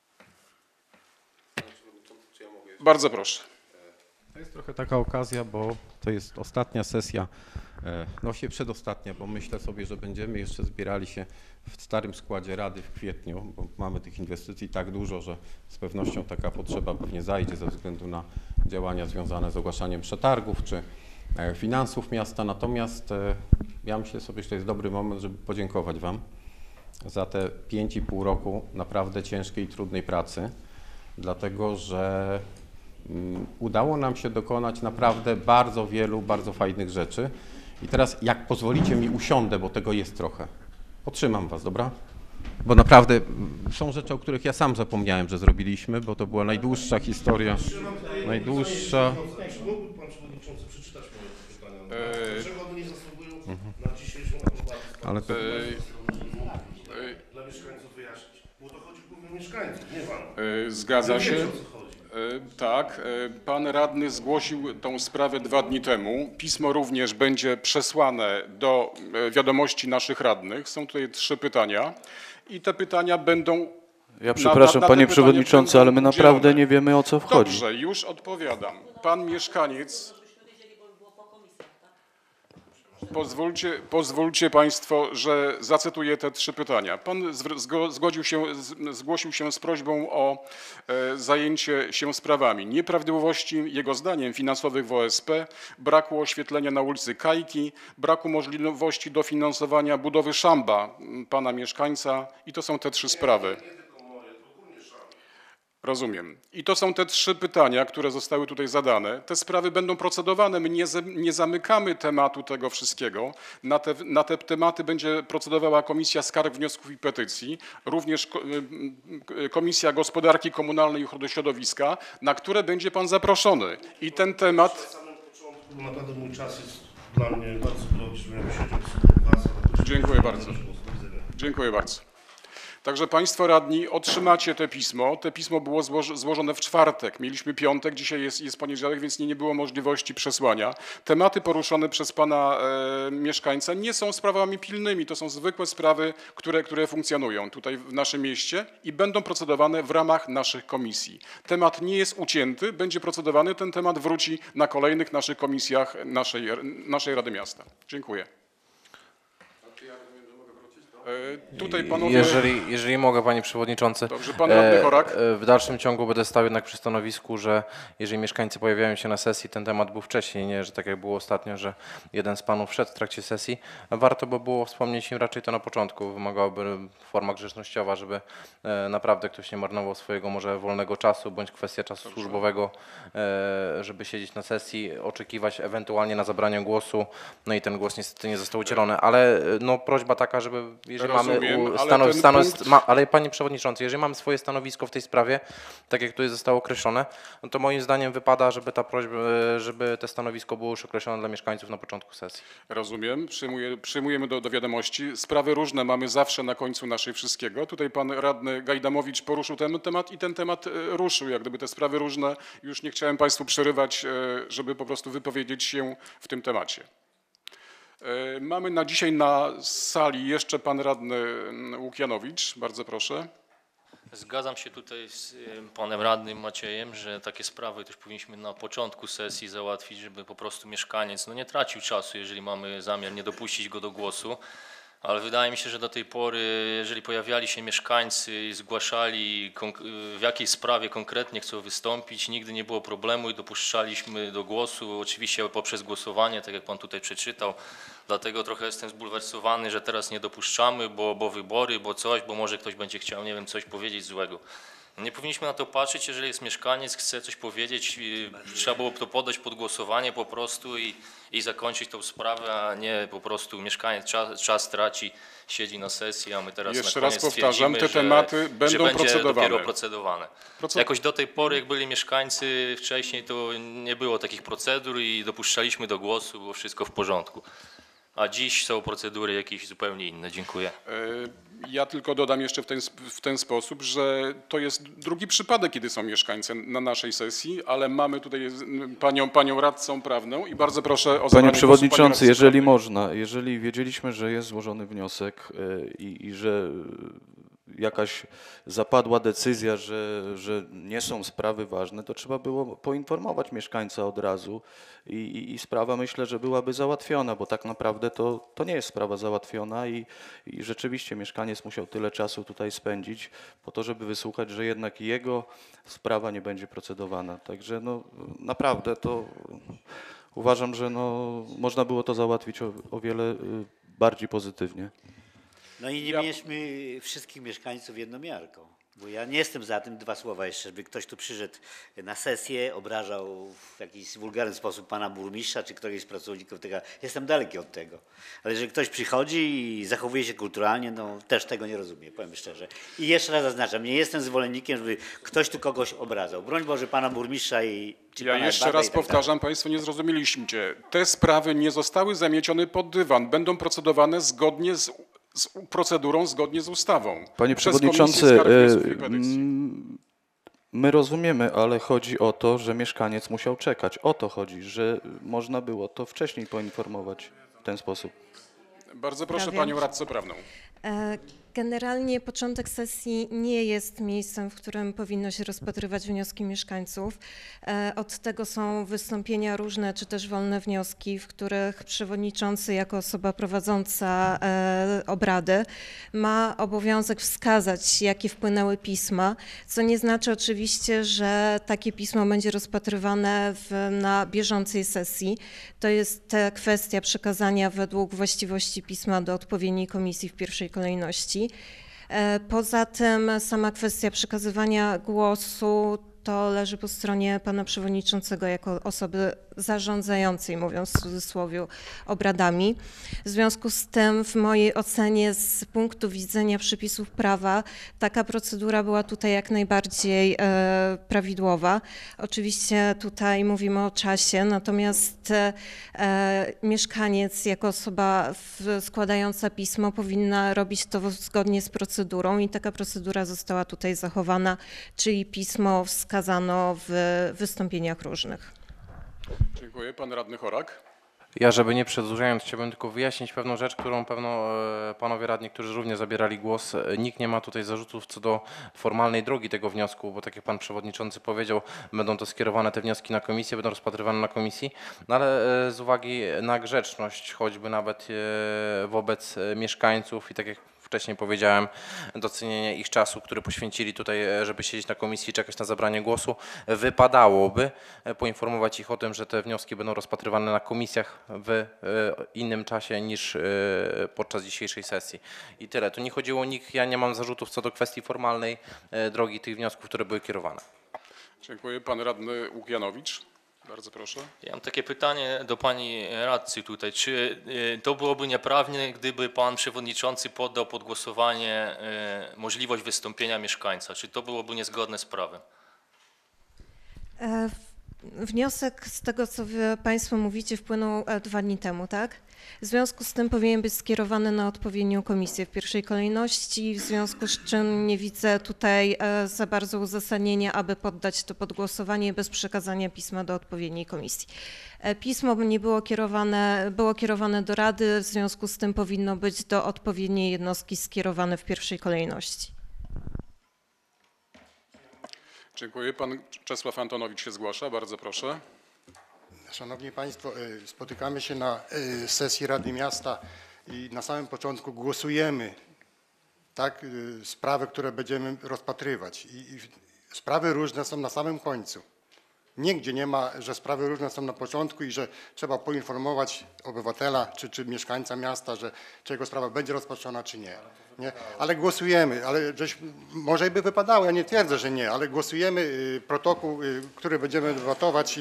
Bardzo proszę. To jest trochę taka okazja, bo to jest ostatnia sesja, no właściwie przedostatnia, bo myślę sobie, że będziemy jeszcze zbierali się w starym składzie Rady w kwietniu, bo mamy tych inwestycji tak dużo, że z pewnością taka potrzeba pewnie zajdzie ze względu na działania związane z ogłaszaniem przetargów czy finansów miasta. Natomiast ja myślę sobie, że to jest dobry moment, żeby podziękować Wam za te 5,5 roku naprawdę ciężkiej i trudnej pracy, dlatego że udało nam się dokonać naprawdę bardzo wielu, bardzo fajnych rzeczy. I teraz, jak pozwolicie mi, usiądę, bo tego jest trochę. Potrzymam Was, dobra? Bo naprawdę są rzeczy, o których ja sam zapomniałem, że zrobiliśmy, bo to była najdłuższa historia. Najdłuższa. Czy mógłby pan przewodniczący przeczytać moje pytania? Dlaczego one nie zasługują na dzisiejszą aprobatę? Ale to... Dla mieszkańców wyjaśnić. Bo to chodzi głównie o mieszkańców, nie pan. Zgadza się. Wiecie, o co chodzi. Tak, pan radny zgłosił tą sprawę 2 dni temu. Pismo również będzie przesłane do wiadomości naszych radnych. Są tutaj 3 pytania i te pytania będą... Ja przepraszam, panie przewodniczący, ale my naprawdę nie wiemy, o co wchodzi. Dobrze, już odpowiadam. Pan mieszkaniec... Pozwólcie Państwo, że zacytuję te 3 pytania. Pan zgłosił się z prośbą o zajęcie się sprawami nieprawidłowości, jego zdaniem, finansowych w OSP, braku oświetlenia na ulicy Kajki, braku możliwości dofinansowania budowy szamba pana mieszkańca i to są te 3 sprawy. Rozumiem. I to są te 3 pytania, które zostały tutaj zadane. Te sprawy będą procedowane. My nie zamykamy tematu tego wszystkiego. Na te tematy będzie procedowała Komisja Skarg, Wniosków i Petycji, również Komisja Gospodarki Komunalnej i Ochrony Środowiska, na które będzie pan zaproszony. I ten temat... Na samym początku naprawdę mój czas jest dla mnie bardzo drogi, żebym siedział z Was. Dziękuję bardzo. Dziękuję bardzo. Także Państwo radni otrzymacie te pismo. Te pismo było złożone w czwartek. Mieliśmy piątek, dzisiaj jest poniedziałek, więc nie było możliwości przesłania. Tematy poruszone przez pana mieszkańca nie są sprawami pilnymi. To są zwykłe sprawy, które funkcjonują tutaj w naszym mieście i będą procedowane w ramach naszych komisji. Temat nie jest ucięty, będzie procedowany. Ten temat wróci na kolejnych naszych komisjach naszej Rady Miasta. Dziękuję. Tutaj panowie... Jeżeli mogę, panie przewodniczący. Dobrze, pan radny Horak. W dalszym ciągu będę stał jednak przy stanowisku, że jeżeli mieszkańcy pojawiają się na sesji, ten temat był wcześniej, nie, że tak jak było ostatnio, że jeden z panów wszedł w trakcie sesji. Warto by było wspomnieć im raczej to na początku. Wymagałoby forma grzecznościowa, żeby naprawdę ktoś nie marnował swojego może wolnego czasu, bądź kwestia czasu służbowego, żeby siedzieć na sesji, oczekiwać ewentualnie na zabranie głosu. No i ten głos niestety nie został udzielony, ale no prośba taka, żeby jeżeli ale panie przewodniczący, jeżeli mamy swoje stanowisko w tej sprawie, tak jak tutaj zostało określone, no to moim zdaniem wypada, żeby ta prośba, żeby te stanowisko było już określone dla mieszkańców na początku sesji. Rozumiem, przyjmujemy do wiadomości. Sprawy różne mamy zawsze na końcu naszej wszystkiego. Tutaj pan radny Gajdamowicz poruszył ten temat i ten temat ruszył. Jak gdyby te sprawy różne, już nie chciałem państwu przerywać, żeby po prostu wypowiedzieć się w tym temacie. Mamy na dzisiaj na sali jeszcze pan radny Łukianowicz. Bardzo proszę. Zgadzam się tutaj z panem radnym Maciejem, że takie sprawy też powinniśmy na początku sesji załatwić, żeby po prostu mieszkaniec nie tracił czasu, jeżeli mamy zamiar nie dopuścić go do głosu. Ale wydaje mi się, że do tej pory, jeżeli pojawiali się mieszkańcy i zgłaszali w jakiej sprawie konkretnie chcą wystąpić, nigdy nie było problemu i dopuszczaliśmy do głosu, oczywiście poprzez głosowanie, tak jak pan tutaj przeczytał. Dlatego trochę jestem zbulwersowany, że teraz nie dopuszczamy, bo wybory, bo coś, bo może ktoś będzie chciał, nie wiem, coś powiedzieć złego. Nie powinniśmy na to patrzeć, jeżeli jest mieszkaniec, chce coś powiedzieć, trzeba było to podać pod głosowanie po prostu i zakończyć tą sprawę, a nie po prostu mieszkaniec czas traci, siedzi na sesji, a my teraz jeszcze na koniec raz powtarzam, te tematy będą dopiero procedowane. Jakoś do tej pory, jak byli mieszkańcy wcześniej, to nie było takich procedur i dopuszczaliśmy do głosu, było wszystko w porządku. A dziś są procedury jakieś zupełnie inne. Dziękuję. Ja tylko dodam jeszcze w ten sposób, że to jest drugi przypadek, kiedy są mieszkańcy na naszej sesji, ale mamy tutaj panią radcą prawną i bardzo proszę o zabranie Panie przewodniczący, głosu, jeżeli można, jeżeli wiedzieliśmy, że jest złożony wniosek i że jakaś zapadła decyzja, że nie są sprawy ważne, to trzeba było poinformować mieszkańca od razu i sprawa, myślę, że byłaby załatwiona, bo tak naprawdę to nie jest sprawa załatwiona i rzeczywiście mieszkaniec musiał tyle czasu tutaj spędzić po to, żeby wysłuchać, że jednak jego sprawa nie będzie procedowana. Także no, naprawdę to uważam, że no, można było to załatwić o wiele bardziej pozytywnie. No i nie mierzmy wszystkich mieszkańców jedną miarką, bo ja nie jestem za tym, 2 słowa jeszcze, żeby ktoś tu przyszedł na sesję, obrażał w jakiś wulgarny sposób pana burmistrza czy któregoś z pracowników tego. Jestem daleki od tego. Ale jeżeli ktoś przychodzi i zachowuje się kulturalnie, no też tego nie rozumiem, powiem szczerze. I jeszcze raz zaznaczam, nie jestem zwolennikiem, żeby ktoś tu kogoś obrażał. Broń Boże pana burmistrza Ja jeszcze raz powtarzam, państwo nie zrozumieliście. Te sprawy nie zostały zamiecione pod dywan, będą procedowane zgodnie z procedurą, zgodnie z ustawą. Panie przewodniczący, my rozumiemy, ale chodzi o to, że mieszkaniec musiał czekać. O to chodzi, że można było to wcześniej poinformować w ten sposób. Bardzo proszę panią radcę prawną. Generalnie początek sesji nie jest miejscem, w którym powinno się rozpatrywać wnioski mieszkańców. Od tego są wystąpienia różne, czy też wolne wnioski, w których przewodniczący jako osoba prowadząca obrady ma obowiązek wskazać, jakie wpłynęły pisma, co nie znaczy oczywiście, że takie pismo będzie rozpatrywane na bieżącej sesji. To jest kwestia przekazania według właściwości pisma do odpowiedniej komisji w pierwszej kolejności. Poza tym sama kwestia przekazywania głosu to leży po stronie pana przewodniczącego jako osoby zarządzającej, mówiąc w cudzysłowie, obradami. W związku z tym w mojej ocenie z punktu widzenia przepisów prawa taka procedura była tutaj jak najbardziej prawidłowa. Oczywiście tutaj mówimy o czasie, natomiast mieszkaniec jako osoba składająca pismo powinna robić to zgodnie z procedurą i taka procedura została tutaj zachowana, czyli pismo wskazano w wystąpieniach różnych. Dziękuję. Pan radny Chorak. Ja, żeby nie przedłużając, chciałbym tylko wyjaśnić pewną rzecz, którą pewno panowie radni, którzy również zabierali głos, nikt nie ma tutaj zarzutów co do formalnej drogi tego wniosku, bo tak jak pan przewodniczący powiedział, będą to skierowane te wnioski na komisję, będą rozpatrywane na komisji, no ale z uwagi na grzeczność, choćby nawet wobec mieszkańców i tak jak wcześniej powiedziałem, docenienie ich czasu, który poświęcili tutaj, żeby siedzieć na komisji i czekać na zabranie głosu, wypadałoby poinformować ich o tym, że te wnioski będą rozpatrywane na komisjach w innym czasie niż podczas dzisiejszej sesji. I tyle. Tu nie chodziło nikt, ja nie mam zarzutów co do kwestii formalnej drogi tych wniosków, które były kierowane. Dziękuję. Pan radny Łukianowicz. Bardzo proszę. Ja mam takie pytanie do pani radcy tutaj. Czy to byłoby nieprawnie, gdyby pan przewodniczący poddał pod głosowanie możliwość wystąpienia mieszkańca? Czy to byłoby niezgodne z prawem? Wniosek z tego, co wy państwo mówicie, wpłynął 2 dni temu, tak? W związku z tym powinien być skierowany na odpowiednią komisję w pierwszej kolejności, w związku z czym nie widzę tutaj za bardzo uzasadnienia, aby poddać to pod głosowanie bez przekazania pisma do odpowiedniej komisji. Pismo nie było kierowane do Rady, w związku z tym powinno być do odpowiedniej jednostki skierowane w pierwszej kolejności. Dziękuję. Pan Czesław Antonowicz się zgłasza. Bardzo proszę. Szanowni Państwo, spotykamy się na sesji Rady Miasta i na samym początku głosujemy, tak, sprawy, które będziemy rozpatrywać. I sprawy różne są na samym końcu. Nigdzie nie ma, że sprawy różne są na początku i że trzeba poinformować obywatela czy mieszkańca miasta, czy jego sprawa będzie rozpatrzona, czy nie. Nie? Ale głosujemy, ale może by wypadało, ja nie twierdzę, że nie, ale głosujemy protokół, który będziemy debatować.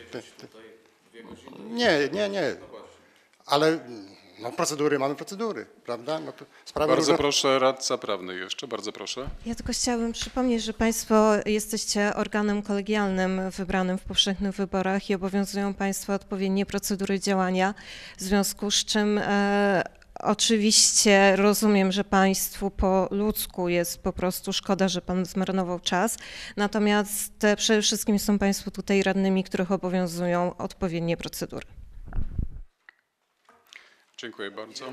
Nie. Ale no, mamy procedury, prawda? No to bardzo proszę, radca prawny jeszcze, bardzo proszę. Ja tylko chciałabym przypomnieć, że państwo jesteście organem kolegialnym wybranym w powszechnych wyborach i obowiązują państwa odpowiednie procedury działania, w związku z czym oczywiście rozumiem, że państwu po ludzku jest po prostu szkoda, że pan zmarnował czas, natomiast przede wszystkim są państwo tutaj radnymi, których obowiązują odpowiednie procedury. Dziękuję bardzo.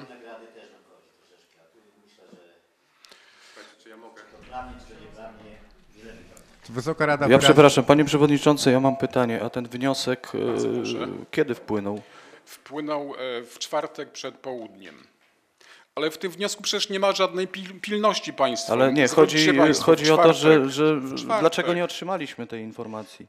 Wysoka Rada. Ja przepraszam, panie przewodniczący, ja mam pytanie, a ten wniosek kiedy wpłynął? Wpłynął w czwartek przed południem. Ale w tym wniosku przecież nie ma żadnej pilności państwa. Ale nie, chodzi o to, że dlaczego nie otrzymaliśmy tej informacji?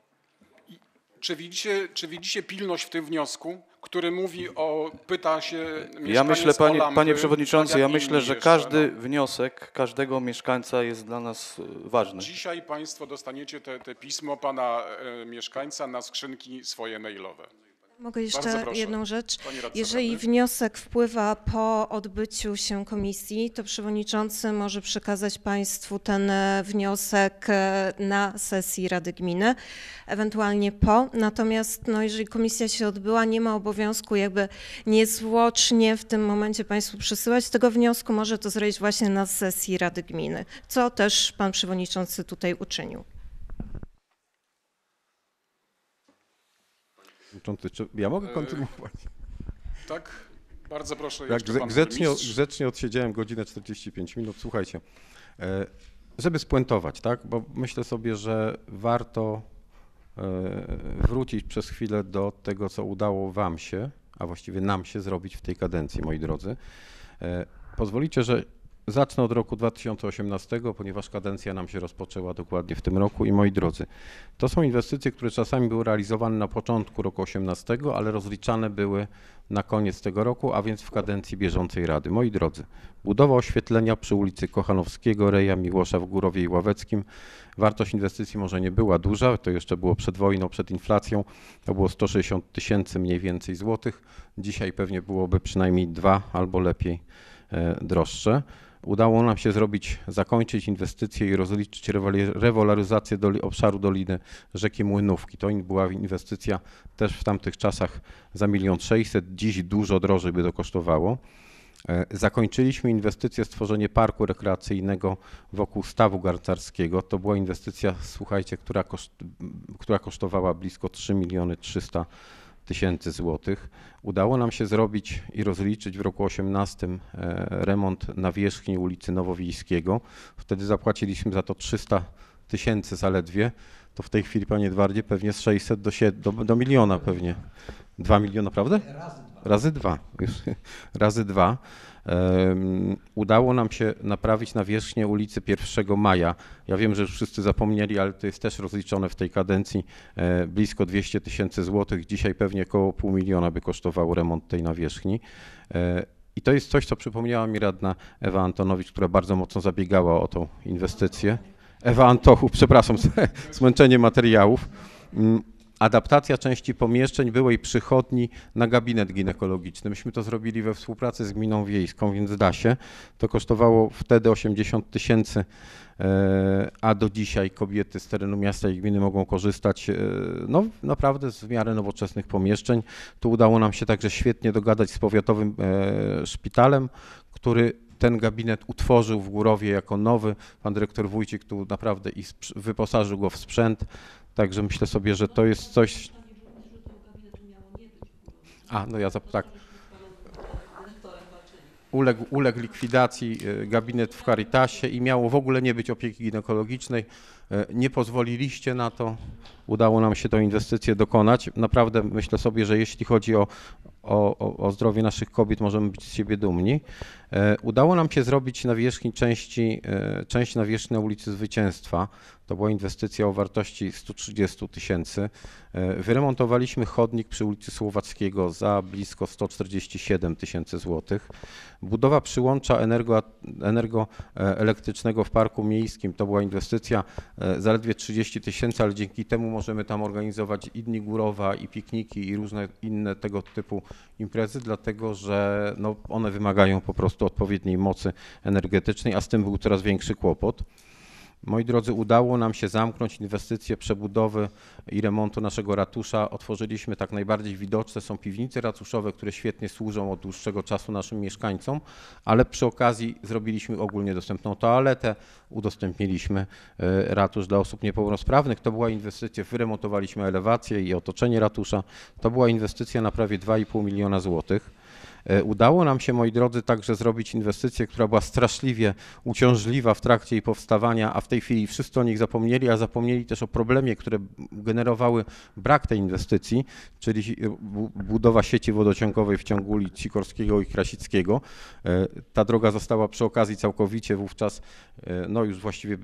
Czy widzicie pilność w tym wniosku, który mówi pyta się mieszkaniec Ja myślę, panie przewodniczący, ja myślę, że każdy wniosek każdego mieszkańca jest dla nas ważny. Dzisiaj państwo dostaniecie te pismo pana mieszkańca na skrzynki swoje mailowe. Mogę jeszcze jedną rzecz. Jeżeli wniosek wpływa po odbyciu się komisji, to przewodniczący może przekazać państwu ten wniosek na sesji Rady Gminy, ewentualnie po. Natomiast no, jeżeli komisja się odbyła, nie ma obowiązku jakby niezwłocznie w tym momencie państwu przesyłać tego wniosku, może to zrobić właśnie na sesji Rady Gminy, co też pan przewodniczący tutaj uczynił. Czy ja mogę kontynuować? Tak? Bardzo proszę, Tak, jeszcze pan grzecznie, burmistrz. grzecznie odsiedziałem godzinę 45 minut. Słuchajcie, żeby spuentować, tak? Bo myślę sobie, że warto wrócić przez chwilę do tego, co udało wam się, a właściwie nam się zrobić w tej kadencji, moi drodzy. Pozwolicie, że zacznę od roku 2018, ponieważ kadencja nam się rozpoczęła dokładnie w tym roku i moi drodzy, to są inwestycje, które czasami były realizowane na początku roku 2018, ale rozliczane były na koniec tego roku, a więc w kadencji bieżącej Rady. Moi drodzy, budowa oświetlenia przy ulicy Kochanowskiego, Reja, Miłosza w Górowie i Ławeckim. Wartość inwestycji może nie była duża, to jeszcze było przed wojną, przed inflacją, to było 160 000 mniej więcej złotych. Dzisiaj pewnie byłoby przynajmniej 2 albo lepiej droższe. Udało nam się zakończyć inwestycje i rozliczyć rewaloryzację obszaru doliny rzeki Młynówki. To była inwestycja też w tamtych czasach za 1 600 000, dziś dużo drożej by to kosztowało. Zakończyliśmy inwestycję stworzenie parku rekreacyjnego wokół stawu garncarskiego. To była inwestycja, słuchajcie, która kosztowała blisko 3 300 000 złotych. Udało nam się zrobić i rozliczyć w roku 2018 remont nawierzchni ulicy Nowowiejskiego. Wtedy zapłaciliśmy za to 300 000 zaledwie. To w tej chwili, panie Edwardzie, pewnie z 600 do miliona pewnie. 2 miliony, prawda? Razy dwa. Razy dwa. Udało nam się naprawić nawierzchnię ulicy 1 Maja. Ja wiem, że już wszyscy zapomnieli, ale to jest też rozliczone w tej kadencji blisko 200 000 złotych. Dzisiaj pewnie około 500 000 by kosztował remont tej nawierzchni. I to jest coś, co przypomniała mi radna Ewa Antonowicz, która bardzo mocno zabiegała o tą inwestycję. Ewa Antochów, przepraszam, zmęczenie materiałów. Adaptacja części pomieszczeń byłej przychodni na gabinet ginekologiczny. Myśmy to zrobili we współpracy z gminą wiejską, więc da się. To kosztowało wtedy 80 000, a do dzisiaj kobiety z terenu miasta i gminy mogą korzystać no, naprawdę z w miarę nowoczesnych pomieszczeń. Tu udało nam się także świetnie dogadać z powiatowym szpitalem, który ten gabinet utworzył w Górowie jako nowy. Pan dyrektor Wójcik tu naprawdę i wyposażył go w sprzęt. Także myślę sobie, że to jest coś... No ja tak. Uległ likwidacji gabinet w Caritasie i miało w ogóle nie być opieki ginekologicznej. Nie pozwoliliście na to. Udało nam się tę inwestycję dokonać. Naprawdę myślę sobie, że jeśli chodzi o zdrowie naszych kobiet, możemy być z siebie dumni. Udało nam się zrobić nawierzchni część nawierzchni na ulicy Zwycięstwa. To była inwestycja o wartości 130 000. Wyremontowaliśmy chodnik przy ulicy Słowackiego za blisko 147 000 złotych. Budowa przyłącza energoelektrycznego w parku miejskim. To była inwestycja zaledwie 30 000, ale dzięki temu możemy tam organizować i dni Górowa, i pikniki, i różne inne tego typu imprezy, dlatego że no, one wymagają po prostu odpowiedniej mocy energetycznej, a z tym był coraz większy kłopot. Moi drodzy, udało nam się zamknąć inwestycje przebudowy i remontu naszego ratusza. Otworzyliśmy tak najbardziej widoczne, są piwnice ratuszowe, które świetnie służą od dłuższego czasu naszym mieszkańcom, ale przy okazji zrobiliśmy ogólnie dostępną toaletę, udostępniliśmy ratusz dla osób niepełnosprawnych. To była inwestycja, wyremontowaliśmy elewację i otoczenie ratusza. To była inwestycja na prawie 2,5 miliona złotych. Udało nam się, moi drodzy, także zrobić inwestycję, która była straszliwie uciążliwa w trakcie jej powstawania, a w tej chwili wszyscy o nich zapomnieli, a zapomnieli też o problemie, które generowały brak tej inwestycji, czyli budowa sieci wodociągowej w ciągu ulic Sikorskiego i Krasickiego. Ta droga została przy okazji całkowicie wówczas no już właściwie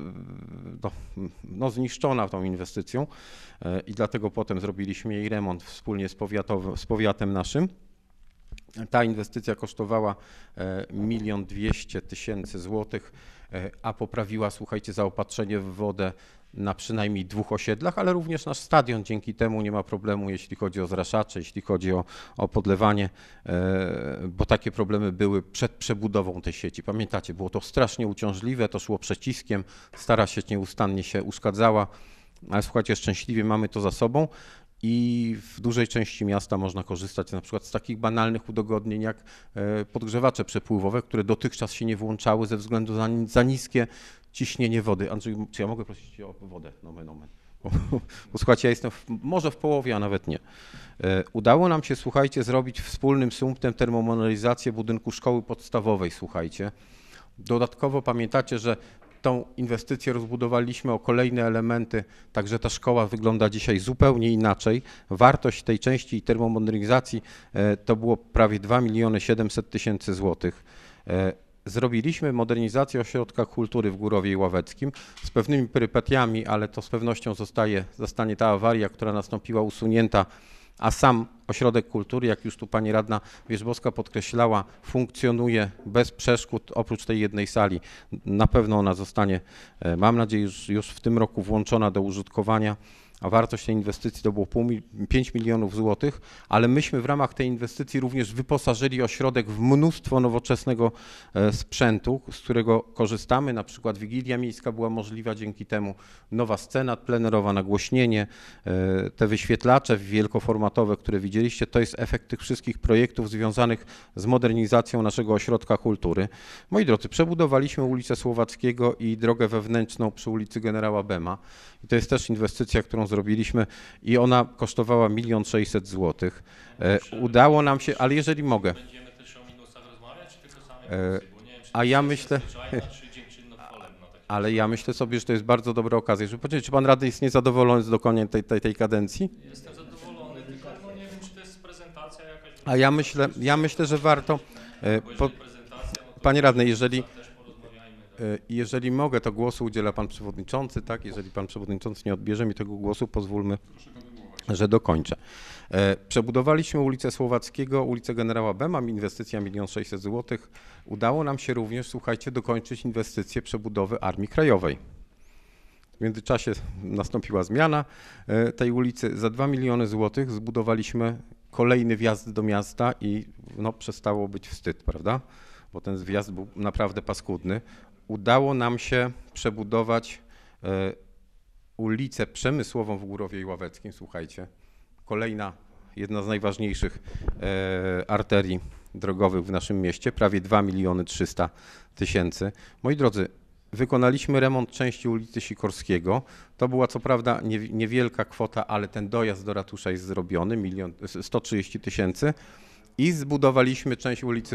no, zniszczona tą inwestycją i dlatego potem zrobiliśmy jej remont wspólnie z powiatem naszym. Ta inwestycja kosztowała 1 200 000 złotych, a poprawiła, słuchajcie, zaopatrzenie w wodę na przynajmniej 2 osiedlach, ale również nasz stadion dzięki temu nie ma problemu, jeśli chodzi o zraszacze, jeśli chodzi o podlewanie, bo takie problemy były przed przebudową tej sieci. Pamiętacie, było to strasznie uciążliwe, to szło przeciskiem, stara sieć nieustannie się uszkadzała, ale słuchajcie, szczęśliwie mamy to za sobą. I w dużej części miasta można korzystać na przykład z takich banalnych udogodnień jak podgrzewacze przepływowe, które dotychczas się nie włączały ze względu za niskie ciśnienie wody. Andrzej, czy ja mogę prosić Cię o wodę? Nomen. Słuchajcie, ja jestem może w połowie, a nawet nie. Udało nam się, słuchajcie, zrobić wspólnym sumptem termomodernizację budynku szkoły podstawowej, słuchajcie. Dodatkowo pamiętacie, że tą inwestycję rozbudowaliśmy o kolejne elementy, także ta szkoła wygląda dzisiaj zupełnie inaczej. Wartość tej części termomodernizacji to było prawie 2 700 000 złotych. Zrobiliśmy modernizację ośrodka kultury w Górowie Ławeckim z pewnymi perypetiami, ale to z pewnością zostanie ta awaria, która nastąpiła, usunięta, a sam ośrodek kultury, jak już tu pani radna Wierzbowska podkreślała, funkcjonuje bez przeszkód, oprócz tej jednej sali. Na pewno ona zostanie, mam nadzieję, już w tym roku włączona do użytkowania, a wartość tej inwestycji to było 5 milionów złotych, ale myśmy w ramach tej inwestycji również wyposażyli ośrodek w mnóstwo nowoczesnego sprzętu, z którego korzystamy. Na przykład Wigilia Miejska była możliwa dzięki temu, nowa scena plenerowa, nagłośnienie, te wyświetlacze wielkoformatowe, które widzieliście, to jest efekt tych wszystkich projektów związanych z modernizacją naszego ośrodka kultury. Moi drodzy, przebudowaliśmy ulicę Słowackiego i drogę wewnętrzną przy ulicy Generała Bema. I to jest też inwestycja, którą zrobiliśmy i ona kosztowała 1 600 000 złotych. Udało nam się, ale jeżeli mogę. Będziemy też o minusach rozmawiać, czy tylko same plusy? Bo nie wiem, czy A ja myślę, czy dziękczynno-chwalebna. ale ja myślę sobie, że to jest bardzo dobra okazja. Żeby powiedzieć, czy pan radny jest niezadowolony z dokonaniem tej kadencji? Jestem zadowolony, tylko no nie wiem, czy to jest prezentacja jakaś. A ja myślę, że warto. Panie radny, jeżeli mogę, to głosu udziela pan przewodniczący, tak? Jeżeli pan przewodniczący nie odbierze mi tego głosu, pozwólmy, że dokończę. Przebudowaliśmy ulicę Słowackiego, ulicę Generała Bema, inwestycja 1 600 000 złotych. Udało nam się również, słuchajcie, dokończyć inwestycję przebudowy Armii Krajowej. W międzyczasie nastąpiła zmiana tej ulicy. Za 2 miliony złotych zbudowaliśmy kolejny wjazd do miasta i no, przestało być wstyd, prawda? Bo ten wjazd był naprawdę paskudny. Udało nam się przebudować ulicę Przemysłową w Górowie Ławeckim, słuchajcie. Kolejna, jedna z najważniejszych arterii drogowych w naszym mieście, prawie 2 300 000. Moi drodzy, wykonaliśmy remont części ulicy Sikorskiego. To była co prawda niewielka kwota, ale ten dojazd do ratusza jest zrobiony, 130 000. I zbudowaliśmy część ulicy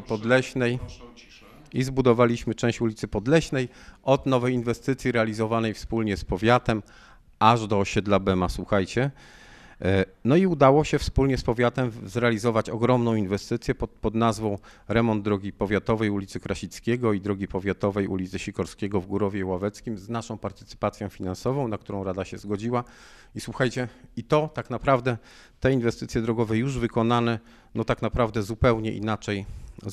Podleśnej. Od nowej inwestycji realizowanej wspólnie z powiatem aż do osiedla Bema, słuchajcie. No i udało się wspólnie z powiatem zrealizować ogromną inwestycję pod nazwą remont drogi powiatowej ulicy Krasickiego i drogi powiatowej ulicy Sikorskiego w Górowie Ławeckim z naszą partycypacją finansową, na którą Rada się zgodziła. I słuchajcie, i to tak naprawdę, te inwestycje drogowe już wykonane, no tak naprawdę zupełnie inaczej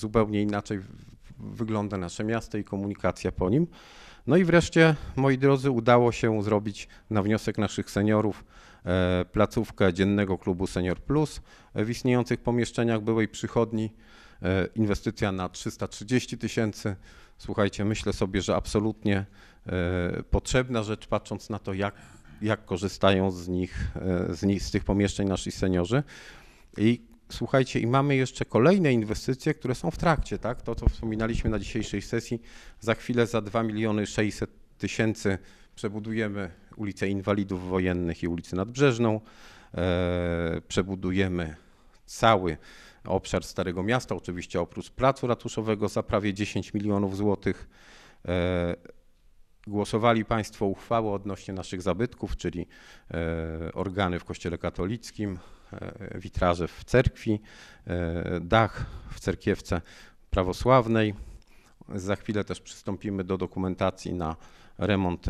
wygląda nasze miasto i komunikacja po nim. No i wreszcie, moi drodzy, udało się zrobić na wniosek naszych seniorów placówkę dziennego klubu Senior Plus w istniejących pomieszczeniach byłej przychodni. Inwestycja na 330 000. Słuchajcie, myślę sobie, że absolutnie potrzebna rzecz, patrząc na to, jak korzystają z tych pomieszczeń nasi seniorzy. I słuchajcie, i mamy jeszcze kolejne inwestycje, które są w trakcie, tak? To, co wspominaliśmy na dzisiejszej sesji, za chwilę za 2 600 000 przebudujemy ulicę Inwalidów Wojennych i ulicę Nadbrzeżną, przebudujemy cały obszar Starego Miasta, oczywiście oprócz placu ratuszowego za prawie 10 milionów złotych. Głosowali Państwo uchwałę odnośnie naszych zabytków, czyli organy w Kościele katolickim, witraże w cerkwi, dach w cerkiewce prawosławnej. Za chwilę też przystąpimy do dokumentacji na remont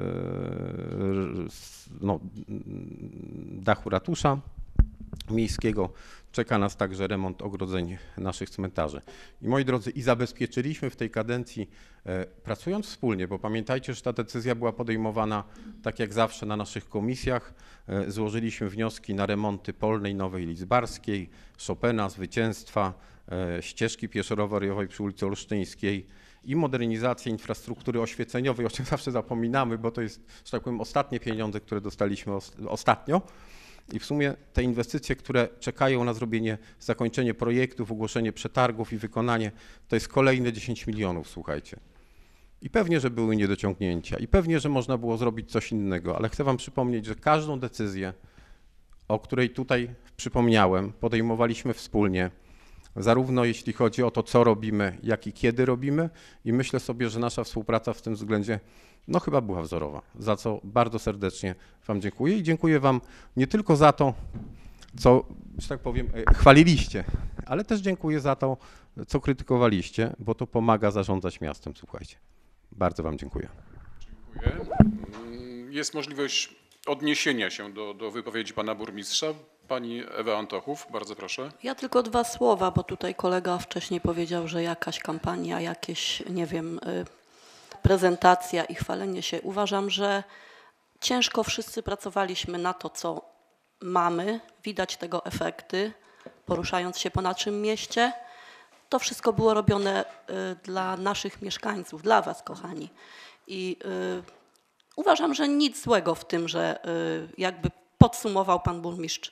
dachu ratusza miejskiego. Czeka nas także remont ogrodzeń naszych cmentarzy. I moi drodzy, i zabezpieczyliśmy w tej kadencji, pracując wspólnie, bo pamiętajcie, że ta decyzja była podejmowana tak jak zawsze na naszych komisjach. Złożyliśmy wnioski na remonty Polnej, Nowej Lidzbarskiej, Chopina, Zwycięstwa, ścieżki pieszo-rowerowej przy ulicy Olsztyńskiej i modernizację infrastruktury oświeceniowej, o czym zawsze zapominamy, bo to jest, że tak powiem, ostatnie pieniądze, które dostaliśmy ostatnio. I w sumie te inwestycje, które czekają na zakończenie projektów, ogłoszenie przetargów i wykonanie, to jest kolejne 10 milionów, słuchajcie. I pewnie, że były niedociągnięcia i pewnie, że można było zrobić coś innego, ale chcę wam przypomnieć, że każdą decyzję, o której tutaj przypomniałem, podejmowaliśmy wspólnie, zarówno jeśli chodzi o to, co robimy, jak i kiedy robimy i myślę sobie, że nasza współpraca w tym względzie no chyba była wzorowa, za co bardzo serdecznie wam dziękuję i dziękuję wam nie tylko za to, co, że tak powiem, chwaliliście, ale też dziękuję za to, co krytykowaliście, bo to pomaga zarządzać miastem, słuchajcie. Bardzo wam dziękuję. Dziękuję. Jest możliwość odniesienia się do wypowiedzi pana burmistrza. Pani Ewa Antochów, bardzo proszę. Ja tylko 2 słowa, bo tutaj kolega wcześniej powiedział, że jakaś kampania, jakieś, nie wiem, prezentacja i chwalenie się. Uważam, że ciężko wszyscy pracowaliśmy na to, co mamy. Widać tego efekty, poruszając się po naszym mieście. To wszystko było robione dla naszych mieszkańców, dla was, kochani. I uważam, że nic złego w tym, że jakby podsumował pan burmistrz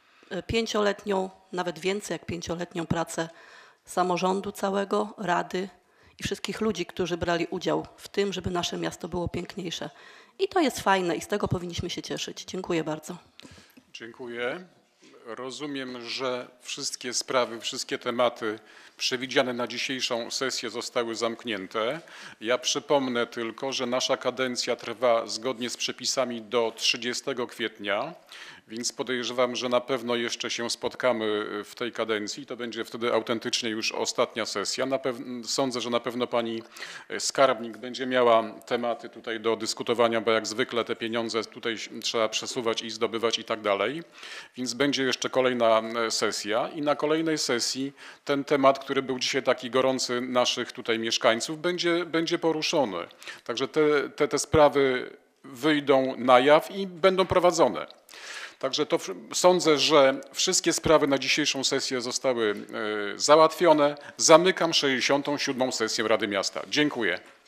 5-letnią, nawet więcej jak 5-letnią pracę samorządu całego, rady i wszystkich ludzi, którzy brali udział w tym, żeby nasze miasto było piękniejsze. I to jest fajne i z tego powinniśmy się cieszyć. Dziękuję bardzo. Dziękuję. Rozumiem, że wszystkie sprawy, wszystkie tematy przewidziane na dzisiejszą sesję zostały zamknięte. Ja przypomnę tylko, że nasza kadencja trwa zgodnie z przepisami do 30 kwietnia, więc podejrzewam, że na pewno jeszcze się spotkamy w tej kadencji. To będzie wtedy autentycznie już ostatnia sesja. Sądzę, że na pewno pani skarbnik będzie miała tematy tutaj do dyskutowania, bo jak zwykle te pieniądze tutaj trzeba przesuwać i zdobywać i tak dalej. Więc będzie jeszcze kolejna sesja i na kolejnej sesji ten temat, który był dzisiaj taki gorący naszych tutaj mieszkańców, będzie poruszony. Także te sprawy wyjdą na jaw i będą prowadzone. Także to sądzę, że wszystkie sprawy na dzisiejszą sesję zostały załatwione. Zamykam 67. sesję Rady Miasta. Dziękuję.